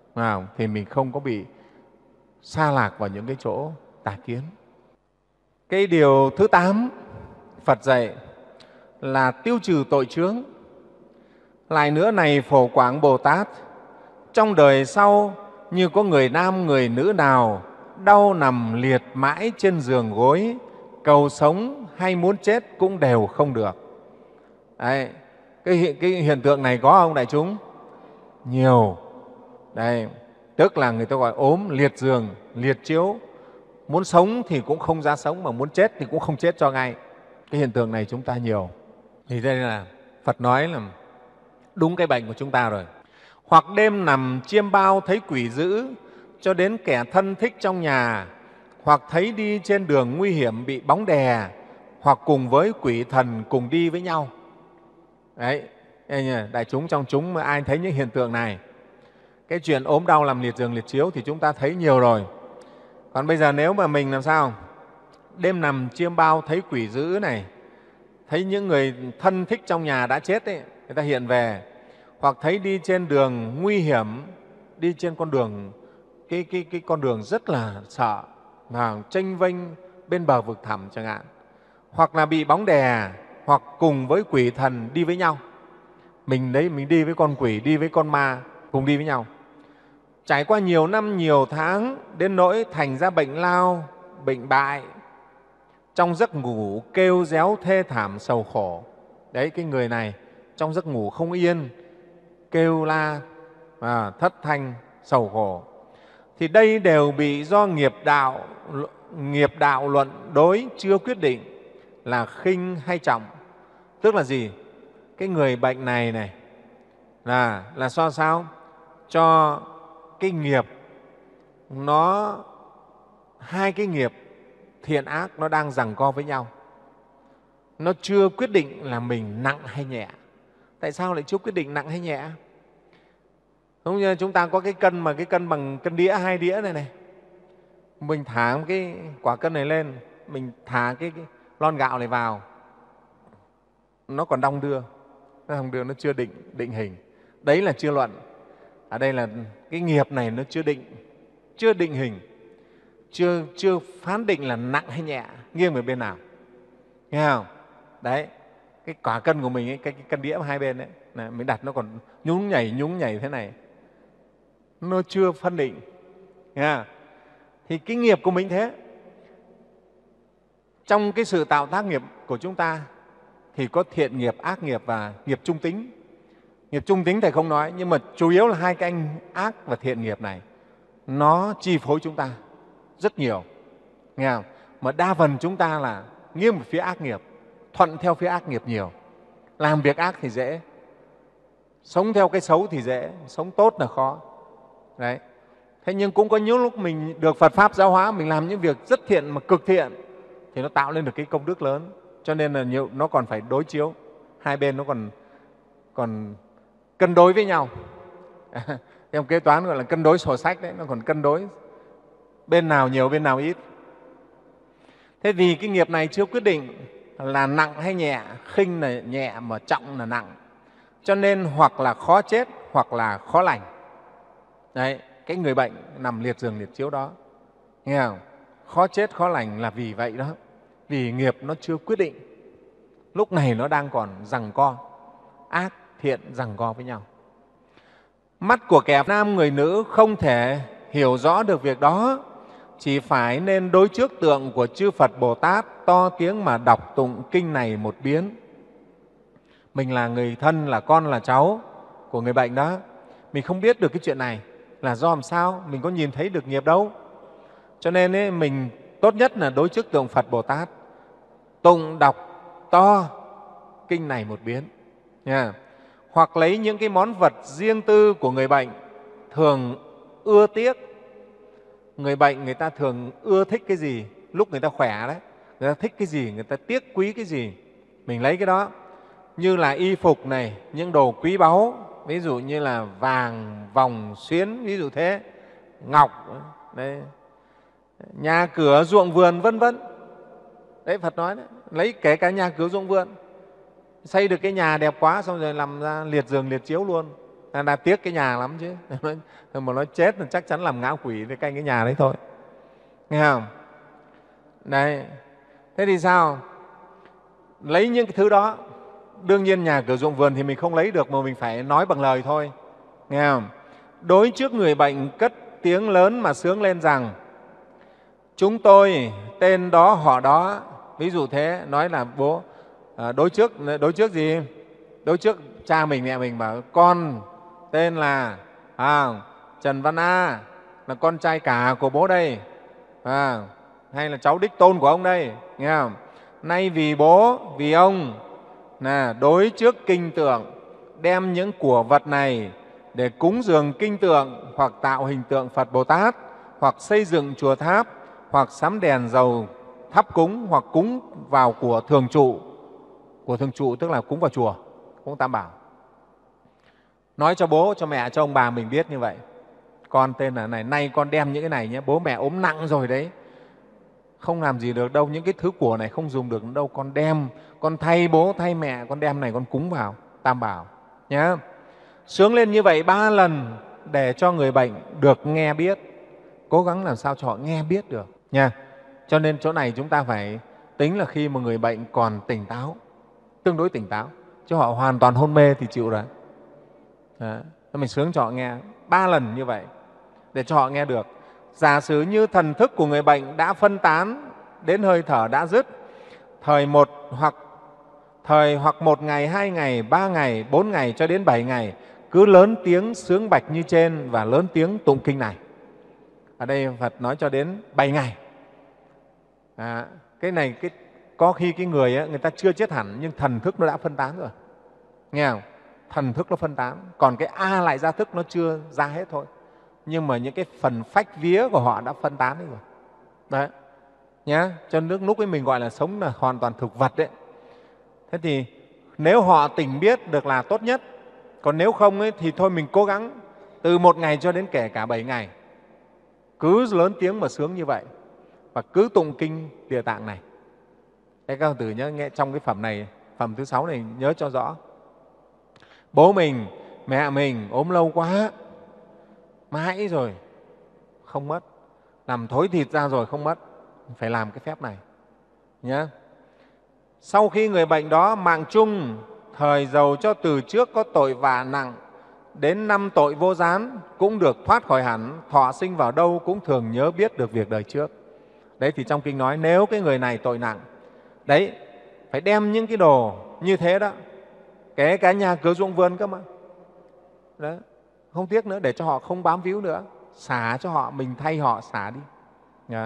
Speaker 3: thì mình không có bị sa lạc vào những cái chỗ tà kiến. Cái điều thứ 8 Phật dạy là tiêu trừ tội chướng. Lại nữa này, Phổ Quảng Bồ Tát, trong đời sau như có người nam người nữ nào đau nằm liệt mãi trên giường gối, cầu sống hay muốn chết cũng đều không được. Đấy, cái hiện tượng này có không đại chúng? Nhiều. Đây, tức là người ta gọi ốm, liệt giường, liệt chiếu, muốn sống thì cũng không ra sống, mà muốn chết thì cũng không chết cho ngay. Cái hiện tượng này chúng ta nhiều. Thì đây là Phật nói là đúng cái bệnh của chúng ta rồi. Hoặc đêm nằm chiêm bao thấy quỷ dữ, cho đến kẻ thân thích trong nhà, hoặc thấy đi trên đường nguy hiểm bị bóng đè, hoặc cùng với quỷ thần cùng đi với nhau. Đấy, đại chúng trong chúng mà ai thấy những hiện tượng này, cái chuyện ốm đau làm liệt giường liệt chiếu thì chúng ta thấy nhiều rồi. Còn bây giờ nếu mà mình làm sao? Đêm nằm chiêm bao thấy quỷ dữ này, thấy những người thân thích trong nhà đã chết ấy, người ta hiện về, hoặc thấy đi trên đường nguy hiểm, đi trên con đường cái con đường rất là sợ, chênh vênh bên bờ vực thẳm chẳng hạn, hoặc là bị bóng đè, hoặc cùng với quỷ thần đi với nhau. Mình đi với con quỷ, đi với con ma, cùng đi với nhau. Trải qua nhiều năm, nhiều tháng, đến nỗi thành ra bệnh lao, bệnh bại, trong giấc ngủ kêu réo thê thảm sầu khổ. Đấy, cái người này trong giấc ngủ không yên, kêu la, thất thanh, sầu khổ. Thì đây đều bị do nghiệp đạo luận đối chưa quyết định là khinh hay trọng. Tức là gì? Cái người bệnh này là do sao? Cho cái nghiệp hai cái nghiệp thiện ác nó đang giằng co với nhau. Nó chưa quyết định là mình nặng hay nhẹ. Tại sao lại chưa quyết định nặng hay nhẹ? Không như chúng ta có cái cân mà cái cân bằng cân đĩa, 2 đĩa này. Mình thả cái quả cân này lên, mình thả cái lon gạo này vào, nó còn đong đưa, nó chưa định hình. Đấy là chưa luận. Ở đây là cái nghiệp này nó chưa định hình, chưa phán định là nặng hay nhẹ, nghiêng về bên nào. Nghe không? Đấy, cái quả cân của mình ấy, cái cân đĩa hai bên đấy, mình đặt nó còn nhún nhảy thế này, nó chưa phân định. Nghe không? Thì cái nghiệp của mình thế. Trong cái sự tạo tác nghiệp của chúng ta thì có thiện nghiệp, ác nghiệp và nghiệp trung tính. Nghiệp trung tính Thầy không nói, nhưng mà chủ yếu là hai cái anh ác và thiện nghiệp này nó chi phối chúng ta rất nhiều. Nghe không? Mà đa phần chúng ta là nghiêng về phía ác nghiệp, thuận theo phía ác nghiệp nhiều. Làm việc ác thì dễ, sống theo cái xấu thì dễ, sống tốt là khó. Đấy. Thế nhưng cũng có những lúc mình được Phật Pháp giáo hóa, mình làm những việc rất thiện mà cực thiện thì nó tạo lên được cái công đức lớn. Cho nên là nó còn phải đối chiếu, hai bên nó còn cân đối với nhau. Trong kế toán gọi là cân đối sổ sách đấy, nó còn cân đối bên nào nhiều bên nào ít. Thế vì cái nghiệp này chưa quyết định là nặng hay nhẹ, khinh là nhẹ mà trọng là nặng, cho nên hoặc là khó chết hoặc là khó lành. Đấy, cái người bệnh nằm liệt giường liệt chiếu đó, nghe không? Khó chết khó lành là vì vậy đó, vì nghiệp nó chưa quyết định. Lúc này nó đang còn giằng co, ác thiện giằng co với nhau. Mắt của kẻ nam người nữ không thể hiểu rõ được việc đó, chỉ phải nên đối trước tượng của chư Phật Bồ Tát, to tiếng mà đọc tụng kinh này một biến. Mình là người thân, là con, là cháu của người bệnh đó, mình không biết được cái chuyện này là do làm sao, mình có nhìn thấy được nghiệp đâu. Cho nên ấy, mình tốt nhất là đối trước tượng Phật Bồ Tát, tụng đọc to kinh này một biến nha. Hoặc lấy những cái món vật riêng tư của người bệnh thường ưa tiếc. Người bệnh người ta thường ưa thích cái gì lúc người ta khỏe đấy, người ta thích cái gì, người ta tiếc quý cái gì, mình lấy cái đó. Như là y phục này, những đồ quý báu, ví dụ như là vàng, vòng, xuyến, ví dụ thế, ngọc, đấy, nhà cửa, ruộng vườn, vân vân. Đấy, Phật nói đấy, lấy kể cả nhà cửa ruộng vườn, xây được cái nhà đẹp quá xong rồi làm ra liệt giường liệt chiếu luôn, Đã tiếc cái nhà lắm chứ. Mà nó chết thì chắc chắn làm ngã quỷ thì canh cái nhà đấy thôi. Nghe không? Đấy. Thế thì sao? Lấy những cái thứ đó. Đương nhiên nhà cửa ruộng vườn thì mình không lấy được mà mình phải nói bằng lời thôi. Nghe không? Đối trước người bệnh cất tiếng lớn mà sướng lên rằng: chúng tôi tên đó họ đó. Ví dụ thế, nói là bố đối trước gì? Đối trước cha mình mẹ mình bảo con tên là Trần Văn A, là con trai cả của bố đây, hay là cháu đích tôn của ông đây, nghe không? Nay vì bố vì ông là đối trước kinh tượng đem những của vật này để cúng dường kinh tượng hoặc tạo hình tượng Phật Bồ Tát, hoặc xây dựng chùa tháp, hoặc sắm đèn dầu thắp cúng, hoặc cúng vào của thường trụ. Của thường trụ tức là cúng vào chùa, cúng Tam Bảo. Nói cho bố, cho mẹ, cho ông bà mình biết như vậy. Con tên là này, nay con đem những cái này nhé, bố mẹ ốm nặng rồi đấy, không làm gì được đâu, những cái thứ của này không dùng được đâu, con đem, con thay bố thay mẹ, con đem này con cúng vào Tam Bảo nhé. Sướng lên như vậy 3 lần để cho người bệnh được nghe biết, cố gắng làm sao cho họ nghe biết được nha. Cho nên chỗ này chúng ta phải tính là khi mà người bệnh còn tỉnh táo, tương đối tỉnh táo, chứ họ hoàn toàn hôn mê thì chịu rồi. Mình sướng cho họ nghe 3 lần như vậy để cho họ nghe được. Giả sử như thần thức của người bệnh đã phân tán đến hơi thở đã dứt, thời hoặc 1 ngày, 2 ngày, 3 ngày, 4 ngày cho đến 7 ngày, cứ lớn tiếng sướng bạch như trên và lớn tiếng tụng kinh này. Ở đây Phật nói cho đến 7 ngày. Cái này có khi cái người ta chưa chết hẳn nhưng thần thức nó đã phân tán rồi. Nghe không? Thần thức nó phân tán, còn cái A lại gia thức nó chưa ra hết thôi. Nhưng mà những cái phần phách vía của họ đã phân tán đi rồi. Đấy. Nhá. Cho nên lúc ấy mình gọi là sống là hoàn toàn thực vật đấy. Thế thì nếu họ tỉnh biết được là tốt nhất. Còn nếu không ấy, thì thôi mình cố gắng từ 1 ngày cho đến kể cả 7 ngày. Cứ lớn tiếng mà sướng như vậy. Và cứ tụng kinh Địa Tạng này. Thế các tử nhớ nghe trong cái phẩm này, phẩm thứ 6 này nhớ cho rõ. Bố mình, mẹ mình ốm lâu quá, mãi rồi, không mất. Nằm thối thịt ra rồi không mất. Phải làm cái phép này. Nhé. Sau khi người bệnh đó mạng chung, thời giàu cho từ trước có tội vạ nặng, đến 5 tội vô gián cũng được thoát khỏi hẳn, thọ sinh vào đâu cũng thường nhớ biết được việc đời trước. Đấy thì trong kinh nói nếu cái người này tội nặng, đấy, phải đem những cái đồ như thế đó, kể cả nhà cửa ruộng vườn cơ mà. Đó, không tiếc nữa để cho họ không bám víu nữa, xả cho họ, mình thay họ xả đi. Đó.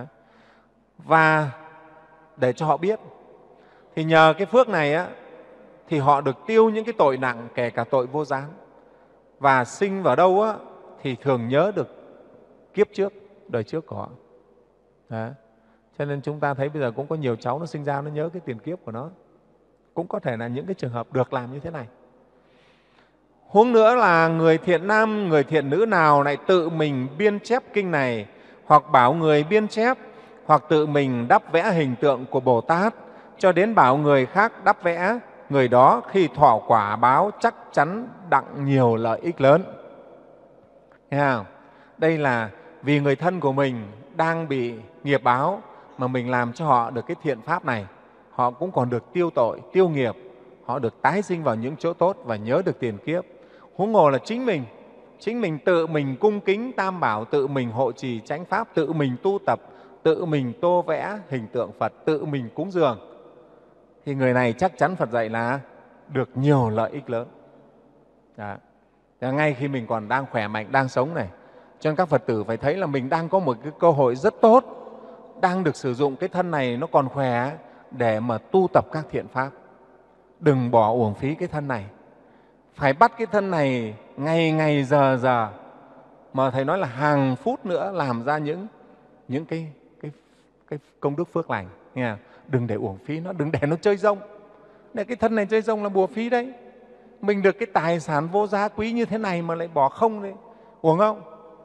Speaker 3: Và để cho họ biết, thì nhờ cái phước này á, thì họ được tiêu những cái tội nặng, kể cả tội vô gián. Và sinh vào đâu á, thì thường nhớ được kiếp trước, đời trước của họ. Đó. Cho nên chúng ta thấy bây giờ cũng có nhiều cháu nó sinh ra nó nhớ cái tiền kiếp của nó. Cũng có thể là những cái trường hợp được làm như thế này. Huống nữa là người thiện nam, người thiện nữ nào lại tự mình biên chép kinh này, hoặc bảo người biên chép, hoặc tự mình đắp vẽ hình tượng của Bồ Tát, cho đến bảo người khác đắp vẽ, người đó khi thọ quả báo chắc chắn đặng nhiều lợi ích lớn. Nghe không? Đây là vì người thân của mình đang bị nghiệp báo mà mình làm cho họ được cái thiện pháp này. Họ cũng còn được tiêu tội, tiêu nghiệp, họ được tái sinh vào những chỗ tốt và nhớ được tiền kiếp. Huống hồ là chính mình tự mình cung kính Tam Bảo, tự mình hộ trì chánh pháp, tự mình tu tập, tự mình tô vẽ hình tượng Phật, tự mình cúng dường, thì người này chắc chắn Phật dạy là được nhiều lợi ích lớn. Đó. Ngay khi mình còn đang khỏe mạnh, đang sống này, cho nên các Phật tử phải thấy là mình đang có một cái cơ hội rất tốt, đang được sử dụng cái thân này nó còn khỏe để mà tu tập các thiện pháp. Đừng bỏ uổng phí cái thân này. Phải bắt cái thân này ngày ngày giờ giờ, mà Thầy nói là hàng phút nữa làm ra những cái công đức phước lành. Nghe không? Đừng để uổng phí nó, đừng để nó chơi rông. Để cái thân này chơi rông là bùa phí đấy. Mình được cái tài sản vô giá quý như thế này mà lại bỏ không đấy, uổng không?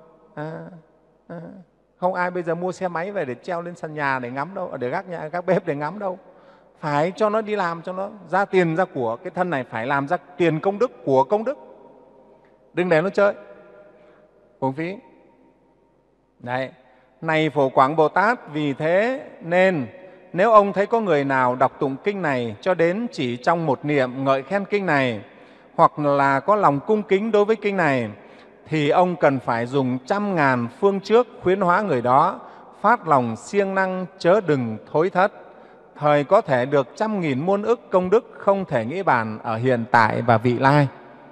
Speaker 3: Không ai bây giờ mua xe máy về để treo lên sàn nhà để ngắm đâu, để gác nhà, gác bếp để ngắm đâu. Phải cho nó đi làm, cho nó ra tiền ra của. Cái thân này phải làm ra tiền công đức, của công đức, đừng để nó chơi, uổng phí. Đấy, này Phổ Quảng Bồ Tát, vì thế nên nếu ông thấy có người nào đọc tụng kinh này cho đến chỉ trong một niệm ngợi khen kinh này, hoặc là có lòng cung kính đối với kinh này, thì ông cần phải dùng 100.000 phương trước khuyến hóa người đó, phát lòng siêng năng chớ đừng thối thất, thời có thể được 100.000 muôn ức công đức không thể nghĩ bàn ở hiện tại và vị lai.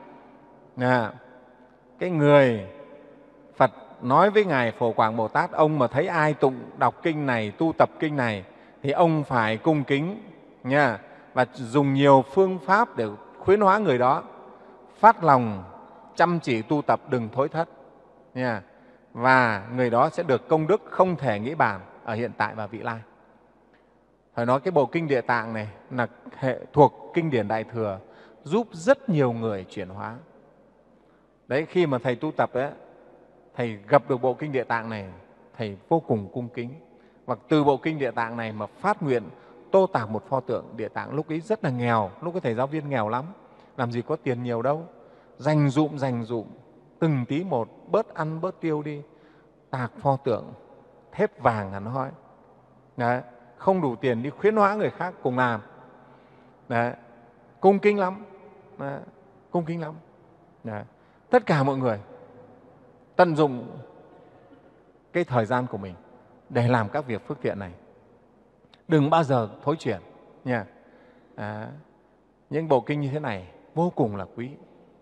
Speaker 3: Cái người Phật nói với Ngài Phổ Quảng Bồ Tát, ông mà thấy ai tụng đọc kinh này, tu tập kinh này, thì ông phải cung kính nha, và dùng nhiều phương pháp để khuyến hóa người đó, phát lòng chăm chỉ tu tập đừng thối thất nha, và người đó sẽ được công đức không thể nghĩ bàn ở hiện tại và vị lai. Phải nói cái bộ kinh Địa Tạng này là hệ thuộc kinh điển Đại Thừa, giúp rất nhiều người chuyển hóa. Đấy, khi mà thầy tu tập ấy, thầy gặp được bộ kinh Địa Tạng này, thầy vô cùng cung kính. Và từ bộ kinh Địa Tạng này mà phát nguyện tô tạc một pho tượng Địa Tạng. Lúc ấy rất là nghèo, lúc ấy thầy giáo viên nghèo lắm, làm gì có tiền nhiều đâu, dành dụm từng tí một, bớt ăn bớt tiêu đi, tạc pho tượng thép vàng hẳn hoi. Đấy, không đủ tiền đi khuyến hóa người khác cùng làm. Đấy, cung kính lắm. Đấy, cung kính lắm. Đấy, tất cả mọi người tận dụng cái thời gian của mình để làm các việc phước thiện này, đừng bao giờ thối chuyển nha. Những bộ kinh như thế này vô cùng là quý.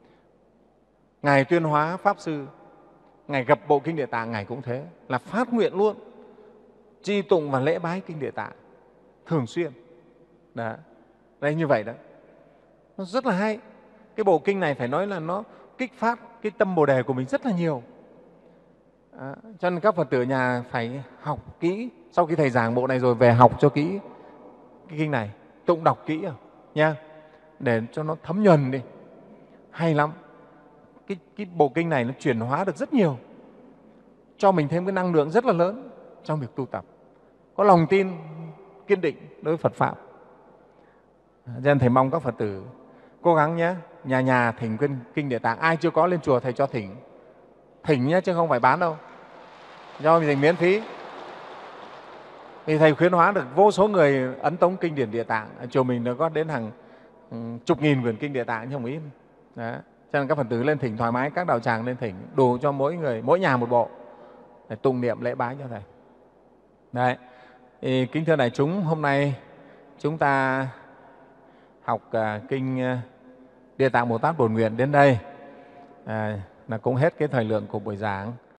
Speaker 3: Ngài Tuyên Hóa Pháp Sư, Ngài gặp bộ kinh Địa Tạng, Ngài cũng thế, là phát nguyện luôn chi tụng và lễ bái kinh Địa Tạng thường xuyên. Đó, đây như vậy đó, nó rất là hay. Cái bộ kinh này phải nói là nó kích phát cái tâm Bồ Đề của mình rất là nhiều. Cho nên các Phật tử nhà phải học kỹ, sau khi thầy giảng bộ này rồi về học cho kỹ cái kinh này, tụng đọc kỹ nha, để cho nó thấm nhuần đi. Hay lắm. Cái bộ kinh này nó chuyển hóa được rất nhiều, cho mình thêm cái năng lượng rất là lớn trong việc tu tập, có lòng tin kiên định đối với Phật Pháp. Cho nên thầy mong các Phật tử cố gắng nhé, nhà nhà thỉnh kinh Địa Tạng. Ai chưa có lên chùa thầy cho thỉnh nhé, chứ không phải bán đâu, cho mình miễn phí. Vì thầy khuyến hóa được vô số người ấn tống kinh điển Địa Tạng. Ở chùa mình nó có đến hàng chục nghìn quyển kinh Địa Tạng chứ không ít. Đó, cho nên các Phật tử lên thỉnh thoải mái, các đạo tràng lên thỉnh, đủ cho mỗi người, mỗi nhà một bộ để tụng niệm lễ bái cho thầy. Đấy, thì kính thưa đại chúng, hôm nay chúng ta học kinh Địa Tạng Bồ Tát Bổn Nguyện đến đây là cũng hết cái thời lượng của buổi giảng.